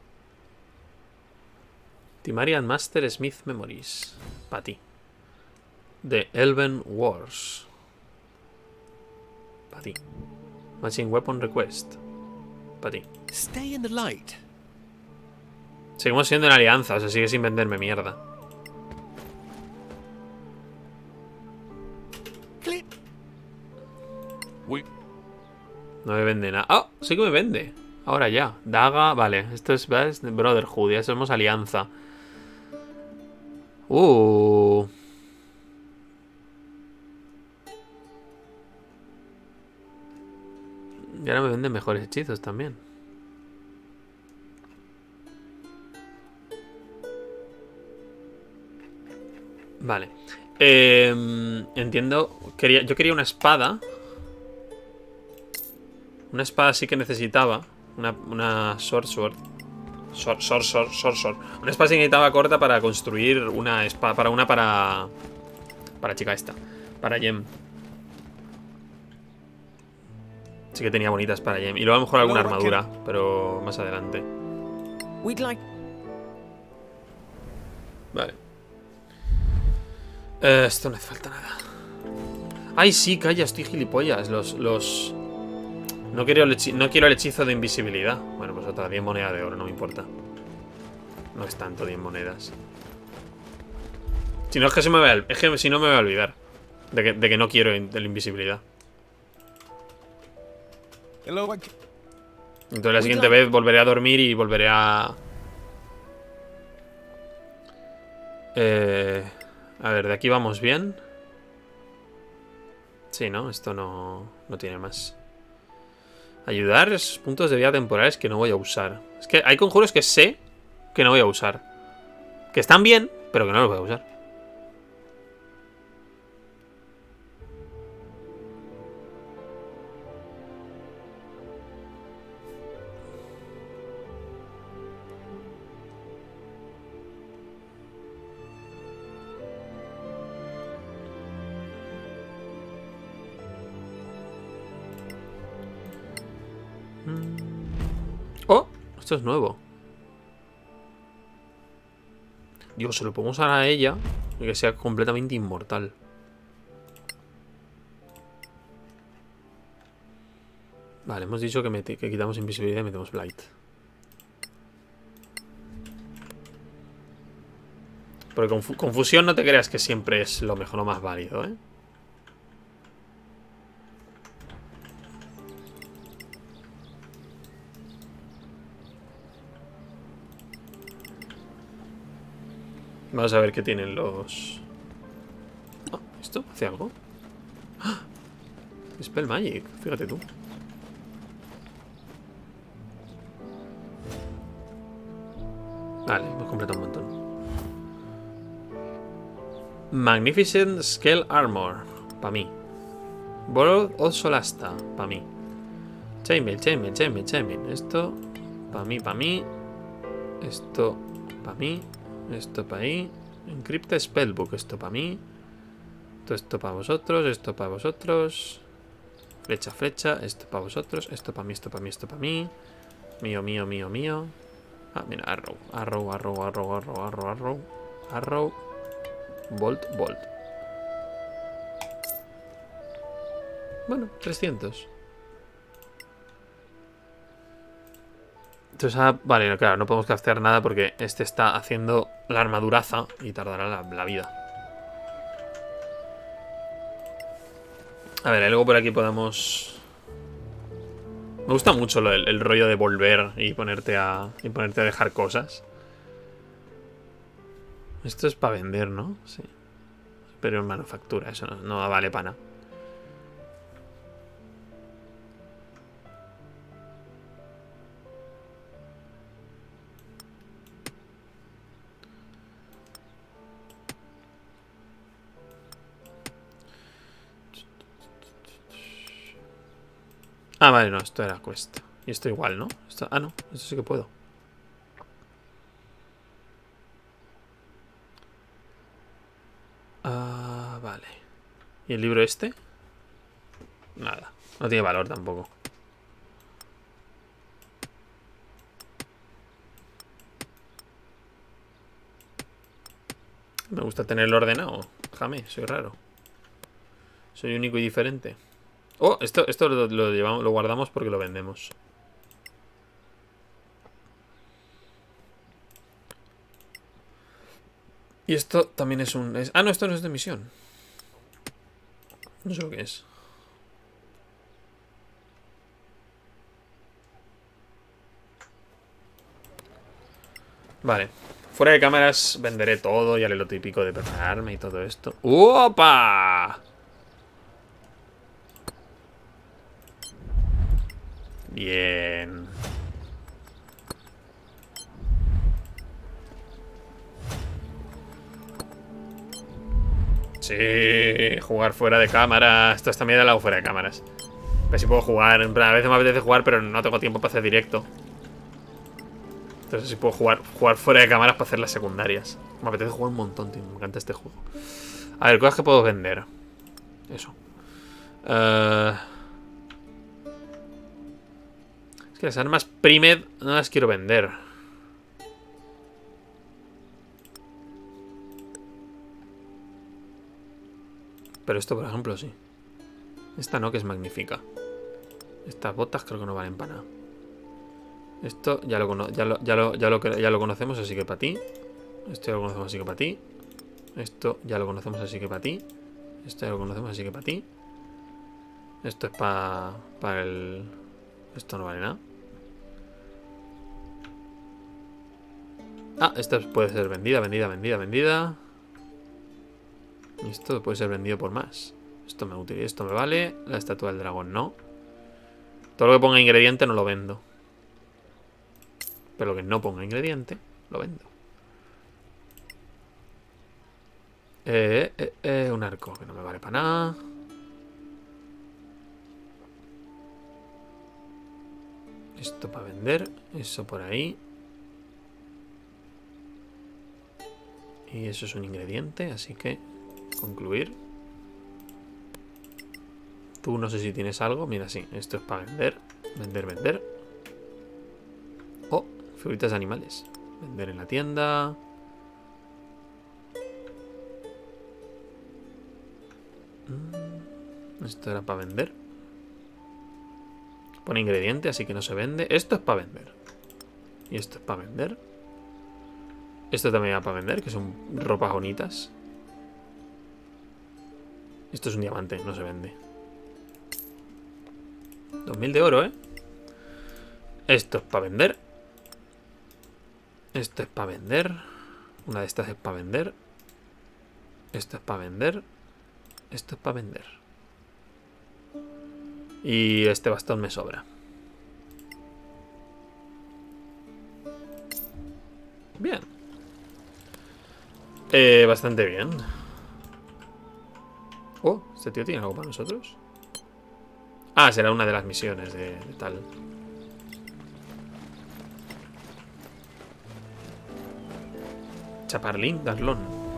Timarian Master Smith Memories. Para ti. The Elven Wars. Para ti. Matching Weapon Request. Para ti. Stay in the light. Seguimos siendo en alianza, o sea, sigue sin venderme mierda. Clip. Uy. No me vende nada. ¡Ah! Sí que me vende. Ahora ya. Daga. Vale. Esto es, ¿ves? Brotherhood. Ya somos alianza. Uh. Y ahora me venden mejores hechizos también. Vale. Eh, entiendo. Quería, yo quería una espada. Una espada sí que necesitaba. Una, una sword sword. Sword, sword, sword, sword, sword. Una espada sí que necesitaba corta para construir una espada. Para una para. Para chica esta. Para Jem. Sí que tenía bonitas para Jem. Y luego a lo mejor alguna armadura. Pero más adelante. Vale. Eh, esto no hace falta nada. Ay, sí, calla, estoy gilipollas. Los... los... No quiero, el hechizo, no quiero el hechizo de invisibilidad. Bueno, pues otra, diez monedas de oro, no me importa. No es tanto, diez monedas. Si no, es que se me va a, es que si no me voy a olvidar de que, de que no quiero in, de la invisibilidad. Entonces la siguiente vez volveré a dormir y volveré a... Eh... A ver, de aquí vamos bien. Sí, ¿no? Esto no, no tiene más. Ayudar es puntos de vida temporales que no voy a usar. Es que hay conjuros que sé que no voy a usar. Que están bien, pero que no los voy a usar. ¡Oh! Esto es nuevo. Dios, se lo podemos usar a ella y que sea completamente inmortal. Vale, hemos dicho que, meti, que quitamos invisibilidad y metemos Blight. Porque confu confusión no te creas que siempre es lo mejor, lo más válido, ¿eh? Vamos a ver qué tienen los... Ah, ¿esto hace algo? ¡Ah! Spell Magic, fíjate tú. Vale, hemos completado un montón. Magnificent Scale Armor, para mí. Borrowed of Solasta, para mí. Chainmail, Chainmail, Chainmail, Chainmail. Esto, para mí, para mí. Esto, para mí. Esto para ahí. Encrypta Spellbook, esto para mí. Todo esto para vosotros, esto para vosotros. Flecha, flecha, esto para vosotros. Esto para mí, esto para mí, esto para mí. Mío, mío, mío, mío. Ah, mira, Arrow, Arrow, Arrow, Arrow, Arrow, Arrow, Arrow. Arrow. Bolt, Bolt. Bueno, trescientos. Entonces, ah, vale, claro, no podemos craftear nada porque este está haciendo la armaduraza y tardará la, la vida. A ver, luego por aquí podemos... Me gusta mucho lo, el, el rollo de volver y ponerte a y ponerte a dejar cosas. Esto es para vender, ¿no? Sí. Pero en manufactura, eso no, no vale para nada. Ah, vale, no, esto era quest. Y esto igual, ¿no? Esto, ah, no, esto sí que puedo. Ah, vale. ¿Y el libro este? Nada, no tiene valor tampoco. Me gusta tenerlo ordenado. Déjame, soy raro. Soy único y diferente. Oh, esto, esto lo, lo, llevamos, lo guardamos porque lo vendemos. Y esto también es un... Es, ah, no, esto no es de misión. No sé lo que es. Vale. Fuera de cámaras venderé todo y haré lo típico de prepararme y todo esto. ¡Opa! Bien. Sí, jugar fuera de cámaras. Esto también lo hago fuera de cámaras. A ver si puedo jugar. En plan, a veces me apetece jugar, pero no tengo tiempo para hacer directo. Entonces si puedo jugar, jugar fuera de cámaras para hacer las secundarias. Me apetece jugar un montón, tío. Me encanta este juego. A ver, cosas que puedo vender. Eso. Uh... Es que las armas Primed no las quiero vender. Pero esto, por ejemplo, sí. Esta no, que es magnífica. Estas botas creo que no valen para nada. Esto ya lo, ya lo, ya lo, ya lo, ya lo conocemos, así que para ti. Esto ya lo conocemos, así que para ti. Esto ya lo conocemos, así que para ti. Esto ya lo conocemos, así que para ti. Esto es para para el... Esto no vale nada. Ah, esta puede ser vendida, vendida, vendida, vendida. Y esto puede ser vendido por más. Esto me utiliza, esto me vale. La estatua del dragón no. Todo lo que ponga ingrediente no lo vendo. Pero lo que no ponga ingrediente, lo vendo. Eh, eh, eh, un arco que no me vale para nada. Esto para vender. Eso por ahí. Y eso es un ingrediente, así que concluir. Tú no sé si tienes algo. Mira, sí, esto es para vender. Vender, vender. Oh, figuritas de animales. Vender en la tienda. Esto era para vender. Pone ingrediente, así que no se vende. Esto es para vender. Y esto es para vender. Esto también va para vender, que son ropas bonitas. Esto es un diamante, no se vende. dos mil de oro, ¿eh? Esto es para vender. Esto es para vender. Una de estas es para vender. Esto es para vender. Esto es para vender. Y este bastón me sobra. Bien. Eh, bastante bien. Oh, ¿este tío tiene algo para nosotros? Ah, será una de las misiones de, de tal. Chaparlín Darlón.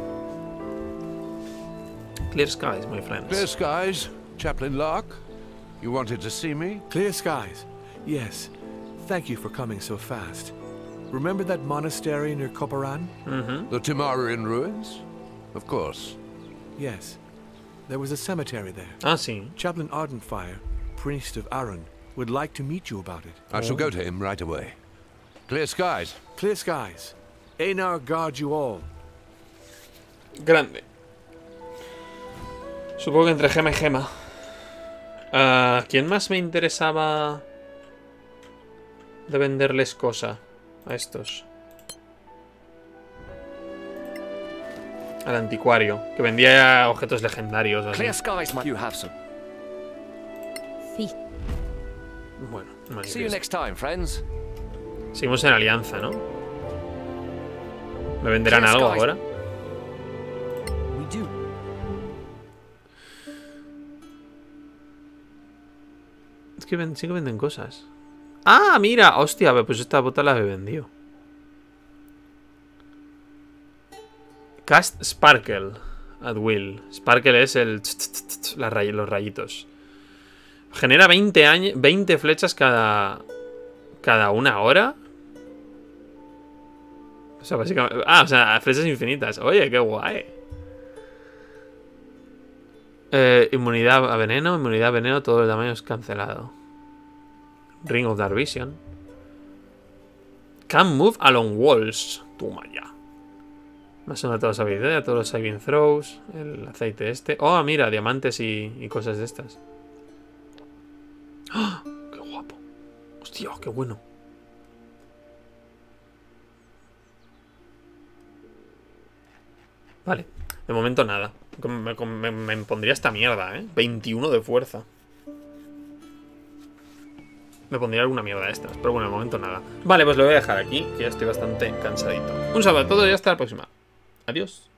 Clear skies, my friends. Clear skies, Chaplain Lark. You wanted to see me? Clear skies. Yes. Thank you for coming so fast. Remember that monastery near Koparan? Mm-hmm. The Timarian ruins? Of course. Yes. There was a cemetery there. Ah, sí. Chaplain Ardenfire, priest of Arun, would like to meet you about it. I shall go to him right away. Clear skies. Clear skies. Einar guard you all. Grande. Supongo que entre gema y gema. Uh, ¿Quién más me interesaba de venderles cosa a estos? Al anticuario, que vendía objetos legendarios. Así. Clear skies, you have some. Sí. Bueno, See you next time, friends. Seguimos en alianza, ¿no? ¿Me venderán algo ahora? We do. Es que ven, sí que venden cosas. ¡Ah, mira! Hostia, pues esta bota la he vendido. Cast Sparkle at will. Sparkle es el... La ray, los rayitos. Genera veinte, años, veinte flechas cada... Cada una hora. O sea, básicamente... Ah, o sea, flechas infinitas. Oye, qué guay. Eh, inmunidad a veneno. Inmunidad a veneno. Todo el tamaño es cancelado. Ring of Dark Vision. Can move along walls. Toma ya. Más una todas las habilidades. Todos los saving throws. El aceite este. Oh, mira, diamantes y, y cosas de estas. ¡Oh! ¡Qué guapo! Hostia, qué bueno. Vale, de momento nada. Me, me, me pondría esta mierda, ¿eh? veintiuno de fuerza. Me pondría alguna mierda de estas, pero bueno, de momento nada. Vale, pues lo voy a dejar aquí, que ya estoy bastante cansadito. Un saludo a todos y hasta la próxima. Adiós.